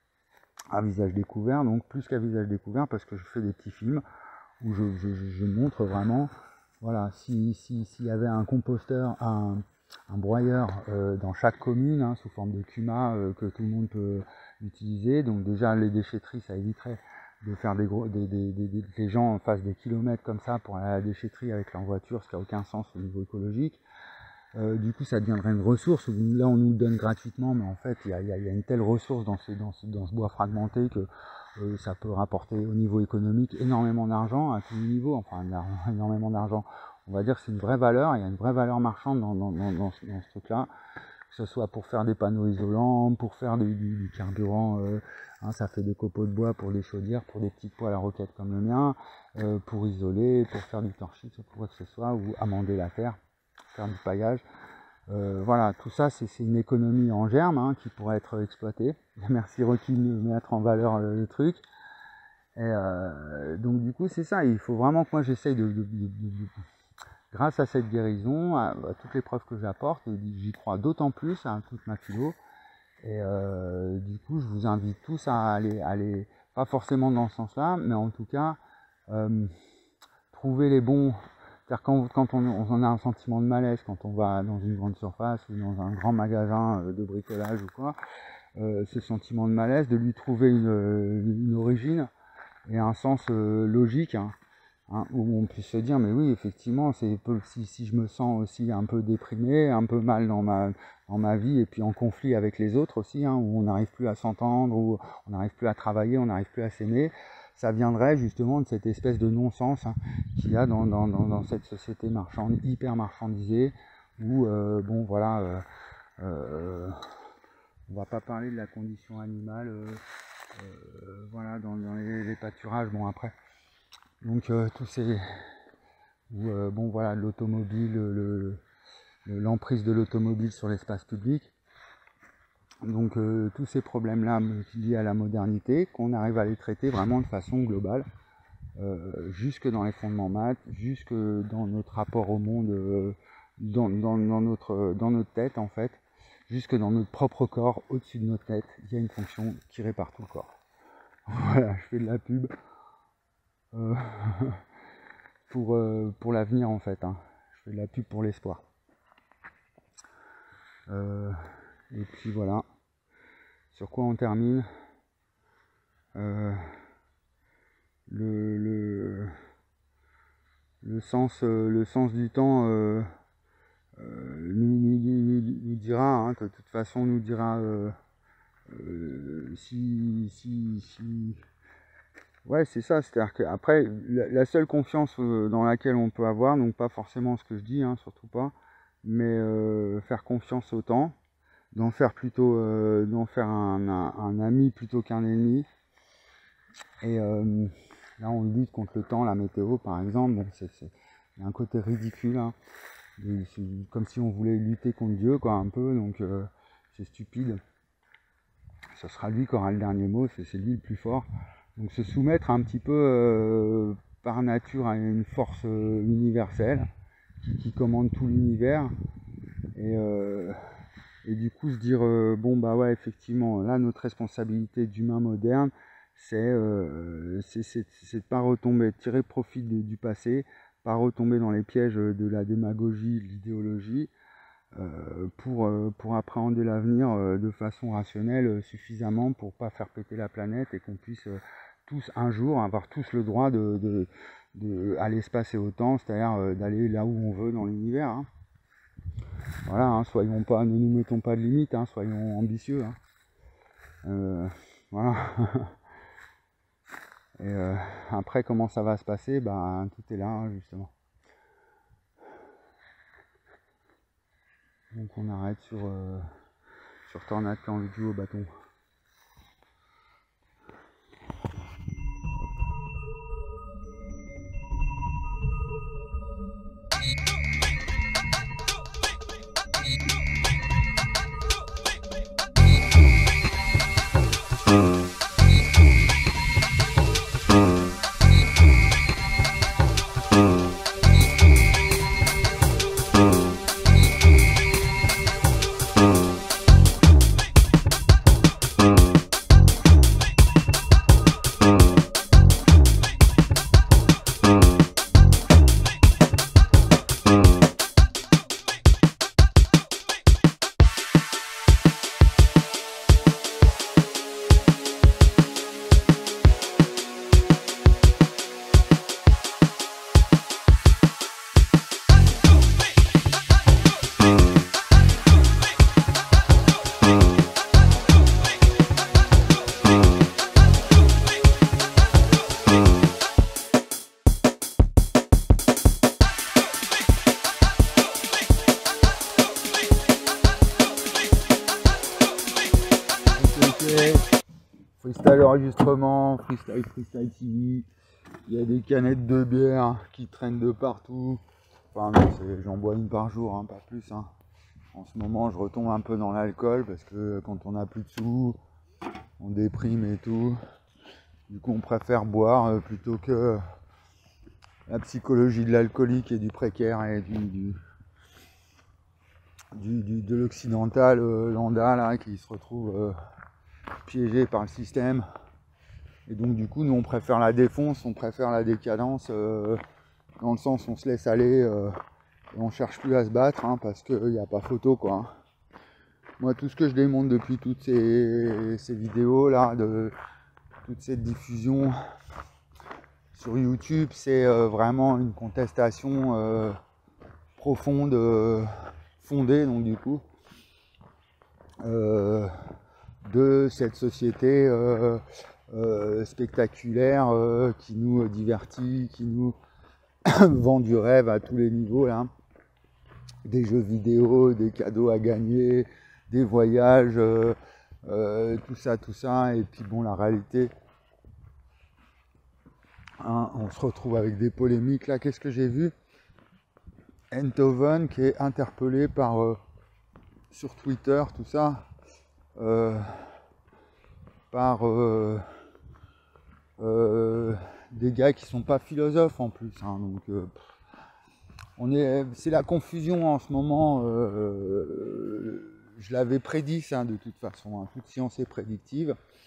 À visage découvert, donc plus qu'à visage découvert, parce que je fais des petits films où je, je, je montre vraiment, voilà, si s'il si, y avait un composteur, un, un broyeur euh, dans chaque commune, hein, sous forme de C U M A, euh, que tout le monde peut utiliser, donc déjà les déchetteries, ça éviterait de faire des gros, des, des, des, des, les gens fassent des kilomètres comme ça pour aller à la déchetterie avec leur voiture, ce qui n'a aucun sens au niveau écologique. Euh, du coup ça deviendrait une ressource, là on nous le donne gratuitement, mais en fait il y a, y a, y a une telle ressource dans ce, dans ce, dans ce bois fragmenté que euh, ça peut rapporter au niveau économique énormément d'argent à tous les niveaux, enfin énormément d'argent, on va dire que c'est une vraie valeur, il y a une vraie valeur marchande dans, dans, dans, dans ce, dans ce truc là, que ce soit pour faire des panneaux isolants, pour faire du, du, du carburant, euh, hein, ça fait des copeaux de bois pour des chaudières, pour des petites poêles à roquettes comme le mien, euh, pour isoler, pour faire du torchis, pour quoi que ce soit, ou amender la terre, faire du paillage. Euh, voilà, tout ça c'est une économie en germe, hein, qui pourrait être exploitée. Merci Rocky de mettre en valeur le, le truc. Et euh, donc du coup c'est ça, il faut vraiment que moi j'essaye de, de, de, de, de, grâce à cette guérison, à, à toutes les preuves que j'apporte, j'y crois d'autant plus à toute ma philo. Et euh, du coup je vous invite tous à aller, aller pas forcément dans ce sens-là, mais en tout cas euh, trouver les bons. C'est-à-dire quand, quand on, on a un sentiment de malaise, quand on va dans une grande surface ou dans un grand magasin de bricolage ou quoi, euh, ce sentiment de malaise, de lui trouver une, une origine et un sens euh, logique, hein, hein, où on puisse se dire mais oui effectivement c'est si, si je me sens aussi un peu déprimé, un peu mal dans ma, dans ma vie et puis en conflit avec les autres aussi, hein, où on n'arrive plus à s'entendre, où on n'arrive plus à travailler, on n'arrive plus à s'aimer, ça viendrait justement de cette espèce de non-sens, hein, qu'il y a dans, dans, dans, dans cette société marchande, hyper marchandisée, où, euh, bon, voilà, euh, euh, on va pas parler de la condition animale, euh, euh, voilà, dans, dans les, les pâturages, bon, après. Donc, euh, tous ces... Où, euh, bon, voilà, l'automobile, le, l'emprise de l'automobile sur l'espace public. Donc euh, tous ces problèmes-là liés à la modernité, qu'on arrive à les traiter vraiment de façon globale, euh, jusque dans les fondements maths, jusque dans notre rapport au monde, euh, dans, dans, dans, notre, dans notre tête en fait, jusque dans notre propre corps, au-dessus de notre tête, il y a une fonction qui répare tout le corps. Voilà, je fais de la pub euh, pour, euh, pour l'avenir en fait, hein. Je fais de la pub pour l'espoir. Euh, et puis voilà, sur quoi on termine. euh, le, le, le, sens, euh, le sens du temps euh, euh, nous, nous, nous, nous dira, hein, de toute façon nous dira euh, euh, si, si, si ouais, c'est ça, c'est-à-dire qu'après, la, la seule confiance euh, dans laquelle on peut avoir, donc pas forcément ce que je dis, hein, surtout pas, mais euh, faire confiance au temps, d'en faire plutôt, euh, d'en faire un, un, un ami plutôt qu'un ennemi. Et euh, là, on lutte contre le temps, la météo, par exemple. Bon, c'est, c'est, il y a un côté ridicule, hein. C'est comme si on voulait lutter contre Dieu, quoi, un peu. Donc, euh, c'est stupide. Ce sera lui qui aura le dernier mot. C'est, c'est lui le plus fort. Donc, se soumettre un petit peu euh, par nature à une force euh, universelle qui, qui commande tout l'univers. Et euh, Et du coup se dire, euh, bon bah ouais, effectivement, là notre responsabilité d'humain moderne, c'est euh, c'est de pas retomber, de tirer profit de, du passé, pas retomber dans les pièges de la démagogie, de l'idéologie, euh, pour, euh, pour appréhender l'avenir euh, de façon rationnelle euh, suffisamment pour pas faire péter la planète et qu'on puisse euh, tous un jour avoir tous le droit de, de, de à l'espace et au temps, c'est-à-dire euh, d'aller là où on veut dans l'univers, hein. Voilà, hein, soyons pas, ne nous mettons pas de limites, hein, soyons ambitieux, hein. Euh, voilà. Et euh, après, comment ça va se passer, ben, tout est là, hein, justement. Donc on arrête sur, euh, sur Tornade qui a envie de jouer au bâton. Freestyle enregistrement, freestyle, freestyle T V, il y a des canettes de bière qui traînent de partout. Enfin non, j'en bois une par jour, hein, pas plus, hein. En ce moment je retombe un peu dans l'alcool parce que quand on n'a plus de sous, on déprime et tout. Du coup on préfère boire euh, plutôt que la psychologie de l'alcoolique et du précaire et du, du, du, du de l'occidental euh, lambda là qui se retrouve euh, piégé par le système. Et donc du coup nous on préfère la défonce, on préfère la décadence, euh, dans le sens où on se laisse aller euh, et on cherche plus à se battre, hein, parce qu'il n'y a pas photo, quoi. Moi tout ce que je démontre depuis toutes ces, ces vidéos là, de toute cette diffusion sur YouTube, c'est euh, vraiment une contestation euh, profonde, euh, fondée donc du coup euh, de cette société euh, euh, spectaculaire euh, qui nous divertit, qui nous vend du rêve à tous les niveaux là. Des jeux vidéo, des cadeaux à gagner, des voyages, euh, euh, tout ça, tout ça. Et puis bon, la réalité, hein, on se retrouve avec des polémiques là. Qu'est-ce que j'ai vu? Eindhoven qui est interpellé par euh, sur Twitter, tout ça, euh, par euh, euh, des gars qui sont pas philosophes en plus, hein, donc euh, on est, c'est la confusion en ce moment. Euh, je l'avais prédit ça de toute façon, hein, toute science est prédictive.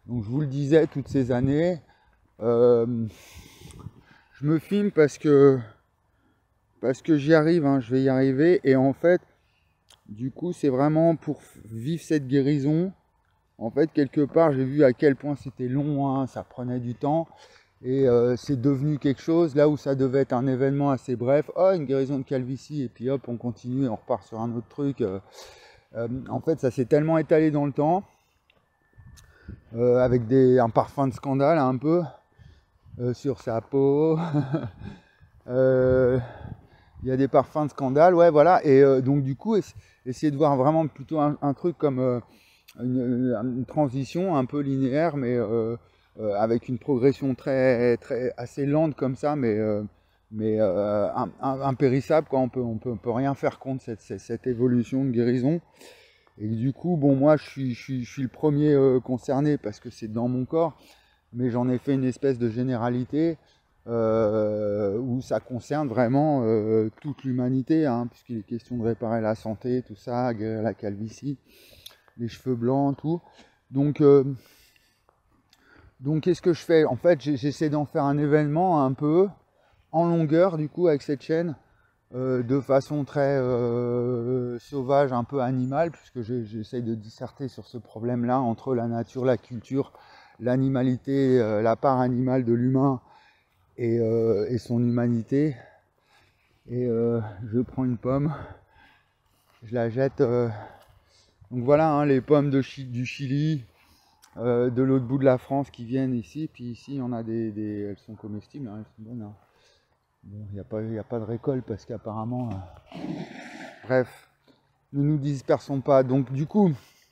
Donc je vous le disais, toutes ces années, euh, je me filme parce que, parce que j'y arrive, hein, je vais y arriver. Et en fait, du coup, c'est vraiment pour vivre cette guérison. En fait, quelque part, j'ai vu à quel point c'était long, hein, ça prenait du temps. Et euh, c'est devenu quelque chose, là où ça devait être un événement assez bref. Oh, une guérison de calvitie, et puis hop, on continue, on repart sur un autre truc. Euh, euh, en fait, ça s'est tellement étalé dans le temps, euh, avec des, un parfum de scandale un peu, euh, sur sa peau. euh, Il y a des parfums de scandale, ouais, voilà. Et euh, donc, du coup, essayer de voir vraiment plutôt un, un truc comme euh, une, une transition un peu linéaire, mais euh, euh, avec une progression très, très assez lente comme ça, mais, euh, mais euh, impérissable, quoi. On peut, on peut, on peut rien faire contre cette, cette, cette évolution de guérison. Et du coup, bon, moi, je suis, je suis, je suis le premier euh, concerné parce que c'est dans mon corps, mais j'en ai fait une espèce de généralité. Euh, où ça concerne vraiment euh, toute l'humanité, hein, puisqu'il est question de réparer la santé, tout ça, guérir la calvitie, les cheveux blancs, tout. Donc, euh, donc qu'est-ce que je fais? En fait, j'essaie d'en faire un événement un peu en longueur, du coup, avec cette chaîne, euh, de façon très euh, sauvage, un peu animale, puisque j'essaie de disserter sur ce problème-là entre la nature, la culture, l'animalité, euh, la part animale de l'humain, Et, euh, et son humanité. Et euh, je prends une pomme, je la jette. Euh, donc voilà, hein, les pommes de Ch du Chili, euh, de l'autre bout de la France qui viennent ici. Puis ici, on a des, des elles sont comestibles, hein, elles sont bonnes. Hein. Bon, il n'y a pas, y a pas de récolte parce qu'apparemment, euh... bref, ne nous dispersons pas. Donc du coup,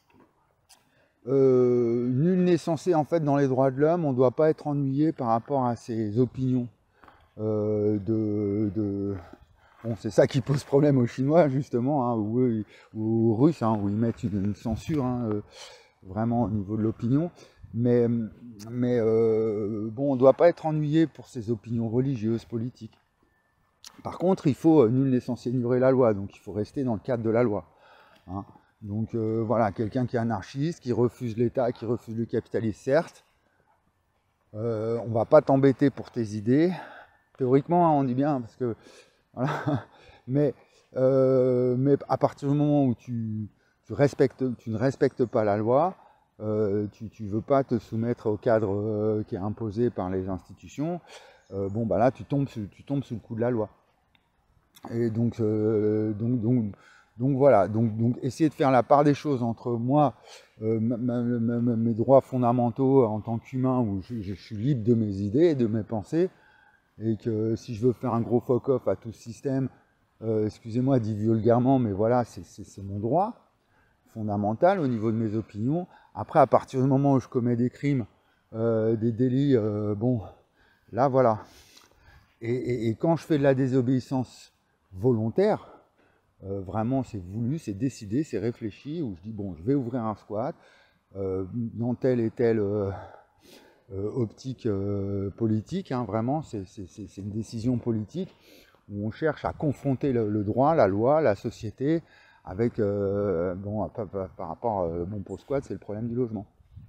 euh, nul n'est censé, en fait, dans les droits de l'homme, on ne doit pas être ennuyé par rapport à ses opinions. Euh, de, de... Bon, c'est ça qui pose problème aux Chinois, justement, hein, ou, eux, ou aux Russes, hein, où ils mettent une, une censure, hein, euh, vraiment au niveau de l'opinion. Mais, mais euh, bon, on ne doit pas être ennuyé pour ses opinions religieuses, politiques. Par contre, il faut, nul n'est censé ignorer la loi, donc il faut rester dans le cadre de la loi. Hein. Donc euh, voilà, quelqu'un qui est anarchiste, qui refuse l'État, qui refuse le capitalisme, certes, euh, on ne va pas t'embêter pour tes idées. Théoriquement, hein, on dit bien, parce que voilà. Mais, euh, mais à partir du moment où tu, tu, respectes, tu ne respectes pas la loi, euh, tu ne veux pas te soumettre au cadre euh, qui est imposé par les institutions, euh, bon bah là tu tombes, tu tombes sous le coup de la loi. Et donc, euh, donc, donc, donc voilà, donc, donc essayer de faire la part des choses entre moi, euh, ma, ma, ma, mes droits fondamentaux en tant qu'humain, où je, je suis libre de mes idées et de mes pensées, et que si je veux faire un gros fuck-off à tout ce système, euh, excusez-moi dit vulgairement, mais voilà, c'est mon droit fondamental au niveau de mes opinions. Après, à partir du moment où je commets des crimes, euh, des délits, euh, bon, là voilà. Et, et, et quand je fais de la désobéissance volontaire, euh, vraiment c'est voulu, c'est décidé, c'est réfléchi, où je dis bon, je vais ouvrir un squat, euh, dans telle et telle... Euh, Euh, optique euh, politique, hein, vraiment, c'est une décision politique où on cherche à confronter le, le droit, la loi, la société, avec, euh, bon, par, par, par rapport, euh, bon, pour squat, c'est le problème du logement.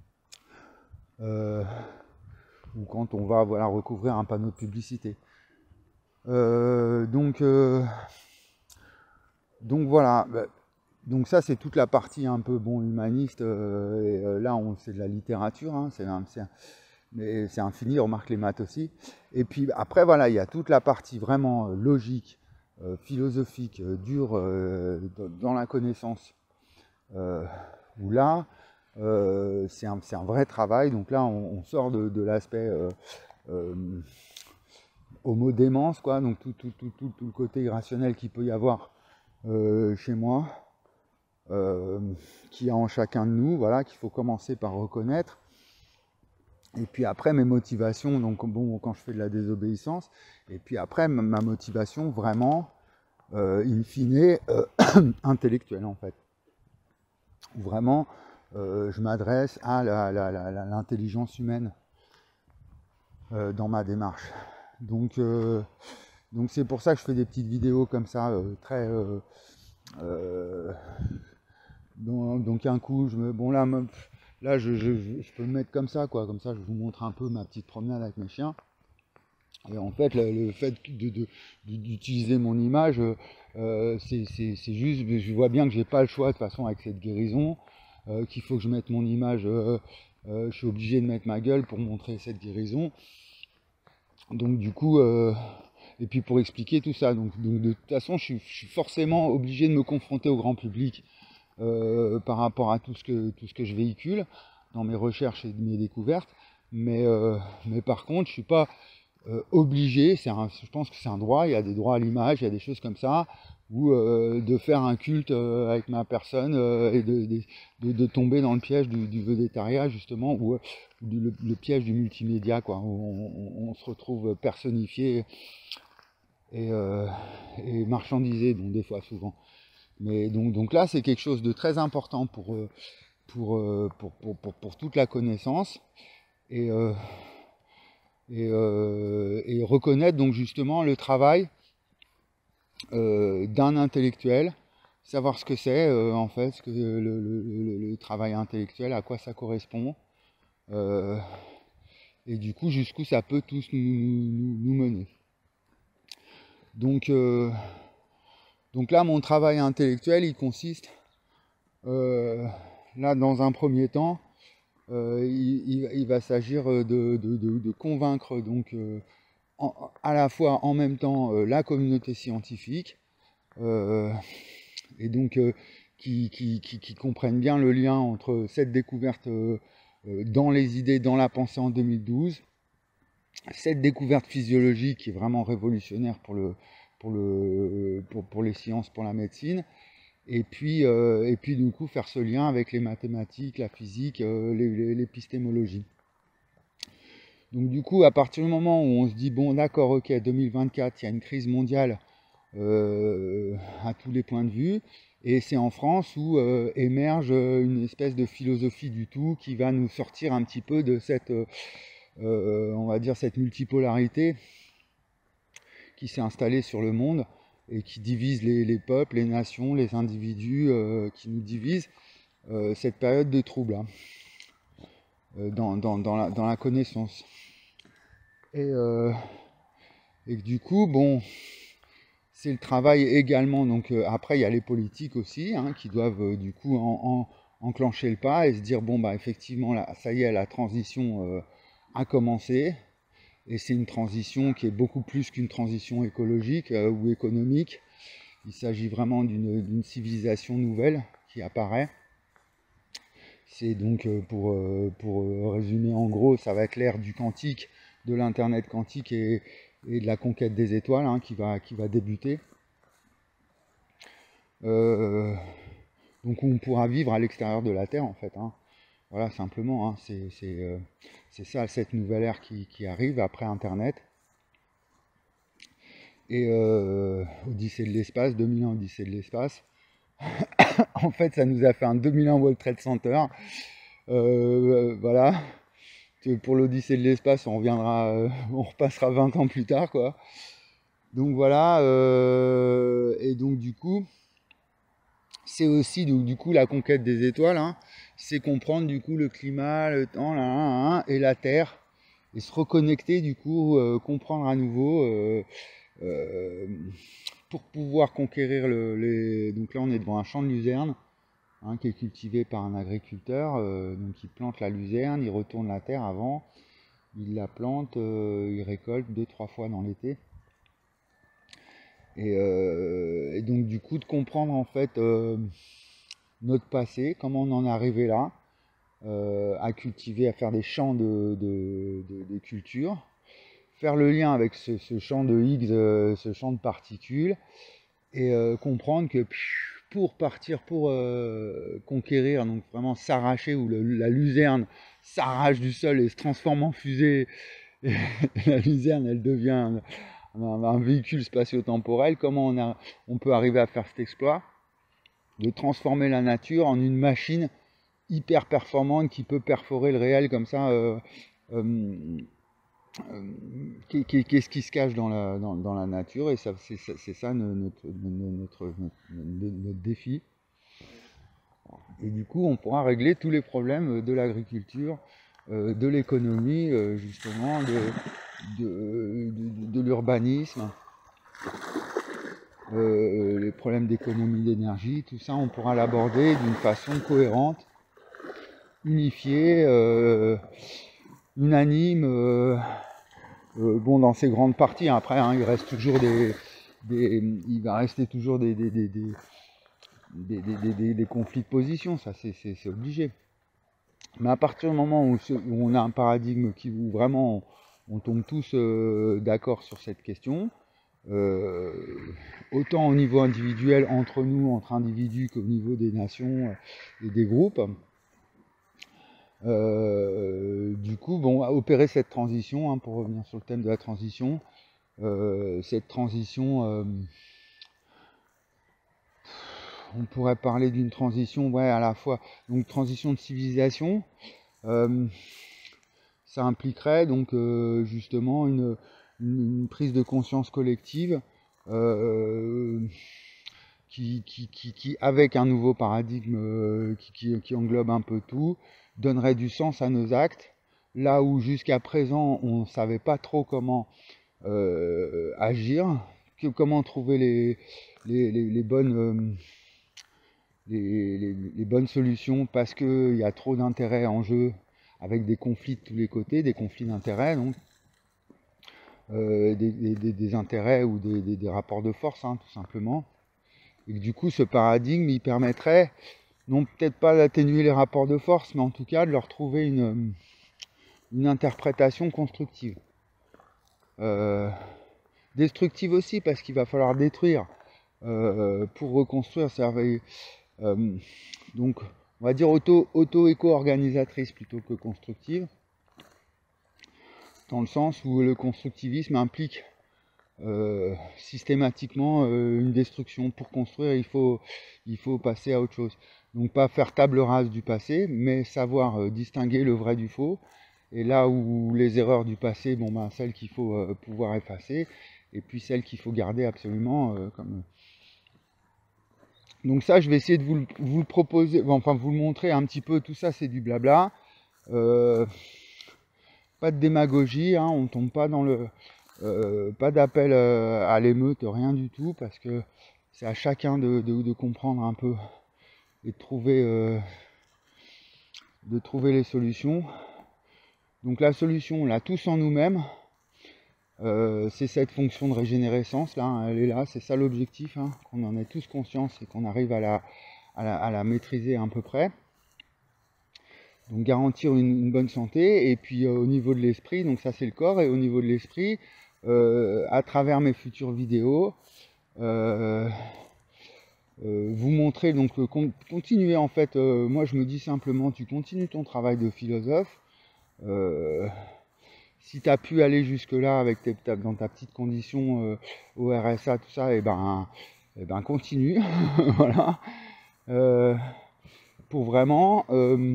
Euh, ou quand on va voilà, recouvrir un panneau de publicité. Euh, donc, euh, donc voilà, donc ça c'est toute la partie un peu bon humaniste, euh, et euh, là c'est de la littérature, hein, c'est un... mais c'est infini, on remarque les maths aussi. Et puis après, voilà, il y a toute la partie vraiment logique, euh, philosophique, euh, dure, euh, dans la connaissance, euh, où là, euh, c'est un, un vrai travail. Donc là, on, on sort de, de l'aspect euh, euh, homo-démence, quoi, donc tout, tout, tout, tout, tout le côté irrationnel qu'il peut y avoir euh, chez moi, euh, qui est en chacun de nous, voilà, qu'il faut commencer par reconnaître. Et puis après, mes motivations, donc bon, quand je fais de la désobéissance, et puis après, ma motivation vraiment, euh, in fine, euh, intellectuelle en fait. Vraiment, euh, je m'adresse à l'intelligence humaine euh, dans ma démarche. Donc, euh, donc c'est pour ça que je fais des petites vidéos comme ça, euh, très... Euh, euh, donc, donc un coup, je me... Bon là... Me, là, je, je, je peux le mettre comme ça, quoi. Comme ça, je vous montre un peu ma petite promenade avec mes chiens. Et en fait, le, le fait de, de, d'utiliser mon image, euh, c'est juste, je vois bien que j'ai pas le choix de toute façon avec cette guérison, euh, qu'il faut que je mette mon image, euh, euh, je suis obligé de mettre ma gueule pour montrer cette guérison. Donc du coup, euh, et puis pour expliquer tout ça, donc, donc de toute façon, je suis, je suis forcément obligé de me confronter au grand public euh, par rapport à tout ce que tout ce que je véhicule dans mes recherches et mes découvertes. Mais euh, mais par contre, je suis pas Euh, obligé, un, je pense que c'est un droit, il y a des droits à l'image, il y a des choses comme ça, ou euh, de faire un culte euh, avec ma personne euh, et de, de, de, de tomber dans le piège du, du végétariat justement, ou euh, le, le piège du multimédia, quoi, où on, on, on se retrouve personnifié et, euh, et marchandisé, donc des fois souvent. Mais donc, donc là, c'est quelque chose de très important pour, pour, pour, pour, pour, pour toute la connaissance. Et euh, Et, euh, et reconnaître donc justement le travail euh, d'un intellectuel, savoir ce que c'est euh, en fait, ce que le, le, le, le travail intellectuel, à quoi ça correspond, euh, et du coup jusqu'où ça peut tous nous, nous, nous mener. Donc, euh, donc là, mon travail intellectuel, il consiste, euh, là dans un premier temps, euh, il, il, il va s'agir de, de, de, de convaincre donc euh, En, à la fois en même temps euh, la communauté scientifique euh, et donc euh, qui, qui, qui, qui comprennent bien le lien entre cette découverte euh, euh, dans les idées, dans la pensée en deux mille douze, cette découverte physiologique qui est vraiment révolutionnaire pour, le, pour, le, pour, pour les sciences, pour la médecine, et puis, euh, et puis du coup faire ce lien avec les mathématiques, la physique, euh, l'épistémologie. Donc du coup, à partir du moment où on se dit, bon d'accord, ok, deux mille vingt-quatre, il y a une crise mondiale euh, à tous les points de vue, et c'est en France où euh, émerge une espèce de philosophie du tout qui va nous sortir un petit peu de cette, euh, on va dire, cette multipolarité qui s'est installée sur le monde et qui divise les, les peuples, les nations, les individus, euh, qui nous divisent, euh, cette période de trouble hein, dans, dans, dans, la, dans la connaissance. Et, euh, et du coup, bon, c'est le travail également. Donc euh, après, il y a les politiques aussi hein, qui doivent euh, du coup en, en, enclencher le pas et se dire bon bah effectivement là, ça y est, la transition euh, a commencé. Et c'est une transition qui est beaucoup plus qu'une transition écologique euh, ou économique. Il s'agit vraiment d'une civilisation nouvelle qui apparaît. C'est donc euh, pour, euh, pour résumer en gros, ça va être l'ère du quantique, de l'internet quantique et, et de la conquête des étoiles hein, qui, va, qui va débuter. Euh, donc on pourra vivre à l'extérieur de la Terre en fait. Hein. Voilà simplement, hein, c'est euh, ça cette nouvelle ère qui, qui arrive après Internet. Et euh, Odyssée de l'espace, deux mille un Odyssée de l'espace. En fait ça nous a fait un deux mille un World Trade Center. Euh, voilà. Pour l'Odyssée de l'espace, on reviendra, euh, on repassera vingt ans plus tard, quoi. Donc voilà, euh, et donc du coup, c'est aussi donc, du coup la conquête des étoiles, hein, c'est comprendre du coup le climat, le temps, là, là, là, et la Terre, et se reconnecter du coup, euh, comprendre à nouveau, euh, euh, pour pouvoir conquérir le, les... Donc là on est devant un champ de luzerne, hein, qui est cultivé par un agriculteur, euh, donc il plante la luzerne, il retourne la terre avant, il la plante, euh, il récolte deux trois fois dans l'été. Et, euh, et donc du coup de comprendre en fait euh, notre passé, comment on en est arrivé là, euh, à cultiver, à faire des champs de, de, de, de culture, faire le lien avec ce, ce champ de Higgs, euh, ce champ de particules, et euh, comprendre que pour partir, pour euh, conquérir, donc vraiment s'arracher, où le, la luzerne s'arrache du sol et se transforme en fusée, et la luzerne elle devient un, un, un véhicule spatio-temporel, comment on, a, on peut arriver à faire cet exploit de transformer la nature en une machine hyper performante qui peut perforer le réel comme ça. Euh, euh, euh, Qu'est-ce qui se cache dans la, dans, dans la nature, et c'est ça notre, notre, notre, notre, notre défi. Et du coup, on pourra régler tous les problèmes de l'agriculture, euh, de l'économie, euh, justement, de, de, de, de l'urbanisme, euh, les problèmes d'économie d'énergie, tout ça, on pourra l'aborder d'une façon cohérente, unifiée, euh, unanime, euh, euh, bon, dans ces grandes parties. Après, hein, il reste toujours des, des, il va rester toujours des, des, des, des, des, des, des, des conflits de position, ça c'est obligé. Mais à partir du moment où, où on a un paradigme qui, où vraiment on, on tombe tous euh, d'accord sur cette question, euh, autant au niveau individuel entre nous, entre individus, qu'au niveau des nations et des groupes, euh, du coup, bon, opérer cette transition, hein, pour revenir sur le thème de la transition, euh, cette transition, euh, on pourrait parler d'une transition, ouais, à la fois, donc transition de civilisation, euh, ça impliquerait donc euh, justement une, une, une prise de conscience collective euh, qui, qui, qui, qui, avec un nouveau paradigme euh, qui, qui, qui englobe un peu tout, donnerait du sens à nos actes, là où jusqu'à présent on ne savait pas trop comment euh, agir, que, comment trouver les, les, les, les bonnes... Euh, Les, les, les bonnes solutions parce qu'il y a trop d'intérêts en jeu avec des conflits de tous les côtés, des conflits d'intérêts, donc euh, des, des, des intérêts ou des, des, des rapports de force, hein, tout simplement. Et que du coup, ce paradigme, il permettrait, non peut-être pas d'atténuer les rapports de force, mais en tout cas de leur trouver une, une interprétation constructive. Euh, destructive aussi, parce qu'il va falloir détruire euh, pour reconstruire. Ça va, Euh, donc, on va dire auto, auto-éco-organisatrice plutôt que constructive, dans le sens où le constructivisme implique euh, systématiquement euh, une destruction. Pour construire, il faut, il faut passer à autre chose. Donc, pas faire table rase du passé, mais savoir euh, distinguer le vrai du faux. Et là où les erreurs du passé, bon ben, celles qu'il faut euh, pouvoir effacer, et puis celles qu'il faut garder absolument euh, comme... Donc ça, je vais essayer de vous le, vous le proposer, enfin vous le montrer un petit peu. Tout ça, c'est du blabla. Euh, pas de démagogie, hein, on ne tombe pas dans le... Euh, pas d'appel euh, à l'émeute, rien du tout, parce que c'est à chacun de, de, de comprendre un peu et de trouver, euh, de trouver les solutions. Donc la solution, on l'a tous en nous-mêmes. Euh, c'est cette fonction de régénérescence, là, hein, elle est là, c'est ça l'objectif, hein, qu'on en ait tous conscience et qu'on arrive à la, à, la, à la maîtriser à peu près. Donc garantir une, une bonne santé, et puis euh, au niveau de l'esprit, donc ça c'est le corps, et au niveau de l'esprit, euh, à travers mes futures vidéos, euh, euh, vous montrer, donc euh, con, continuer en fait, euh, moi je me dis simplement, tu continues ton travail de philosophe. Euh, Si tu as pu aller jusque-là avec tes, dans ta petite condition euh, au R S A, tout ça, et ben, et ben continue, voilà, euh, pour vraiment euh,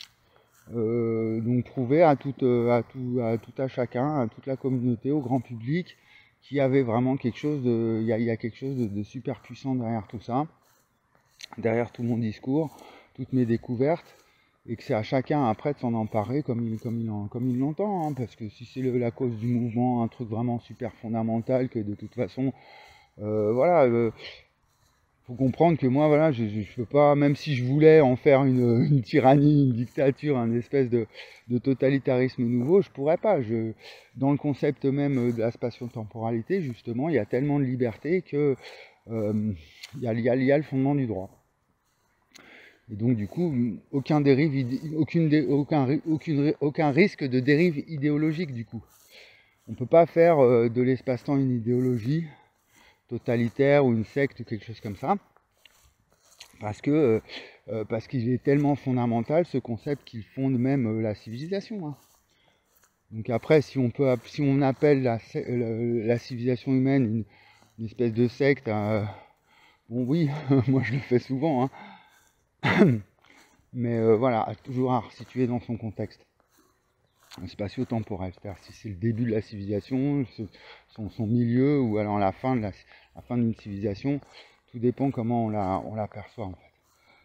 euh, donc prouver à tout, à tout, à tout à chacun, à toute la communauté, au grand public, qu'il y avait vraiment quelque chose de, il y a, il y a quelque chose de, de super puissant derrière tout ça, derrière tout mon discours, toutes mes découvertes. Et que c'est à chacun après de s'en emparer comme il, comme il, en, comme il l'entend, hein, parce que si c'est la cause du mouvement, un truc vraiment super fondamental, que de toute façon, euh, voilà, euh, faut comprendre que moi, voilà, je, je, je peux pas, même si je voulais en faire une, une tyrannie, une dictature, un espèce de, de totalitarisme nouveau, je pourrais pas. Je, dans le concept même de la spatio-temporalité, justement, il y a tellement de liberté que euh, il y a, il y a, il y a le fondement du droit. Et donc du coup, aucun, dérive, aucune, aucun, aucune, aucun risque de dérive idéologique du coup. On ne peut pas faire euh, de l'espace-temps une idéologie totalitaire ou une secte ou quelque chose comme ça. Parce que euh, parce qu'il est tellement fondamental ce concept qu'il fonde même euh, la civilisation. Hein. Donc après, si on, peut, si on appelle la, la, la civilisation humaine une, une espèce de secte, euh, bon oui, moi je le fais souvent, hein. Mais euh, voilà, toujours à resituer dans son contexte spatio-temporel, c'est-à-dire si c'est le début de la civilisation, son, son milieu, ou alors la fin de la, la fin d'une civilisation, tout dépend comment on la, on la perçoit en fait.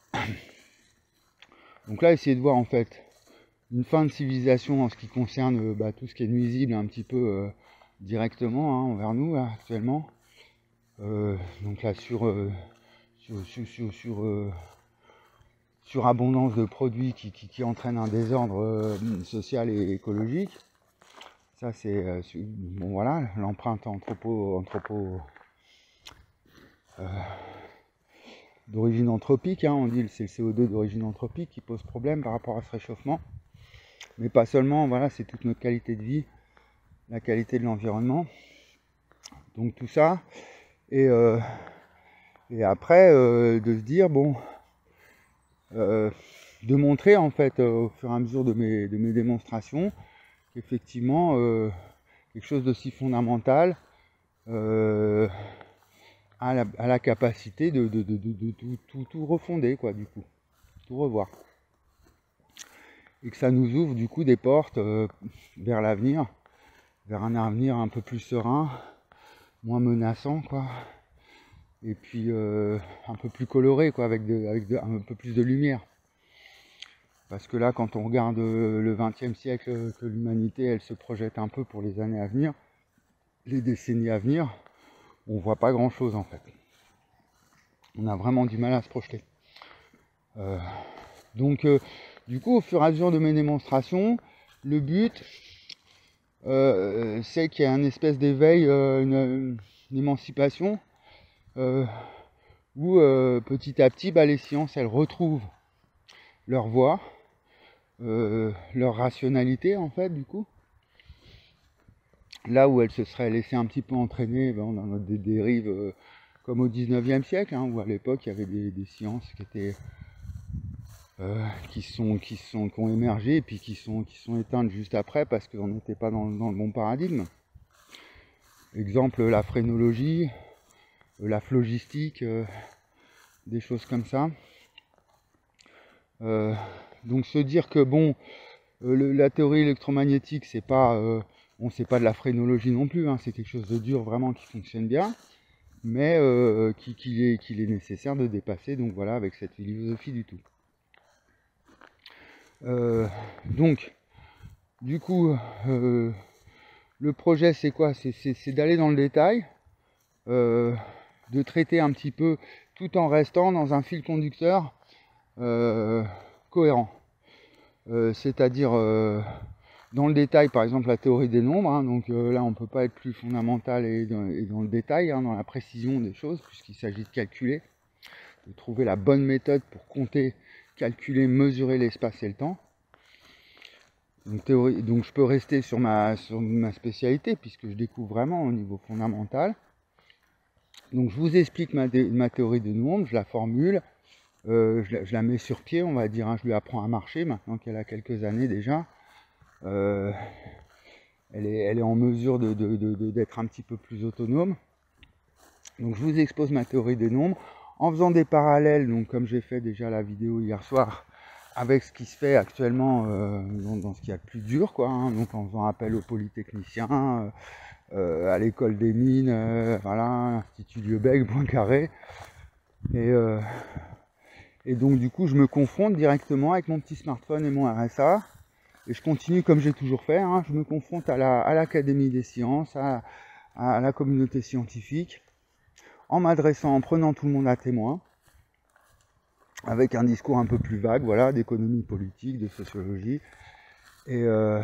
Donc là, essayer de voir en fait une fin de civilisation en ce qui concerne euh, bah, tout ce qui est nuisible un petit peu euh, directement hein, envers nous là, actuellement. Euh, donc là sur euh, sur sur sur, sur, euh, sur abondance de produits qui, qui, qui entraînent un désordre euh, social et écologique. Ça c'est euh, bon voilà l'empreinte anthropo anthropo euh, d'origine anthropique, hein, on dit que c'est le C O deux d'origine anthropique qui pose problème par rapport à ce réchauffement. Mais pas seulement, voilà, c'est toute notre qualité de vie, la qualité de l'environnement. Donc tout ça. Et, euh, et après, euh, de se dire, bon, euh, de montrer en fait euh, au fur et à mesure de mes, de mes démonstrations qu'effectivement, euh, quelque chose d'aussi fondamental euh, a, la, a la capacité de, de, de, de, de tout, tout, tout refonder, quoi, du coup, tout revoir. Et que ça nous ouvre du coup des portes euh, vers l'avenir, vers un avenir un peu plus serein, moins menaçant quoi, et puis euh, un peu plus coloré quoi, avec, de, avec de, un peu plus de lumière. Parce que là quand on regarde euh, le vingtième siècle, que l'humanité elle se projette un peu pour les années à venir, les décennies à venir, on voit pas grand chose en fait. On a vraiment du mal à se projeter. Euh, donc euh, du coup au fur et à mesure de mes démonstrations, le but euh, c'est qu'il y a une espèce d'éveil, euh, une, une émancipation, euh, où euh, petit à petit bah, les sciences elles retrouvent leur voie, euh, leur rationalité en fait du coup. Là où elles se seraient laissées un petit peu entraîner ben, dans des dérives euh, comme au dix-neuvième siècle, hein, où à l'époque il y avait des, des sciences qui étaient Euh, qui sont qui sont qui ont émergé et puis qui sont qui sont éteintes juste après parce qu'on n'était pas dans, dans le bon paradigme. Exemple la phrénologie, euh, la phlogistique, euh, des choses comme ça. Euh, donc se dire que bon, euh, le, la théorie électromagnétique c'est pas euh, on sait pas de la phrénologie non plus, hein, c'est quelque chose de dur vraiment qui fonctionne bien, mais euh, qu'il qui est, qu'il est nécessaire de dépasser. Donc voilà, avec cette philosophie du tout. Euh, donc, du coup, euh, le projet c'est quoi? C'est d'aller dans le détail, euh, de traiter un petit peu tout en restant dans un fil conducteur euh, cohérent. Euh, C'est-à-dire euh, dans le détail, par exemple la théorie des nombres, hein, donc euh, là on ne peut pas être plus fondamental et dans, et dans le détail, hein, dans la précision des choses, puisqu'il s'agit de calculer, de trouver la bonne méthode pour compter, calculer, mesurer l'espace et le temps. Donc, théorie, donc je peux rester sur ma, sur ma spécialité puisque je découvre vraiment au niveau fondamental. Donc je vous explique ma, ma théorie des nombres, je la formule, euh, je, la, je la mets sur pied, on va dire, hein, je lui apprends à marcher maintenant qu'elle a quelques années déjà. Euh, elle, est, elle est en mesure de, de, de, de, d'être un petit peu plus autonome. Donc je vous expose ma théorie des nombres en faisant des parallèles, donc comme j'ai fait déjà la vidéo hier soir, avec ce qui se fait actuellement euh, dans, dans ce qu'il y a de plus dur, quoi, hein, donc en faisant appel aux polytechniciens, euh, à l'école des mines, euh, voilà, l'Institut Lieubec, Poincaré, et, euh, et donc du coup je me confronte directement avec mon petit smartphone et mon R S A, et je continue comme j'ai toujours fait, hein, je me confronte à la, à l'Académie des sciences, à, à la communauté scientifique, en m'adressant, en prenant tout le monde à témoin, avec un discours un peu plus vague, voilà, d'économie politique, de sociologie, et, euh,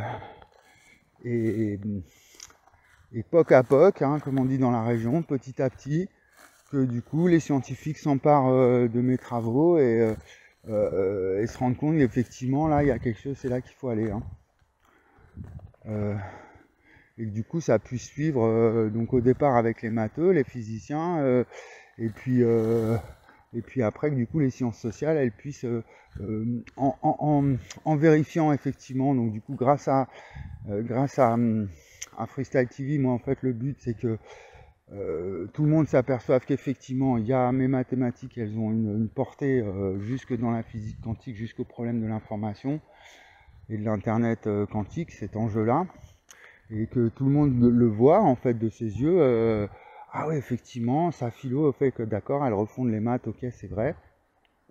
et, et poc à poc, hein, comme on dit dans la région, petit à petit, que du coup les scientifiques s'emparent euh, de mes travaux et, euh, euh, et se rendent compte qu'effectivement là il y a quelque chose, c'est là qu'il faut aller. Hein. Euh, et que du coup ça puisse suivre euh, donc au départ avec les matheux, les physiciens, euh, et puis euh, et puis après que du coup les sciences sociales elles puissent euh, euh, en, en, en vérifiant effectivement, donc du coup grâce à euh, grâce à, à Freestyle T V, moi en fait le but c'est que euh, tout le monde s'aperçoive qu'effectivement il y a mes mathématiques, elles ont une, une portée euh, jusque dans la physique quantique, jusqu'au problème de l'information et de l'internet euh, quantique, cet enjeu là, et que tout le monde le voit en fait de ses yeux. euh, Ah oui, effectivement, sa philo fait que d'accord, elle refonde les maths, ok, c'est vrai.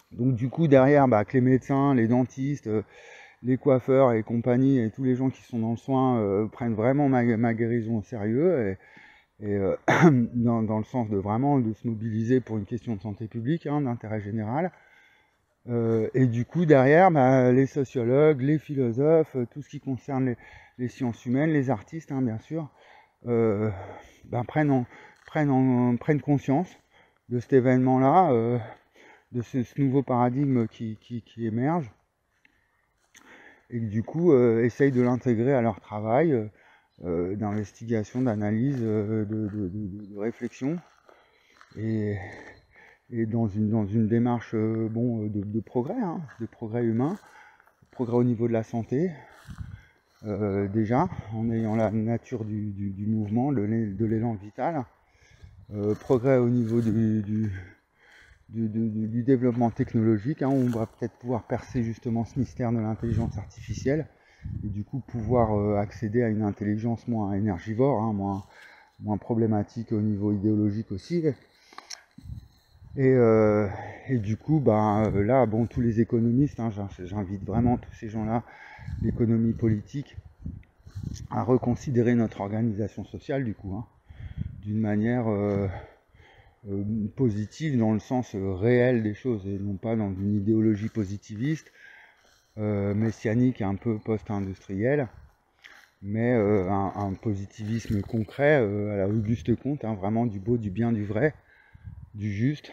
Donc du coup derrière, bah, que les médecins, les dentistes, euh, les coiffeurs et compagnie, et tous les gens qui sont dans le soin euh, prennent vraiment ma, ma guérison au sérieux, et, et euh, dans, dans le sens de vraiment de se mobiliser pour une question de santé publique, hein, d'intérêt général. Euh, et du coup derrière, bah, les sociologues, les philosophes, tout ce qui concerne les, les sciences humaines, les artistes, hein, bien sûr, euh, bah, prennent, en, prennent, en, prennent conscience de cet événement-là, euh, de ce, ce nouveau paradigme qui, qui, qui émerge, et que du coup euh, essayent de l'intégrer à leur travail euh, d'investigation, d'analyse, euh, de, de, de, de réflexion, et, et dans, une, dans une démarche euh, bon, de, de progrès, hein, de progrès humain, progrès au niveau de la santé, euh, déjà, en ayant la nature du, du, du mouvement, de l'élan vital, euh, progrès au niveau du, du Du, du, du développement technologique, hein, où on va peut-être pouvoir percer justement ce mystère de l'intelligence artificielle, et du coup pouvoir euh, accéder à une intelligence moins énergivore, hein, moins, moins problématique au niveau idéologique aussi. Et, euh, et du coup, bah, là, bon, tous les économistes, hein, j'invite vraiment tous ces gens-là, l'économie politique, à reconsidérer notre organisation sociale, du coup, hein, d'une manière... Euh, Euh, positive dans le sens euh, réel des choses, et non pas dans une idéologie positiviste, euh, messianique, un peu post-industrielle, mais euh, un, un positivisme concret euh, à la Auguste Comte, hein, vraiment du beau, du bien, du vrai, du juste,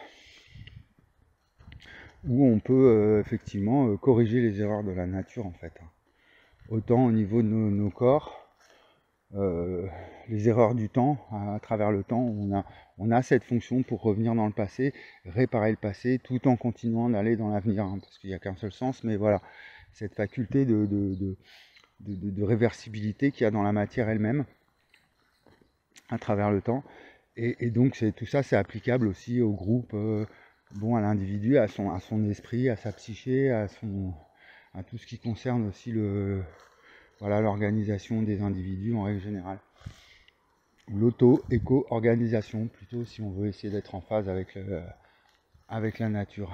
où on peut euh, effectivement euh, corriger les erreurs de la nature, en fait, hein. Autant au niveau de nos, nos corps, Euh, les erreurs du temps, à, à travers le temps, on a, on a cette fonction pour revenir dans le passé, réparer le passé, tout en continuant d'aller dans l'avenir, hein, parce qu'il n'y a qu'un seul sens, mais voilà, cette faculté de, de, de, de, de, de réversibilité qu'il y a dans la matière elle-même, à travers le temps, et, et donc c'est, tout ça c'est applicable aussi au groupe, euh, bon, à l'individu, à son, à son esprit, à sa psyché, à, son, à tout ce qui concerne aussi le... Voilà, l'organisation des individus en règle générale. L'auto-éco-organisation, plutôt, si on veut essayer d'être en phase avec, le, avec la nature.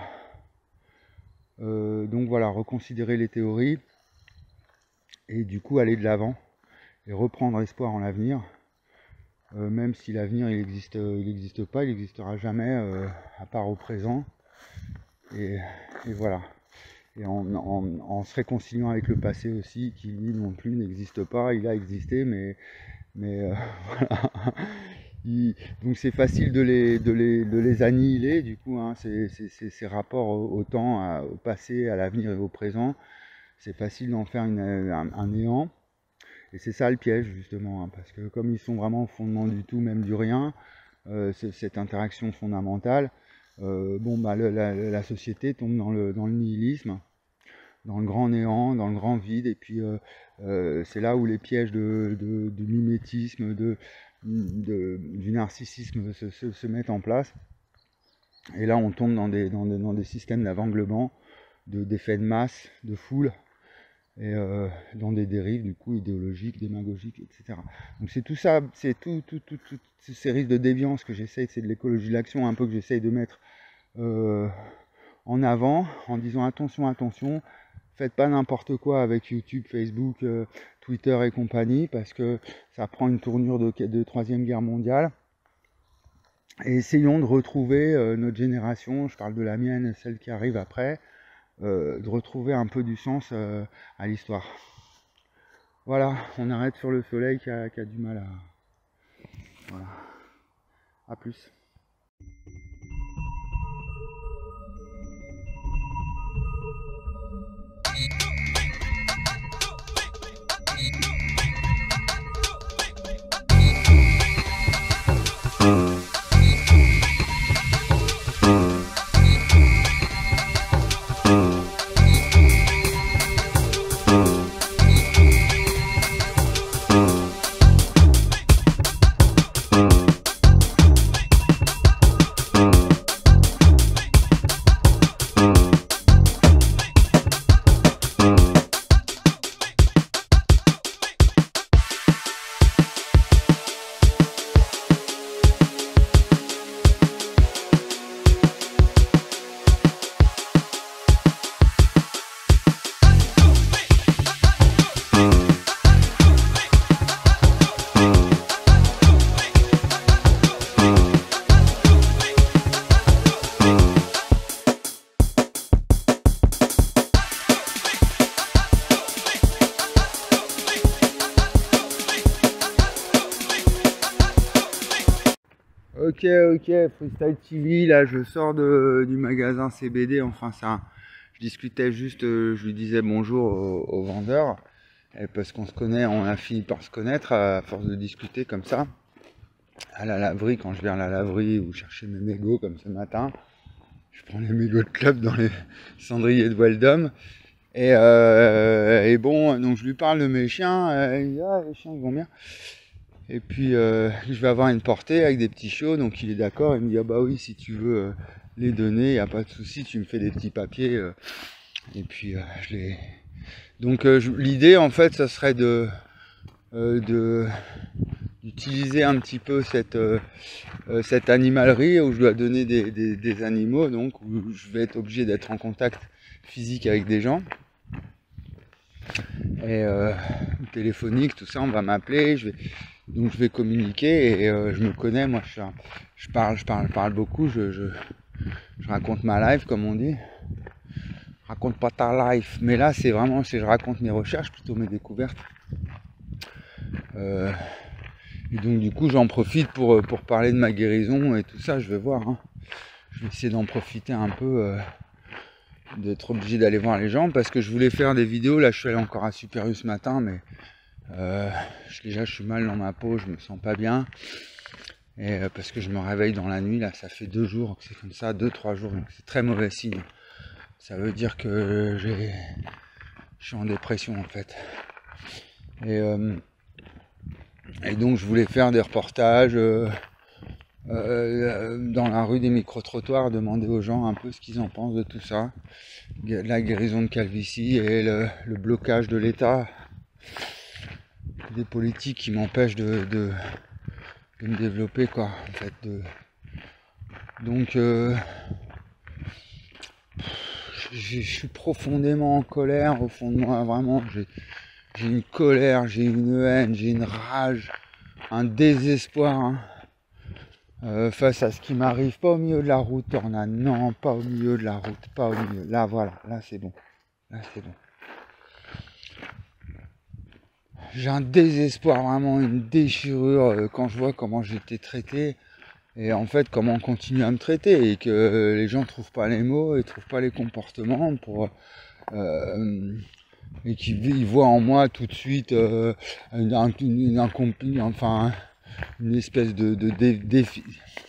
Euh, donc voilà, reconsidérer les théories, et du coup aller de l'avant, et reprendre espoir en l'avenir, euh, même si l'avenir il existe, il n'existe pas, il n'existera jamais, euh, à part au présent. Et, et voilà. Et en, en, en se réconciliant avec le passé aussi, qui lui non plus n'existe pas, il a existé, mais, mais euh, voilà. Il, donc c'est facile de les, de, les, de les annihiler, du coup, hein, ces, ces, ces rapports au, au temps, à, au passé, à l'avenir et au présent, c'est facile d'en faire une, un, un néant, et c'est ça le piège, justement, hein, parce que comme ils sont vraiment au fondement du tout, même du rien, euh, cette interaction fondamentale, Euh, bon bah le, la, la société tombe dans le, dans le nihilisme, dans le grand néant, dans le grand vide, et puis euh, euh, c'est là où les pièges de, de, de mimétisme, de, de, du narcissisme se, se, se mettent en place, et là on tombe dans des, dans des, dans des systèmes d'aveuglement, de, d'effets de masse, de foule, et euh, dans des dérives du coup idéologiques, démagogiques, et cetera. Donc c'est tout ça, c'est tout, tout, tout, tout ces risques de déviance que j'essaye, c'est de l'écologie de l'action un peu que j'essaye de mettre euh, en avant, en disant attention, attention, faites pas n'importe quoi avec YouTube, Facebook, euh, Twitter et compagnie, parce que ça prend une tournure de, de troisième guerre mondiale. Et essayons de retrouver euh, notre génération, je parle de la mienne, celle qui arrive après, euh, de retrouver un peu du sens euh, à l'histoire. Voilà, on arrête sur le soleil qui a, qui a du mal à... Voilà. A plus. ok, ok, Freestyle T V, là je sors de, du magasin C B D, enfin ça, je discutais juste, euh, je lui disais bonjour au, au vendeur, et parce qu'on se connaît, on a fini par se connaître à force de discuter comme ça, à la laverie, quand je viens à la laverie ou chercher mes mégots comme ce matin, je prends les mégots de club dans les cendriers de Weldom, et, euh, et bon, donc je lui parle de mes chiens, euh, il dit, ah les chiens ils vont bien. Et puis euh, je vais avoir une portée avec des petits chiots, donc il est d'accord, il me dit ah bah oui si tu veux euh, les donner, il n'y a pas de souci, tu me fais des petits papiers, euh, et puis euh, je les... Donc euh, l'idée en fait ça serait de euh, de d'utiliser un petit peu cette, euh, cette animalerie où je dois donner des, des, des animaux, donc où je vais être obligé d'être en contact physique avec des gens. Et euh, téléphonique, tout ça, on va m'appeler, je vais... donc je vais communiquer et euh, je me connais, moi je, un... je parle, je parle, je parle beaucoup, je, je, je raconte ma life comme on dit. Je raconte pas ta life, mais là c'est vraiment, c'est je raconte mes recherches, plutôt mes découvertes. Euh, et donc du coup j'en profite pour, pour parler de ma guérison et tout ça, je vais voir. Hein. Je vais essayer d'en profiter un peu. Euh, d'être obligé d'aller voir les gens parce que je voulais faire des vidéos, là je suis allé encore à Super U ce matin mais euh, déjà je suis mal dans ma peau, je me sens pas bien et euh, parce que je me réveille dans la nuit, là ça fait deux jours que c'est comme ça, deux trois jours, donc c'est très mauvais signe, ça veut dire que j'ai je suis en dépression en fait et, euh, et donc je voulais faire des reportages euh, Euh, dans la rue des micro-trottoirs, demander aux gens un peu ce qu'ils en pensent de tout ça, la guérison de calvitie et le, le blocage de l'État, des politiques qui m'empêchent de, de, de me développer quoi, en fait. De... Donc euh, je suis profondément en colère au fond de moi, vraiment. J'ai une colère, j'ai une haine, j'ai une rage, un désespoir. Hein. Euh, face à ce qui m'arrive, pas au milieu de la route, Tornade, non, pas au milieu de la route, pas au milieu, là voilà, là c'est bon, là c'est bon. J'ai un désespoir, vraiment une déchirure euh, quand je vois comment j'ai été traité, et en fait comment on continue à me traiter, et que euh, les gens trouvent pas les mots, et trouvent pas les comportements pour... Euh, et qu'ils voient en moi tout de suite euh, une, une, une, une, enfin... une espèce de, de, de défi,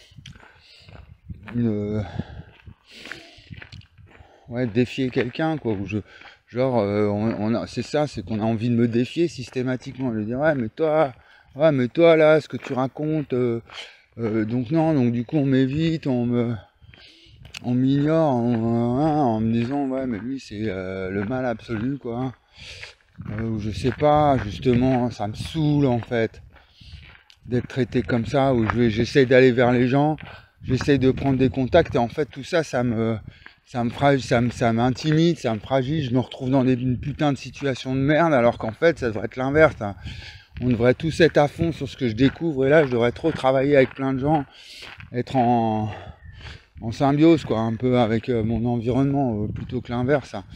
une, ouais, défier quelqu'un quoi, où je, genre, euh, on, on a, c'est ça, c'est qu'on a envie de me défier systématiquement, de dire ouais mais toi, ouais mais toi là, ce que tu racontes, euh, euh, donc non, donc du coup on m'évite, on me, on m'ignore, on, hein, en me disant ouais mais lui c'est euh, le mal absolu quoi, euh, je sais pas, justement, ça me saoule en fait. D'être traité comme ça, où j'essaie d'aller vers les gens, j'essaie de prendre des contacts, et en fait tout ça, ça me, ça me fragile, ça me, ça m'intimide, ça me fragile, je me retrouve dans des, une putain de situation de merde, alors qu'en fait ça devrait être l'inverse. Hein. On devrait tous être à fond sur ce que je découvre, et là je devrais trop travailler avec plein de gens, être en, en symbiose quoi, un peu avec euh, mon environnement, euh, plutôt que l'inverse. Hein.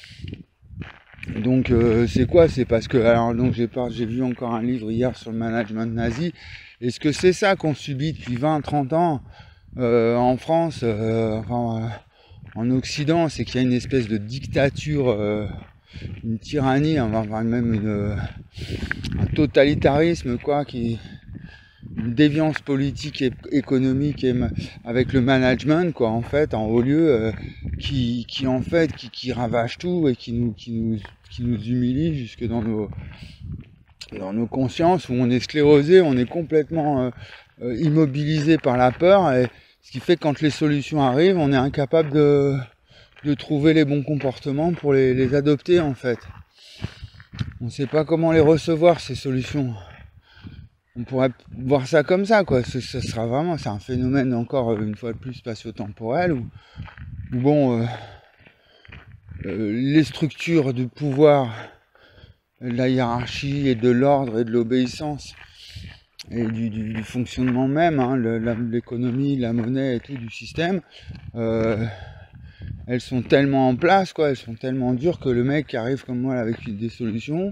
Donc euh, c'est quoi? C'est parce que alors donc j'ai pas j'ai vu encore un livre hier sur le management nazi. Est-ce que c'est ça qu'on subit depuis vingt trente ans euh, en France, euh, enfin, euh, en Occident? C'est qu'il y a une espèce de dictature, euh, une tyrannie, enfin, même une, un totalitarisme quoi, qui une déviance politique et économique et avec le management quoi en fait en haut lieu euh, qui, qui en fait qui, qui ravage tout et qui nous, qui nous qui nous humilie jusque dans nos dans nos consciences où on est sclérosé, on est complètement euh, euh, immobilisé par la peur, et ce qui fait que quand les solutions arrivent, on est incapable de, de trouver les bons comportements pour les, les adopter en fait. On ne sait pas comment les recevoir ces solutions. On pourrait voir ça comme ça, quoi. Ce, ce sera vraiment, c'est un phénomène encore une fois de plus spatio-temporel où, où bon, euh, euh, les structures de pouvoir, de la hiérarchie et de l'ordre et de l'obéissance et du, du, du fonctionnement même, hein, l'économie, la monnaie et tout du système, euh, elles sont tellement en place, quoi. Elles sont tellement dures que le mec qui arrive comme moi avec des solutions,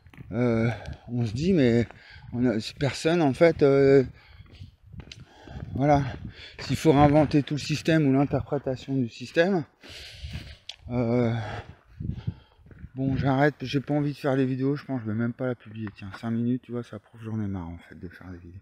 euh, on se dit mais on a, personne en fait euh, voilà, s'il faut réinventer tout le système ou l'interprétation du système, euh, bon, j'arrête, j'ai pas envie de faire des vidéos, je pense que je vais même pas la publier. Tiens, cinq minutes, tu vois, ça prouve j'en ai marre en fait de faire des vidéos.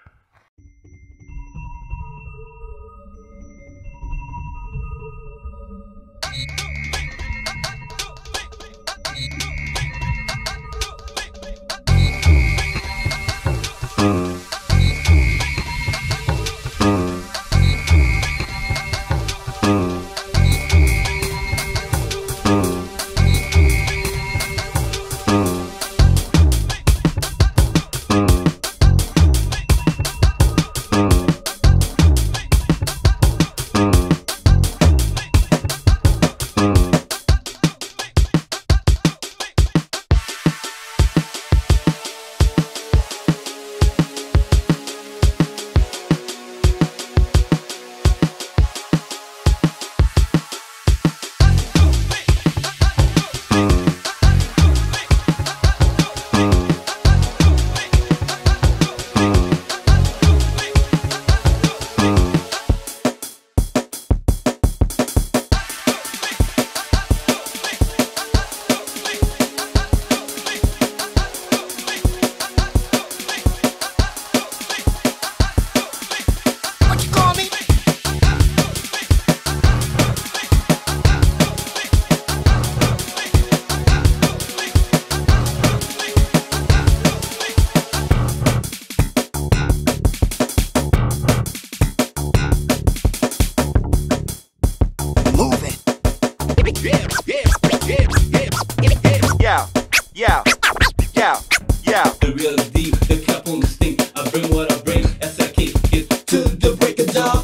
Yeah, yeah, yeah, yeah. The real deep, the cap on the stink. I bring what I bring, as I keep it to the break of dawn.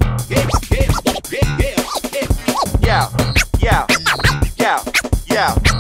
Yeah, yeah, yeah, yeah.